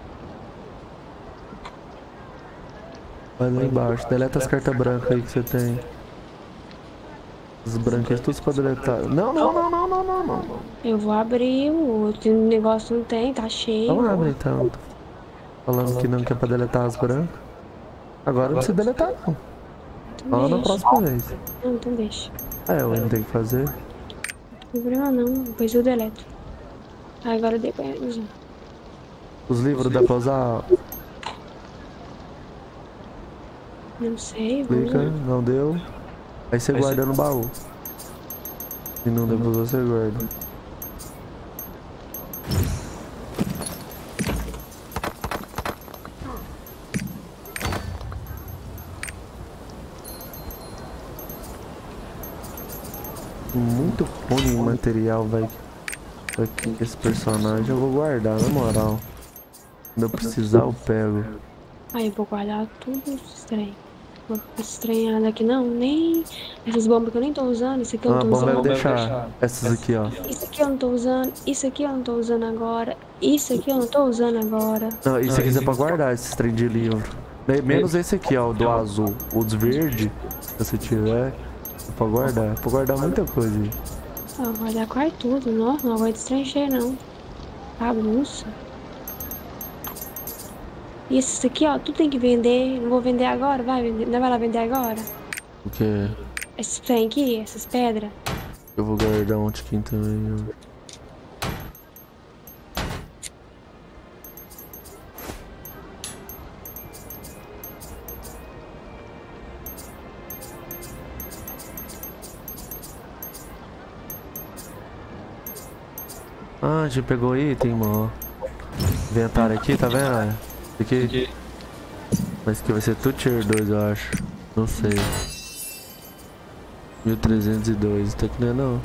Vai lá embaixo, deleta as cartas brancas aí que você tem. As brancas, tudo pra deletar. Não, não, não, não, não, não, não. Eu vou abrir o outro negócio, não tem, tá cheio. Então abre então. Falando que não quer pra deletar as brancas. Agora não precisa deletar não. Então Fala na deixa. próxima vez. Não, então deixa. É, eu não tenho que fazer. Não tem problema não, depois eu deleto. Ah, agora eu dei pra usar. Os livros dá pra usar? Não sei, vou Clica, usar. não deu. Aí você guarda no baú. E não deu pra usar, você guarda. Muito ruim em material, velho. Aqui, esse personagem eu vou guardar, na moral. Quando eu precisar, eu pego. Aí eu vou guardar tudo esse trem. Vou ficar estranhando aqui não, nem essas bombas que eu nem tô usando. Isso aqui eu não tô ah, usando. Vou deixar essas aqui, ó. Isso aqui eu não tô usando. Isso aqui eu não tô usando agora. Isso aqui eu não tô usando agora. Não, isso aqui é pra guardar, esses trem de livro. Menos esse aqui, ó, o do azul. O dos verde, se você tiver, é pra guardar. É pra guardar muita coisa aí. Ah, vou guardar quase tudo. Nossa, não aguento esse trem cheio, não. Bagunça. E esses aqui, ó, tu tem que vender. Não vou vender agora, vai vender. Não vai lá vender agora? O quê? Esses trem aqui, essas pedras. Eu vou guardar um tiquinho também, ó. Ah, a gente pegou item, mano. Inventário aqui, tá vendo? Aqui. Mas aqui vai ser tudo tier dois, eu acho. Não sei. mil trezentos e dois, tá aqui não é não.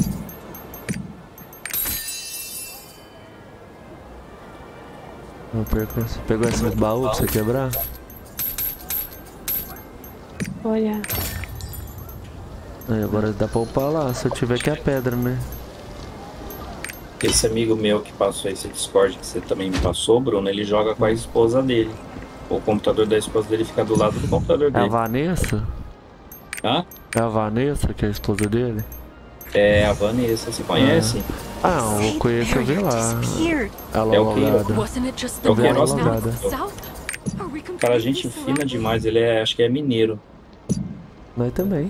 Não perco. Você pegou esses baús pra você quebrar? Olha. Aí agora dá pra upar lá, se eu tiver que é a pedra, né? Esse amigo meu que passou esse Discord que você também me passou, Bruno, ele joga com a esposa dele. O computador da esposa dele fica do lado do computador dele. É a Vanessa? Hã? É a Vanessa que é a esposa dele? É a Vanessa, você conhece? Ah, eu conheço, eu vi lá. Ela É o que? Eu vi ela logada. Cara, gente fina demais, ele é, acho que é mineiro. Nós também.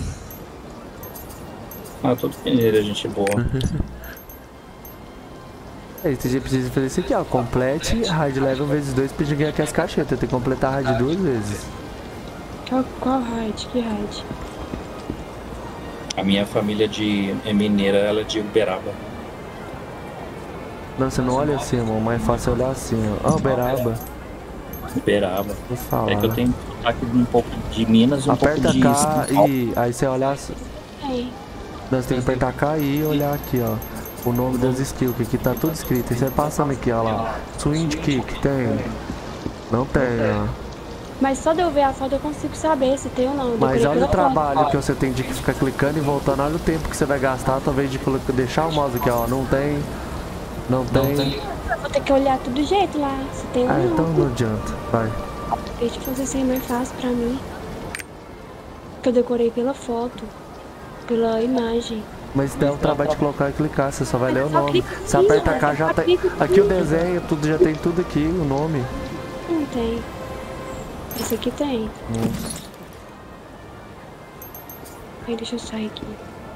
Ah, todo mineiro é gente boa. Aí você precisa fazer isso aqui, ó. Complete hard level vezes dois pra ganhar aqui as caixinhas. Tem que completar hard duas vezes. Qual, qual hard? Que hard? A minha família de é mineira, ela é de Uberaba. Não, você não olha assim, irmão. Mais fácil olhar assim, ó. Ó, Uberaba. Uberaba. Vou falar. É que eu tenho aqui um pouco de Minas e um Aperta pouco de K São Paulo. e aí você olha assim. Aí. Não, você tem que apertar K e olhar aqui, ó. O nome das skills, que aqui tá tudo escrito. E você passando aqui, ó lá. Swing kick, tem? Não tem, ó. Mas só de eu ver a foto eu consigo saber se tem ou não. Mas olha o trabalho que você tem de ficar clicando e voltando. Olha o tempo que você vai gastar, talvez de deixar o mouse aqui, ó. Não tem. Não tem. Eu vou ter que olhar tudo do jeito lá. Se tem ou Ah, não. então não adianta. Vai. Deixa eu fazer assim, é mais fácil pra mim. Porque eu decorei pela foto. Pela imagem. Mas dá o trabalho de colocar e clicar, você só vai ler o nome. Você aperta K, já tem. Aqui o desenho, tudo já tem tudo aqui, o nome. Não tem. Esse aqui tem. Nossa. Aí deixa eu sair aqui.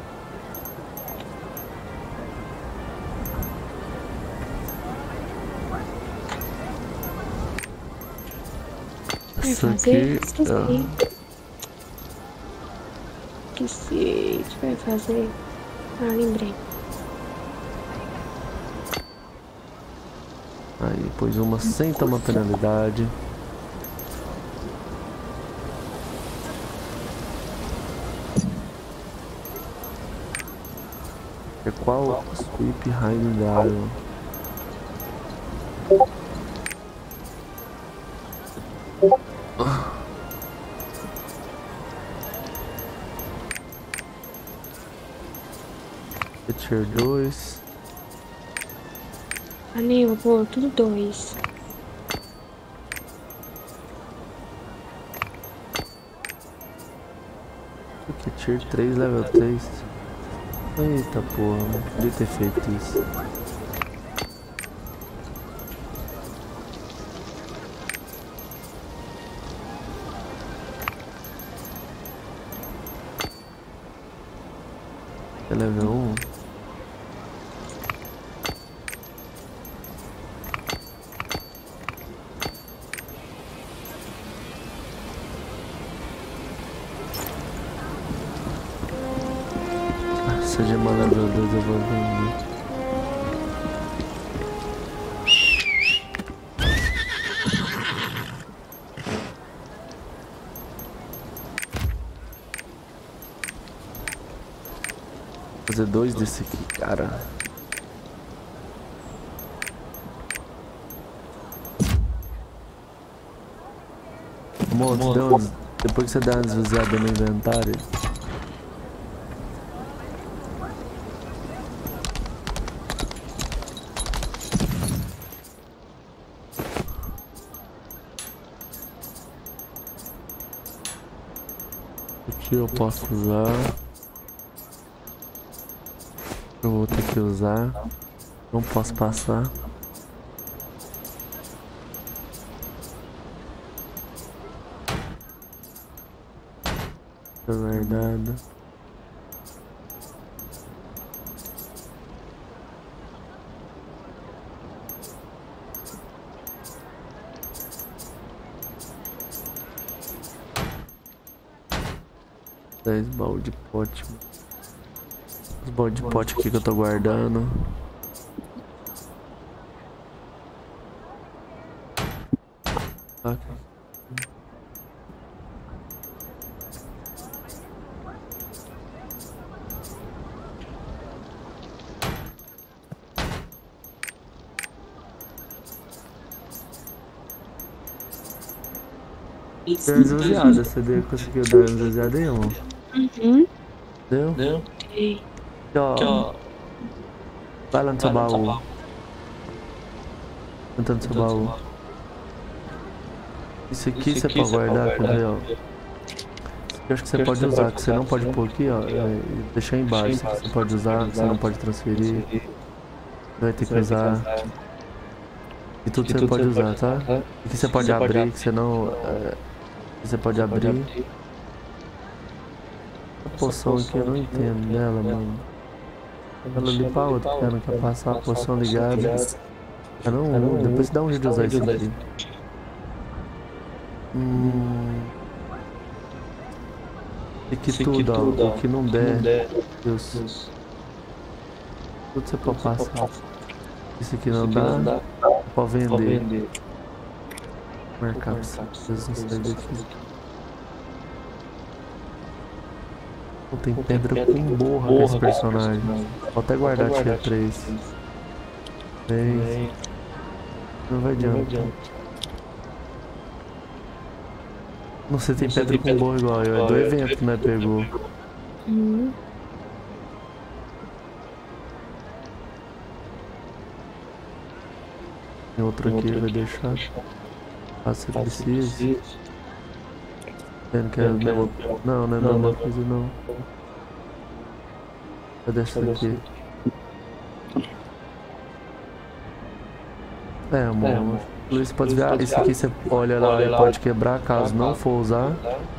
Isso aqui. Esqueci. Ah. Esqueci. O que vai fazer? Ah, lembrei. Aí, pôs uma sem tomar penalidade. É qual? Sweep Hiding Dial. Tier dois. Anil, vou tudo dois. Aqui, tier três, level três. Eita porra, não podia ter feito isso. É level um. Seja uma level dois, eu vou vender. Fazer dois desse aqui, cara. Moço, deu uns... depois que você dá uma esvaziada no inventário. Aqui eu posso usar. Eu vou ter que usar. Não posso passar. Tá guardado. dez baús de pote. Os baús de pote aqui que eu tô guardando. Okay. Deu uma esvaziada, você deu, conseguiu dar uma esvaziada aí, amor? Uhum. Deu? Deu. Aqui, ó. Vai lá no seu baú. Entra no seu baú. Isso aqui você pode guardar, quer ver, ó. Eu acho que você pode usar, que você não pode pôr aqui, ó. É, deixar embaixo. Isso aqui você pode usar, você não pode transferir. Vai ter que usar. E tudo você pode usar, tá? Aqui você pode abrir, que você não. É, você pode abrir. A poção aqui eu não entendo dela, mano. Ela ali pra outra, porque ela não quer passar a poção ligada. Eu não, depois dá um jeito de usar isso aqui. Hum. Aqui tudo, ó. O que não der. Deus. Tudo você pode passar. Isso aqui não dá. Pode vender. Marcar pra vocês não saírem daqui. Tem pedra com borra com esse personagem. Vou até guardar aqui a três. três. Não vai adiantar. Não sei, tem pedra com borra igual eu. É do evento que nós pegou. Uhum. Tem outro aqui, vai deixar. Caso você precise. Não quer mesmo. Não, não é a mesma coisa não. Vai deixar aqui. É, amor. Luiz, pode ver. Isso aqui você olha lá e pode quebrar caso não for usar.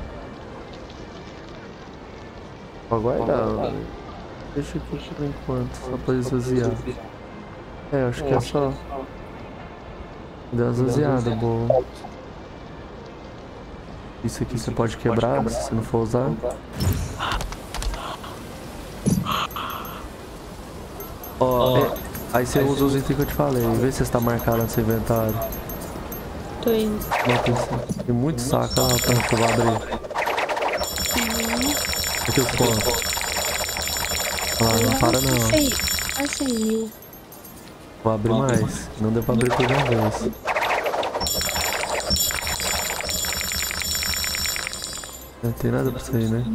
Pode guardar. Deixa aqui por enquanto, só pra esvaziar. É, acho que é só. Deu uma esvaziada, boa. Isso aqui você pode quebrar se você não for usar. Ó, oh, é, aí você usa os itens que eu te falei. Vê se está marcado no seu inventário. Tô indo. Não, tem muito saco lá, tanto que eu vou abrir. Aqui os pontos. Ah, não para não. Quase cem mil. Vou abrir mais. Não deu pra abrir por uma vez. Não tem nada pra sair, né?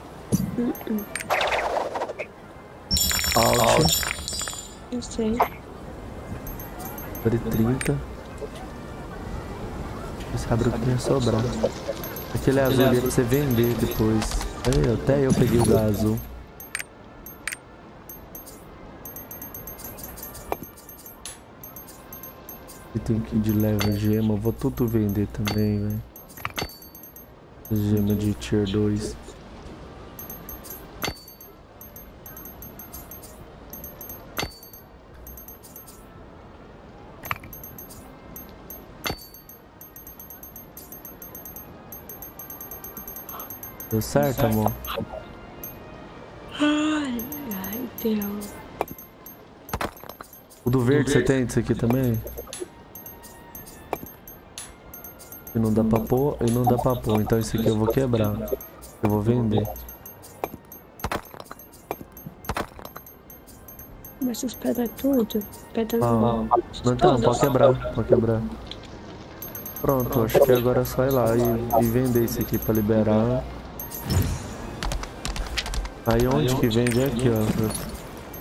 Alt. Eu sei. Abre trinta. Você abre o que vai sobrar. Aquele azul ali é pra você vender depois. Aí, até eu peguei o da azul. E tem que ir de leva gema. Eu vou tudo vender também, velho. Gema de tier dois. Deu certo, amor? Ai, ai, Deus. O do verde você tem isso aqui também? E não dá pra pôr, e não dá pra pôr, então isso aqui eu vou quebrar. Eu vou vender. Mas essas pedras tudo? Pedras ah, não, então, pode quebrar, pode quebrar. Pronto, acho que agora é só ir lá e, e vender isso aqui pra liberar. Aí onde que vende? É aqui, ó.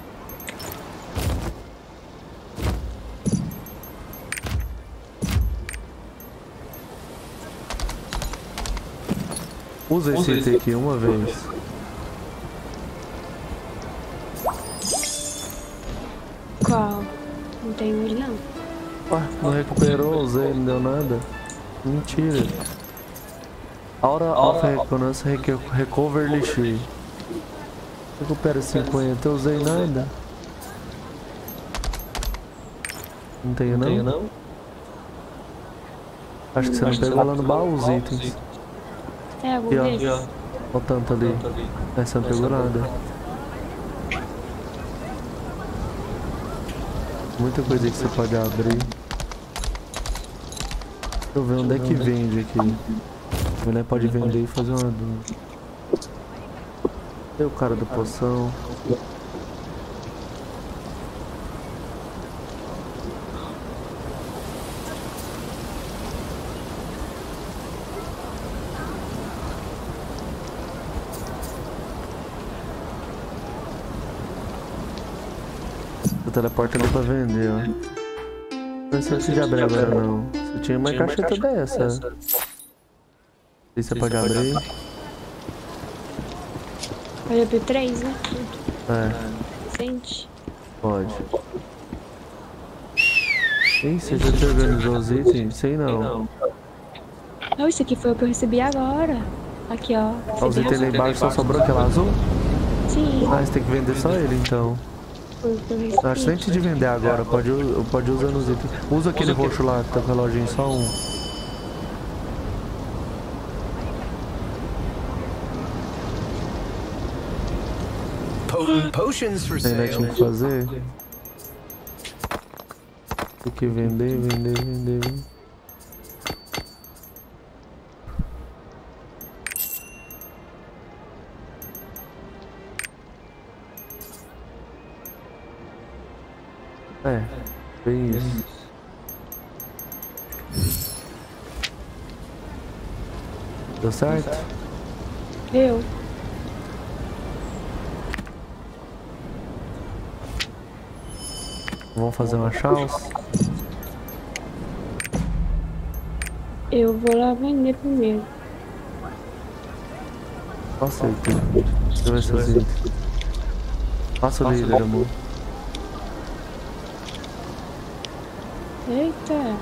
Usa esse item aqui uma vez. Qual? Não tem ele não. Ué, não recuperou, usei, não deu nada. Mentira. Aura of Recognance Recover Lixi. Recupera cinquenta, eu usei nada. Não tenho não? Não não? Acho que você não pegou lá no baú os itens. É, vou ver. Aqui, ó. Olha o tanto ali. É, você não pegou nada. Muita coisa que você pode abrir. Deixa eu ver onde é que vende aqui. A mulher pode vender e fazer uma dúvida. Tem o cara da poção. O teleporte ali pra vender, ó. Não sei se já abre agora não. Você tinha uma caixeta dessa. E você pode abrir. Pode abrir três, né? É. Sente. Pode. Ih, você já te organizou os itens? Sei não. Não, isso aqui foi o que eu recebi agora. Aqui, ó. Ó, os itens lá embaixo só sobrou aquela azul? Sim. Ah, você tem que vender só ele então. Acho que antes de vender agora, pode, pode usar nos itens. Usa aquele roxo lá que tá com a lojinha, só um. Potions for Ainda sale. tinha que fazer. Tem que vender, vender, vender, vender. É, bem isso. Deu certo? Eu. Vamos fazer uma chance? Eu vou lá vender primeiro. Passa aí, Pedro. Deixa eu ver seus itens. Passa o líder, amor. Eita.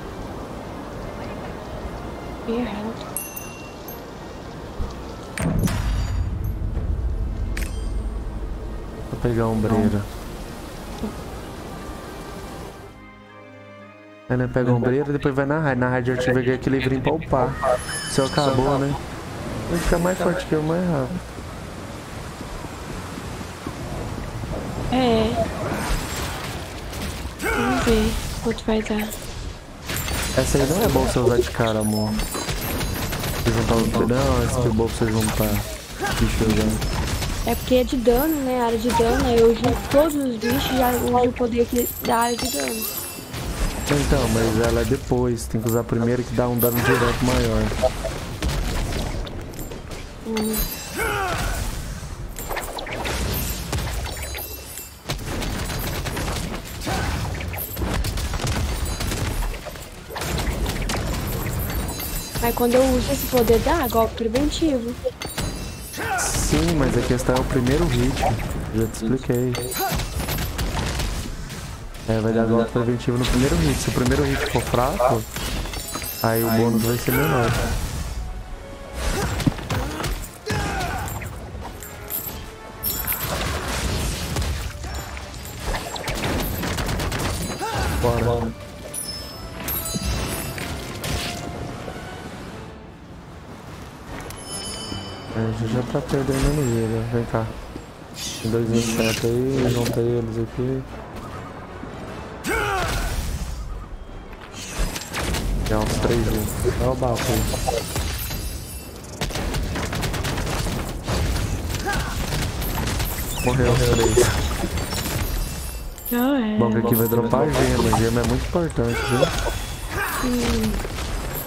Errado. Vou pegar a ombreira. Aí né, pega a ombreira e depois vai na raid. Na raid eu tive que aquele livrinho pra upar. O seu acabou, né? Vai ficar mais forte que eu, mais rápido. É. Vamos ver quanto vai dar. Essa aí não é bom você usar de cara, amor. Você juntar os bichos. Não, essa aqui é bom pra você juntar. Bicho já. É porque é de dano, né? A área de dano. Aí eu junto todos os bichos e já uso o poder que dá área de dano. Então, mas ela é depois. Tem que usar primeiro que dá um dano direto maior. Hum. Mas quando eu uso esse poder dá golpe preventivo. Sim, mas a questão é o primeiro hit. Já te expliquei. É, vai dar golpe preventivo no primeiro hit. Se o primeiro hit for fraco, aí o bônus vai ser menor. Bora. É, já tá perdendo no vida. Vem cá. Tem dois insetos aí, junta eles aqui. É uns três juntos. Olha o bafo aí. Morreu os três. Ah, é. Bom, que aqui vai dropar gema. Gema é muito importante, viu? Hum.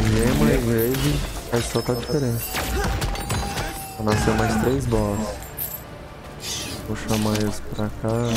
Gema e Grave faz só a diferença. Nasceu mais três boss. Vou chamar eles pra cá.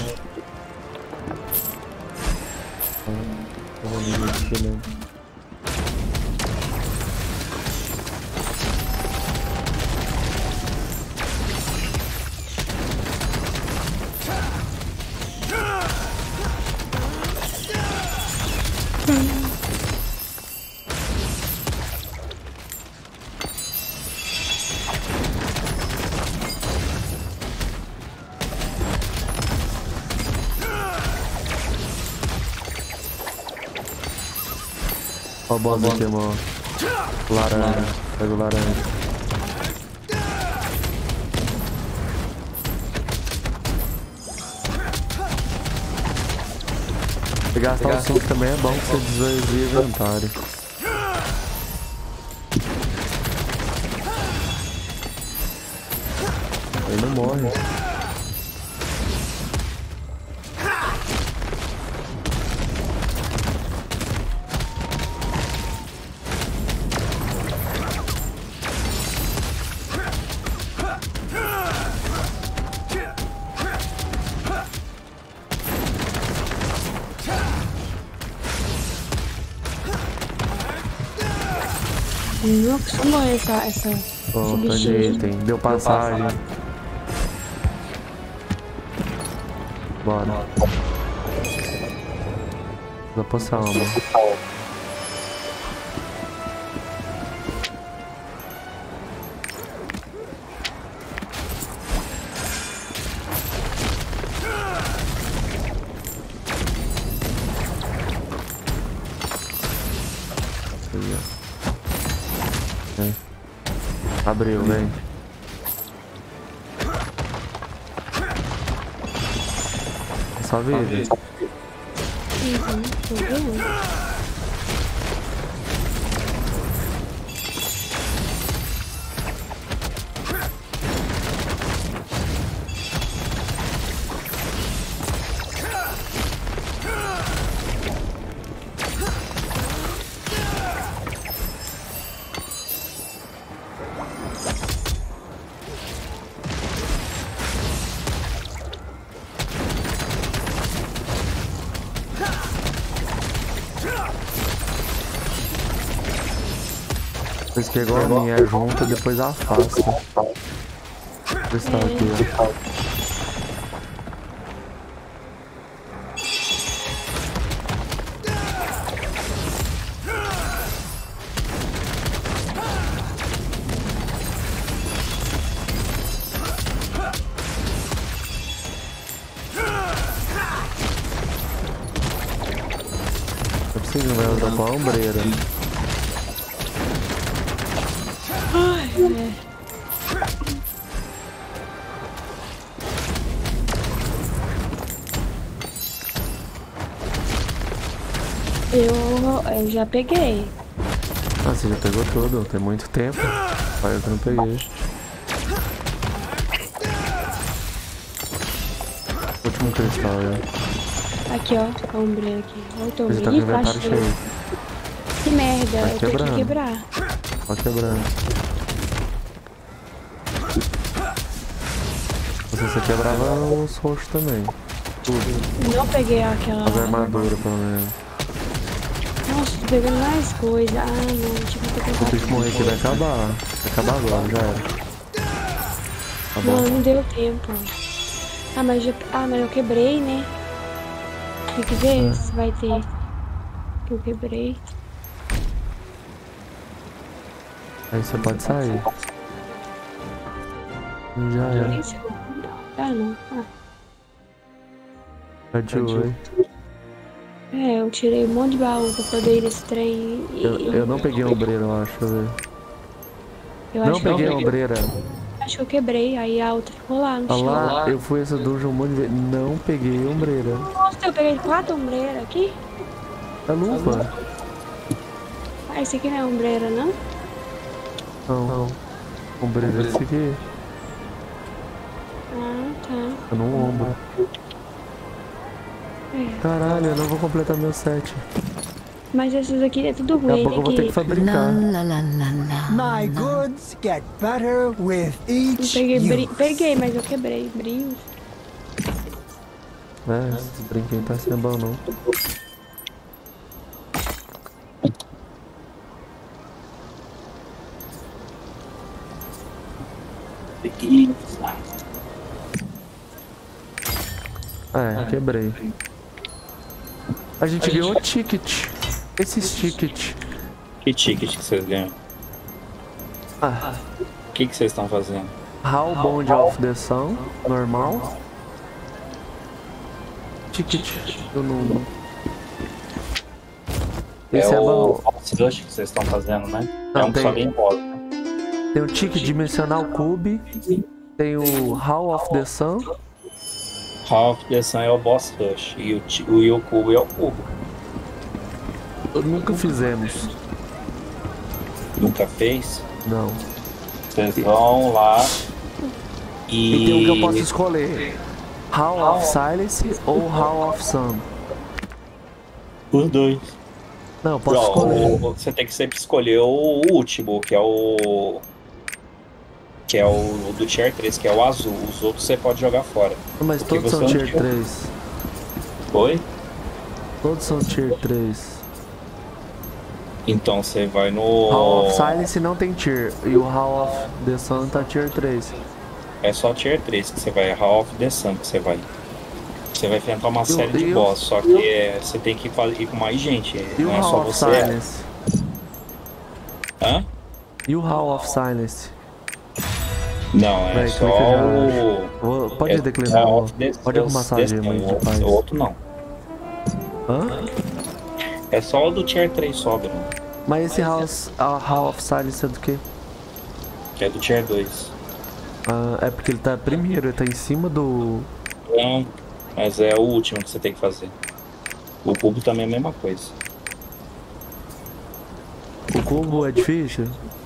Ó o boss aqui, mano. Laranja. Pega o laranja. Se gastar o suco também é bom que você desvia o inventário. Ele não morre. Não acostumou essa, essa, Opa, esse bichinho. item. Deu passagem. Bora. Da poção, mano. Abriu, vem. Só vida. Uhum, tô vendo. Depois que igual a minha é junta, depois afasta. Deixa eu estar aqui, ó. Eu preciso de uma dropar uma ombreira. É. Eu, eu já peguei. Ah, você já pegou tudo, tem muito tempo. Mas eu não peguei. Último cristal, é. Aqui, ó, a ombreira aqui. Olha o teu Você tá com o inventário cheio. Que merda, Vai eu tenho que quebrar. Pode quebrando. Você quebrava os roxos também. Tudo. Não peguei aquela. As armaduras, pelo menos. Nossa, tô pegando mais coisa. Ah, não, tipo, eu tô com o bicho morrer aqui vai acabar. Vai acabar agora, já era. Tá bom. Não, não deu tempo. Ah, mas, já... ah, mas eu quebrei, né? Tem que ver é. se vai ter. Que eu quebrei. Aí você pode sair. Já era. Ah, não. Ah. Adiou. É, eu tirei um monte de baú pra poder ir nesse trem e... Eu, eu não peguei a ombreira, eu acho, velho. Eu não acho peguei que a ombreira. Acho que eu quebrei, aí a outra ficou lá no ah, chão. Lá, eu fui essa dungeon um monte de vezes. Não peguei a ombreira. Nossa, eu peguei quatro ombreiras aqui. É luva. Ah, esse aqui não é ombreira, não? Não, não. Ombreira é esse aqui. Ah, tá. É no ombro. É. Caralho, eu não vou completar meu set. Mas essas aqui é tudo ruim. Daqui a pouco eu vou ter que fabricar. My goods get better with each Peguei, use. peguei, mas eu quebrei brinhos. É, esse brinquedo tá sendo bom não. É, quebrei. A gente a ganhou gente... ticket. Esses ticket. Que ticket que vocês ganham? Ah. O que que vocês estão fazendo? How Bond of the Sun, normal. Ticket do número. Esse é, é o bom. Boss Rush que vocês estão fazendo, né? Não, é um tem... que só vem boss, né? Tem o ticket Dimensional Cube. Tem o Hall of the Sun. Hall of the Sun é o Boss Rush. E o, o, e o Cubo é o Cubo. Nunca fizemos. Nunca fez? Não. Vocês vão lá e... E tem um que eu posso escolher. Hall of Silence ou Hall of Sun? Os dois. Não, eu posso Não, escolher. Você tem que sempre escolher o último, que é o... Que é o do Tier três, que é o azul. Os outros você pode jogar fora. Mas todos são Tier três. Oi? Todos são Tier três. Então você vai no... Hall of Silence não tem Tier. E o Hall of the Sun tá Tier três. É só Tier três que você vai. Hall of the Sun que você vai. Você vai enfrentar uma e série o, de boss. Só que é, você tem que ir com mais gente. E não o é Hall só of você. Silence? Hã? E o Hall of Silence? Não, é Vai, só o... o... Pode é declinar, o... Des... pode arrumar essa gema aí de paz. O outro não. Hã? É só o do Tier três sobra. Mas esse House, a Hall of Silence é do quê? Que é do Tier dois. Ah, é porque ele tá primeiro, ele tá em cima do... Não, mas é o último que você tem que fazer. O cubo também é a mesma coisa. O cubo é difícil?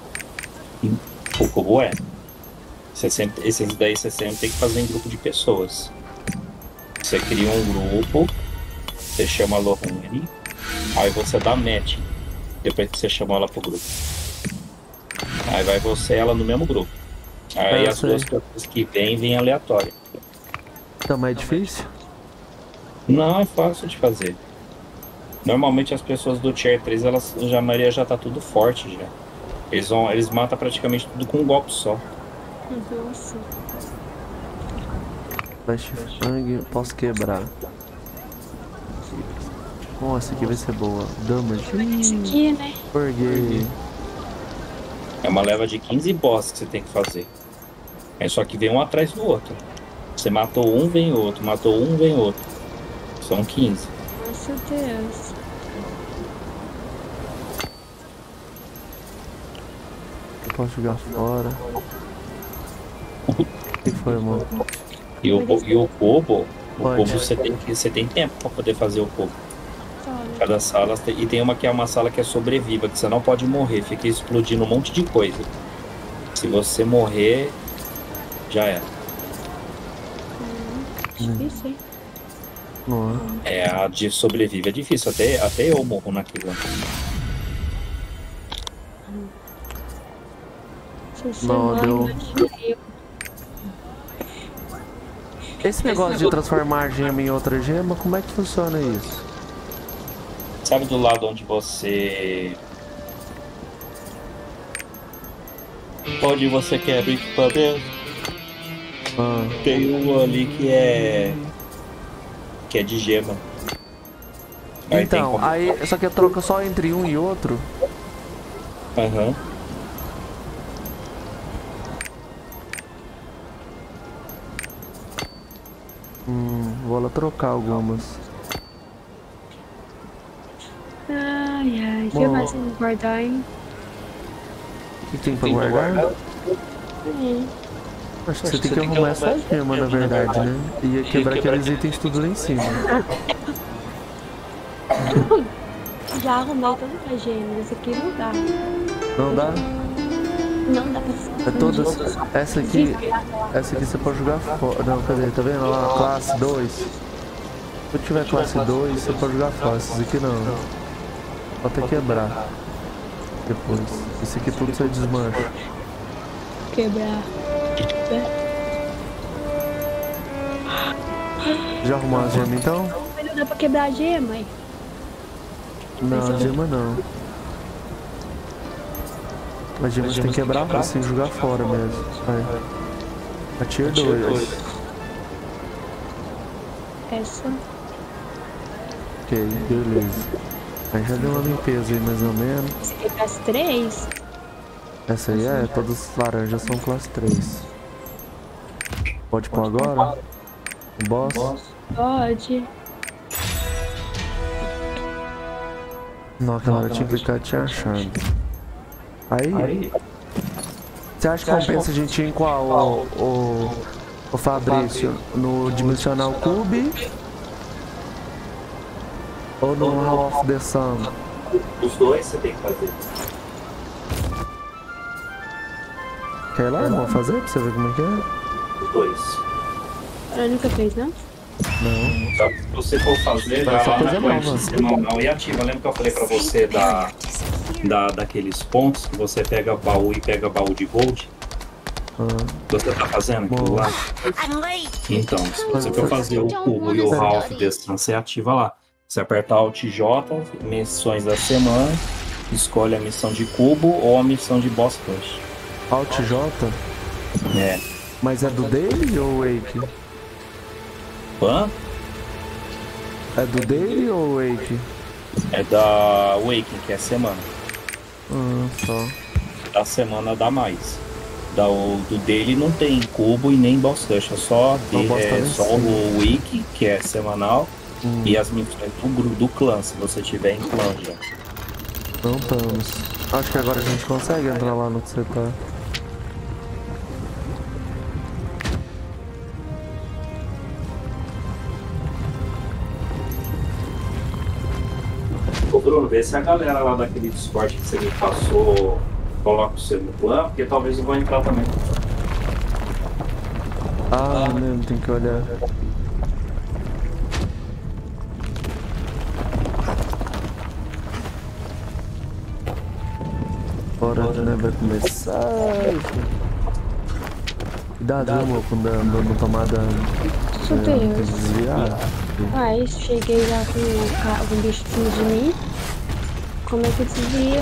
O cubo é. Você sempre, esses daí você sempre tem que fazer em grupo de pessoas. Você cria um grupo, você chama a Lohane, aí você dá match. Depois que você chamou ela pro grupo. Aí vai você e ela no mesmo grupo. Aí é, as duas pessoas que vêm, vêm aleatório. Também é difícil? Não, é fácil de fazer. Normalmente as pessoas do Tier três, elas, já, a maioria já tá tudo forte já. Eles, vão, eles matam praticamente tudo com um golpe só. Nossa. Flash Fang, posso quebrar. Nossa, aqui vai ser boa. Damage. Esse aqui, né? Forguei. É uma leva de quinze boss que você tem que fazer. É só que vem um atrás do outro. Você matou um, vem outro. Matou um, vem outro. São quinze. Nossa Deus. Eu posso jogar fora. O que foi, mano? E o, e o cubo, o Pode. cubo você tem, você tem tempo pra poder fazer o cubo. Cada sala tem, e tem uma que é uma sala que é sobreviva, que você não pode morrer, fica explodindo um monte de coisa. Se você morrer, já era. Difícil, hein? Não. É, a de sobrevive é difícil, até, até eu morro naquilo. Não, deu. Esse negócio de transformar gema em outra gema, como é que funciona isso? Sabe do lado onde você... Onde você quebra o equipamento? Ah. Tem um ali que é... Que é de gema. Aí então, como... aí só que troca só entre um e outro? Aham. Uhum. Hum, vou lá trocar algumas. Ai, ai, o que mais tem que guardar, hein? O que tem pra tem guardar? guardar? Hum. Acho que você tem que arrumar essa gema, na verdade, né? E quebrar aqueles itens tudo lá em cima. Já arrumei todas as gemas, esse aqui não dá. Não dá? Não dá pra... É todas... Essa aqui... Essa aqui você pode jogar fora. Não, cadê? Tá vendo lá? Classe dois. Se eu tiver classe dois, você pode jogar fora. Essas aqui não. Falta quebrar. Depois. Esse aqui tudo você desmancha. Quebrar. Já arrumou a gema então? Mas não dá pra quebrar a gema, hein? Não, a gema não. A gema tem que quebrar pra assim jogar fora mesmo. Aí. A tier dois. Essa. Ok, beleza. Aí já deu uma limpeza aí mais ou menos. Esse aqui é classe três? Essa aí é, todas as laranjas são classe três. Pode pôr agora? O boss? Pode. Não, aquela hora tinha que ficar te achando. Aí. Você acha que compensa a gente ir em qual, o, o, o Fabrício? No Dimensional Cube? Ou no Hall of the Sun? Os dois você tem que fazer. Quer ir lá, irmão, fazer pra você ver como é que é? Os dois. Ela nunca fez, não? Não. Só que se você for fazer, vai lá na quest semanal e ativa. Lembra que eu falei pra você da, da, daqueles pontos que você pega baú e pega baú de gold? Ah. Você tá fazendo aquilo lá? Então, se você for fazer o cubo e o Hall of the Sun, você ativa lá. Você apertar Alt J, missões da semana, escolhe a missão de cubo ou a missão de boss rush. Alt J? É. Mas é do Daily ou Wake? Hã? É do Daily ou Wake? É da Waking, que é semana. Ah, só. Da semana dá mais. Da, o, do Daily não tem cubo e nem boss rush, é só, de, é, só o Week, que é semanal. Hum. E as missões do, do clã, se você tiver em clã já. Não estamos. Acho que agora a gente consegue entrar lá no que você tá. Ô Bruno, vê se a galera lá daquele Discord que você me passou coloca o seu no clã, porque talvez eu vou entrar também. Ah, mesmo, tem que olhar. Bora, né? Vai começar. Cuidado, viu, amor, quando não tomar dano. Meu É, Deus. tem que desviar. Aí cheguei lá com o, ca- com o bicho em cima de mim. Como é que desvia?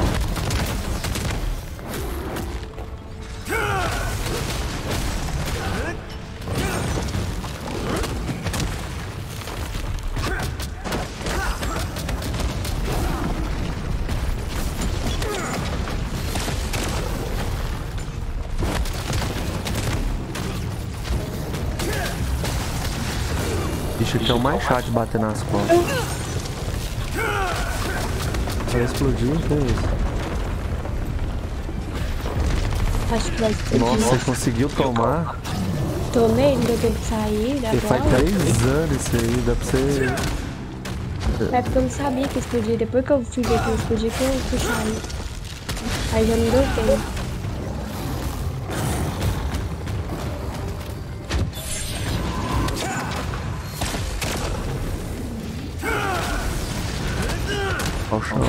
Ixi, aqui é o mais chato de bater nas costas. Vai explodir, que é isso? Acho que vai explodir. Nossa, você conseguiu tomar? Tomei, não deu tempo de sair da E faz bola. três anos isso aí, dá pra você... É porque eu não sabia que ia explodir. Depois que eu fui ver que ia explodir, que eu fui sair. Aí já não deu tempo. Ao chão.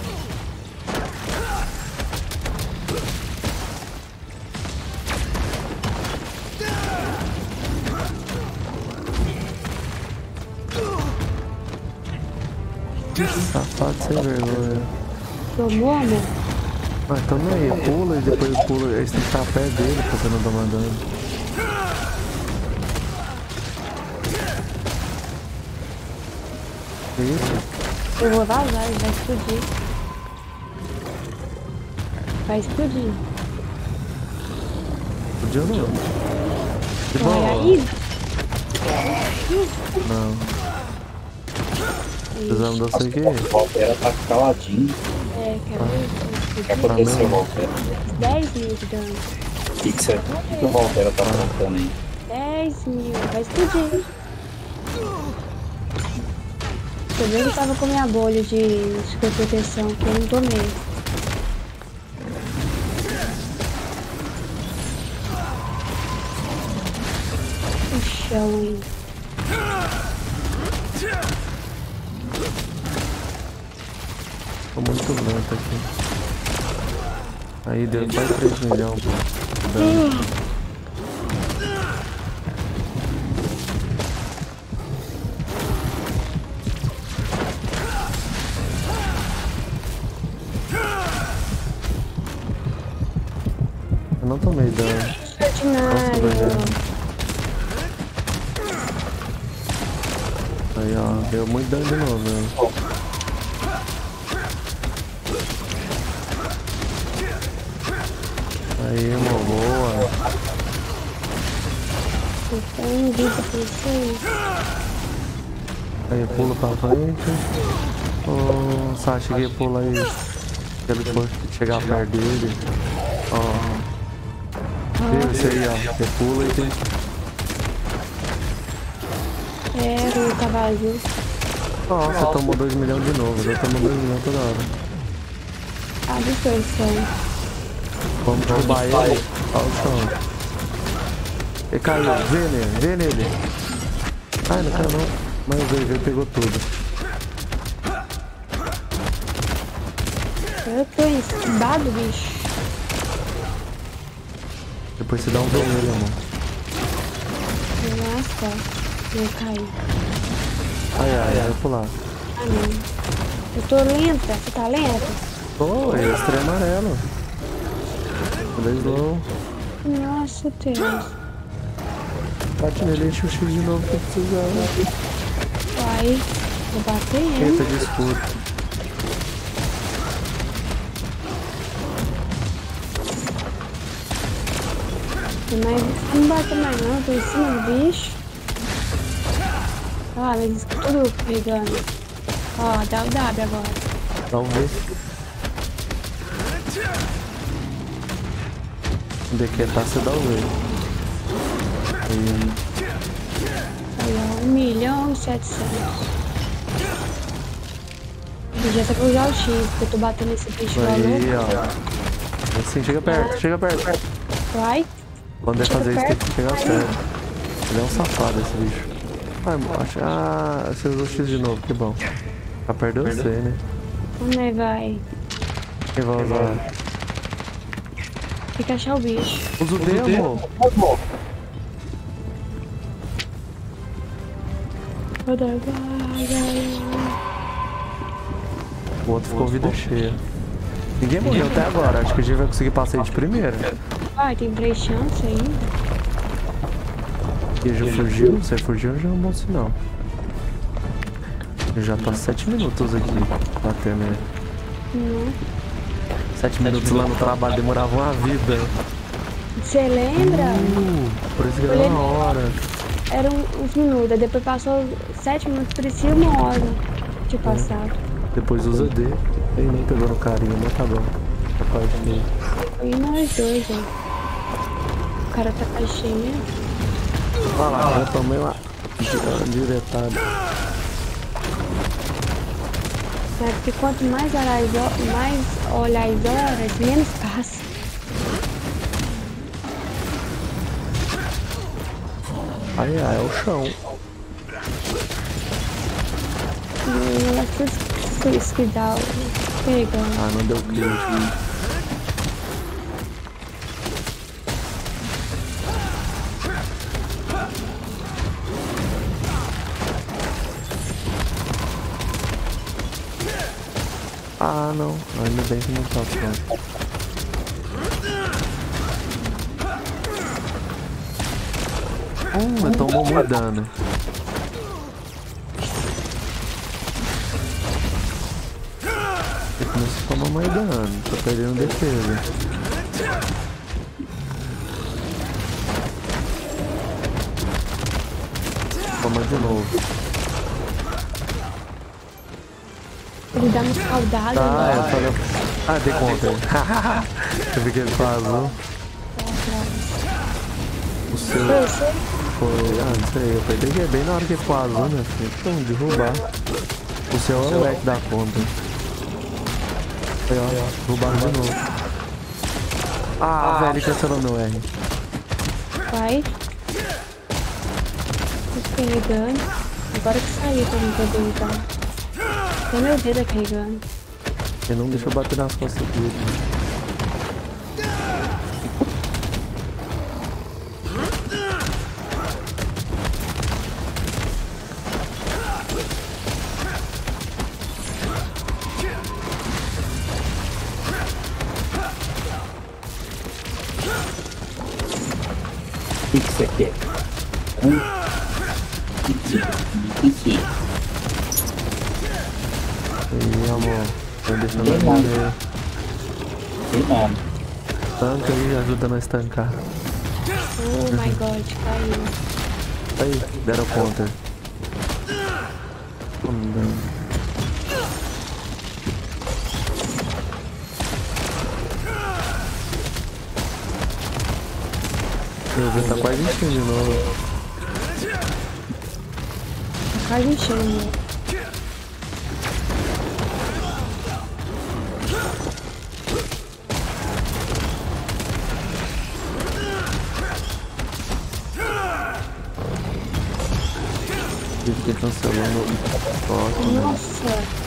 Safado sem vergonha. Tomou, amor? Ah, então não aí, pula e depois pula. Aí você tem que estar a pé dele pra você não tomar dano. Que isso? Eu vou vazar, ele vai explodir. Vai explodir. Podia não. Que Vai bom. aí? Não. Precisamos da C Q. O Valtera tá caladinho. É, quero ver. O que aconteceu, Valtera? dez mil de dano. O que, que, você, o que, que o Valtera tá aprontando aí? dez mil, vai explodir. Eu vi que eu tava com minha bolha de super proteção, que eu não tomei. O chão ainda. Tô muito lento aqui. Aí deu quase três milhões. Dano. Eu não tomei dano. Ordinário. Aí, ó, deu muito dano de novo, velho. Aí, uma boa. Tem vida pra vocês. Aí, pula pra frente. Oh, Sasha, cheguei a pular aí. Se ele for chegar perto dele. Ó. Viu isso aí, ó. Você pula e tem. É, o cavalo. Nossa, tomou dois milhões de novo. Já tomou dois milhões toda hora. A distorção. Vamos derrubar ele. Olha o chão. Ele caiu. Vê nele. Vê nele. Ai, não caiu não. Mas veio, veio, pegou tudo. Eu tô esquivado, bicho. Depois você dá um vermelho, amor. Nossa. Eu caí. Ai, ai, ai, eu pular. Ah, não. Eu tô lenta. Você tá lenta? Oh, é extra amarelo. Cadê slow? Nossa, Deus. Bate nele, enche o X de novo que precisava. Vai. Vou bater ele. Eita, disputa. Mas não bate mais não, tô em cima do bicho. Ó, eles tudo pegando. Ó, dá o W agora. Vamos ver. Dequetar você dá o V. E... Aí, ó, um milhão e setecentos. Podia ser pra usar o X, porque eu tô batendo esse bicho lá aí, ó. Assim, chega perto, chega perto, perto. Vai. Quando é fazer isso, tem que chegar perto. Ele é um safado, esse bicho. Ai, acho... Ah, você usou o X de novo, que bom. Já perdeu você, né? Onde é, vai? Quem vai usar? Tem que achar o bicho. Usa o D, amor. O outro ficou vida cheia. Ninguém morreu até agora, acho que a gente vai conseguir passar aí de primeira. Vai, tem três chances ainda. E já fugiu, você fugiu já é um bom sinal. Eu já tô sete minutos aqui batendo ele. Não. Sete minutos lá no trabalho demorava uma vida. Você lembra? Uh, por isso que era uma hora. Eram uns minutos, depois passou sete minutos, parecia uma hora de passado. É. Depois usa D. Ele nem pegou no carinho, mas tá bom. A parte dele. Foi nós dois, ó. O cara tá caixinha mesmo. Olha lá, eu tomei uma diretada. É porque quanto mais olhar as horas, mais olhar as horas, menos passa. Ai, ai, é o chão. E ela tudo esquidar, pegando. Ah, não deu clique. Ah, não. Ainda bem que não tá pronto. Hum, eu tomou muito dano. Eu comecei a tomar mais dano. Tô perdendo defesa. Toma de novo. Ele dá uma saudade. Ah, eu falei... Ah, dei conta. Eu vi que ele vazou. O seu... Foi... Ah, não sei. Eu peguei bem na hora que ele vazou, né, filho? Então, derrubar. O seu é o leque da conta. Foi, ó. Derrubaram de novo. Ah, velho, cancelou meu R. Vai. Tô carregando. Agora que saiu pra mim poder usar. Até meu dedo é carregando. Ele não deixa eu bater nas costas dele. O que você quer? Hum? Kiki. Ih, amor. Tô deixando eu morrer. Tem nada. Tanca aí, ajuda nós a tancar. Oh my god, caiu. Aí, deram counter. Hum, Meu Deus, tá quase enchendo de novo. Tá quase enchendo. Ele fica cancelando o toque. Nossa!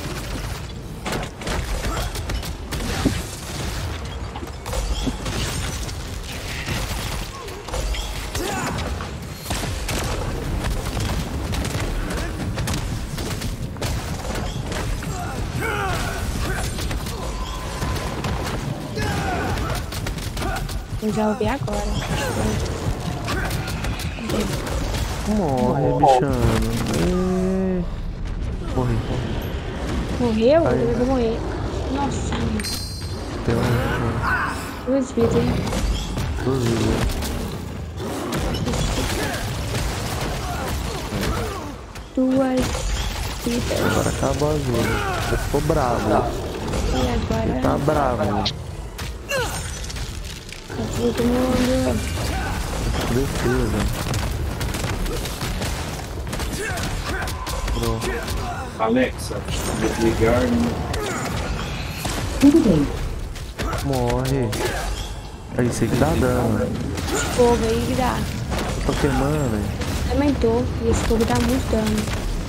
Eu já ouvi agora. Morre, bichano. E... Morri. Morreu? Aí. Eu vou morrer. Nossa. Tem um... Duas vidas, hein? Duas vidas. Duas vidas. Agora acabou a vida. Você ficou bravo. E agora? Você tá bravo. Tá todo mundo. Defesa. Pronto. Alexa, desligar. Tudo bem. Morre. É isso aí que dá dano. Esse fogo aí que dá. Eu tô queimando, velho. Também tô. E esse fogo dá muito dano.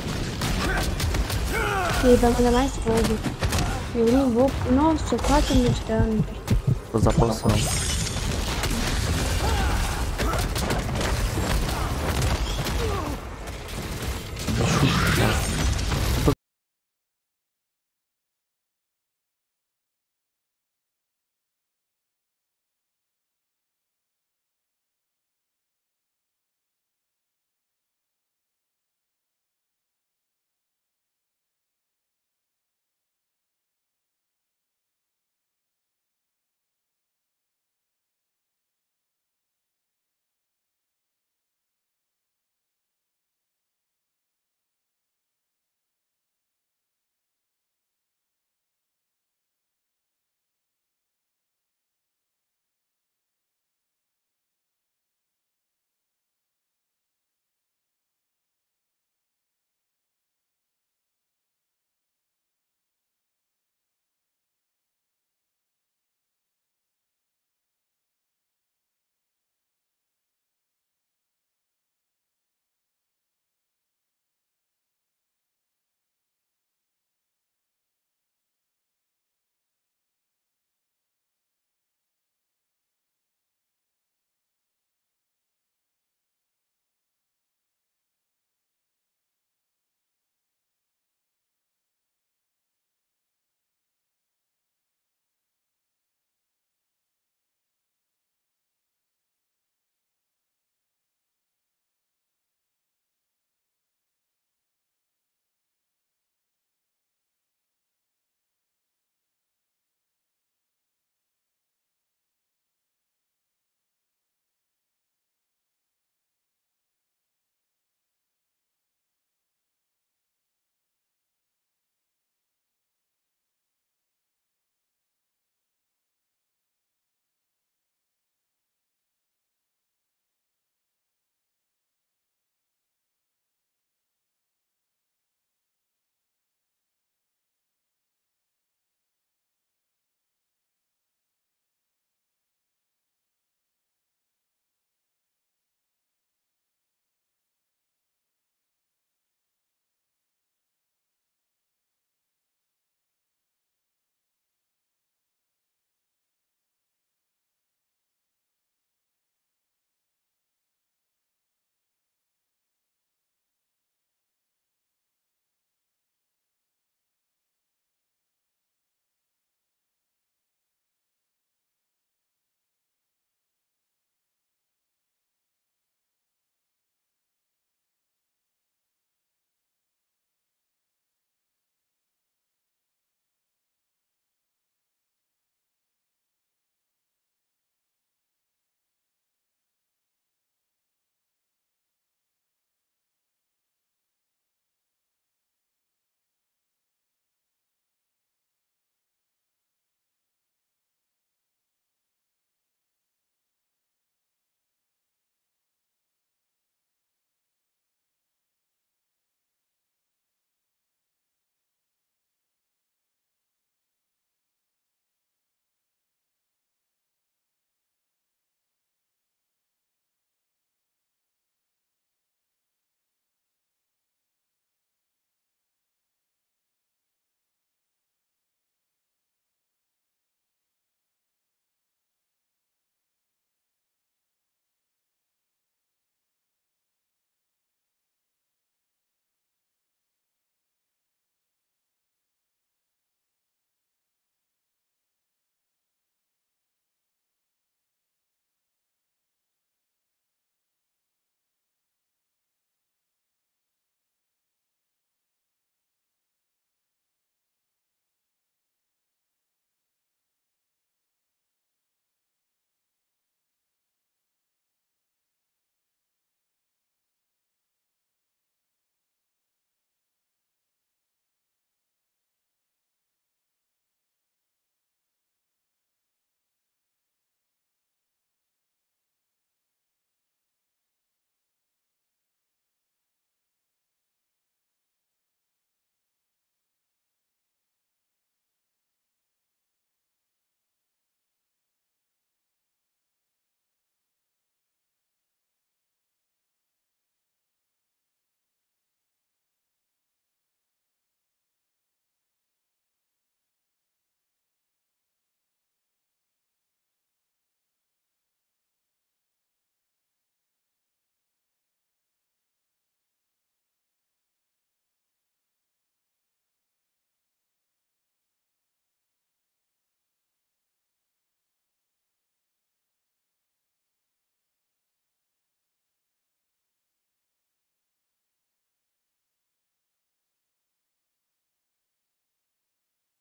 E ele vai mandar mais fogo. Eu não vou. Nossa, quatro mil de dano. Vou usar a poção.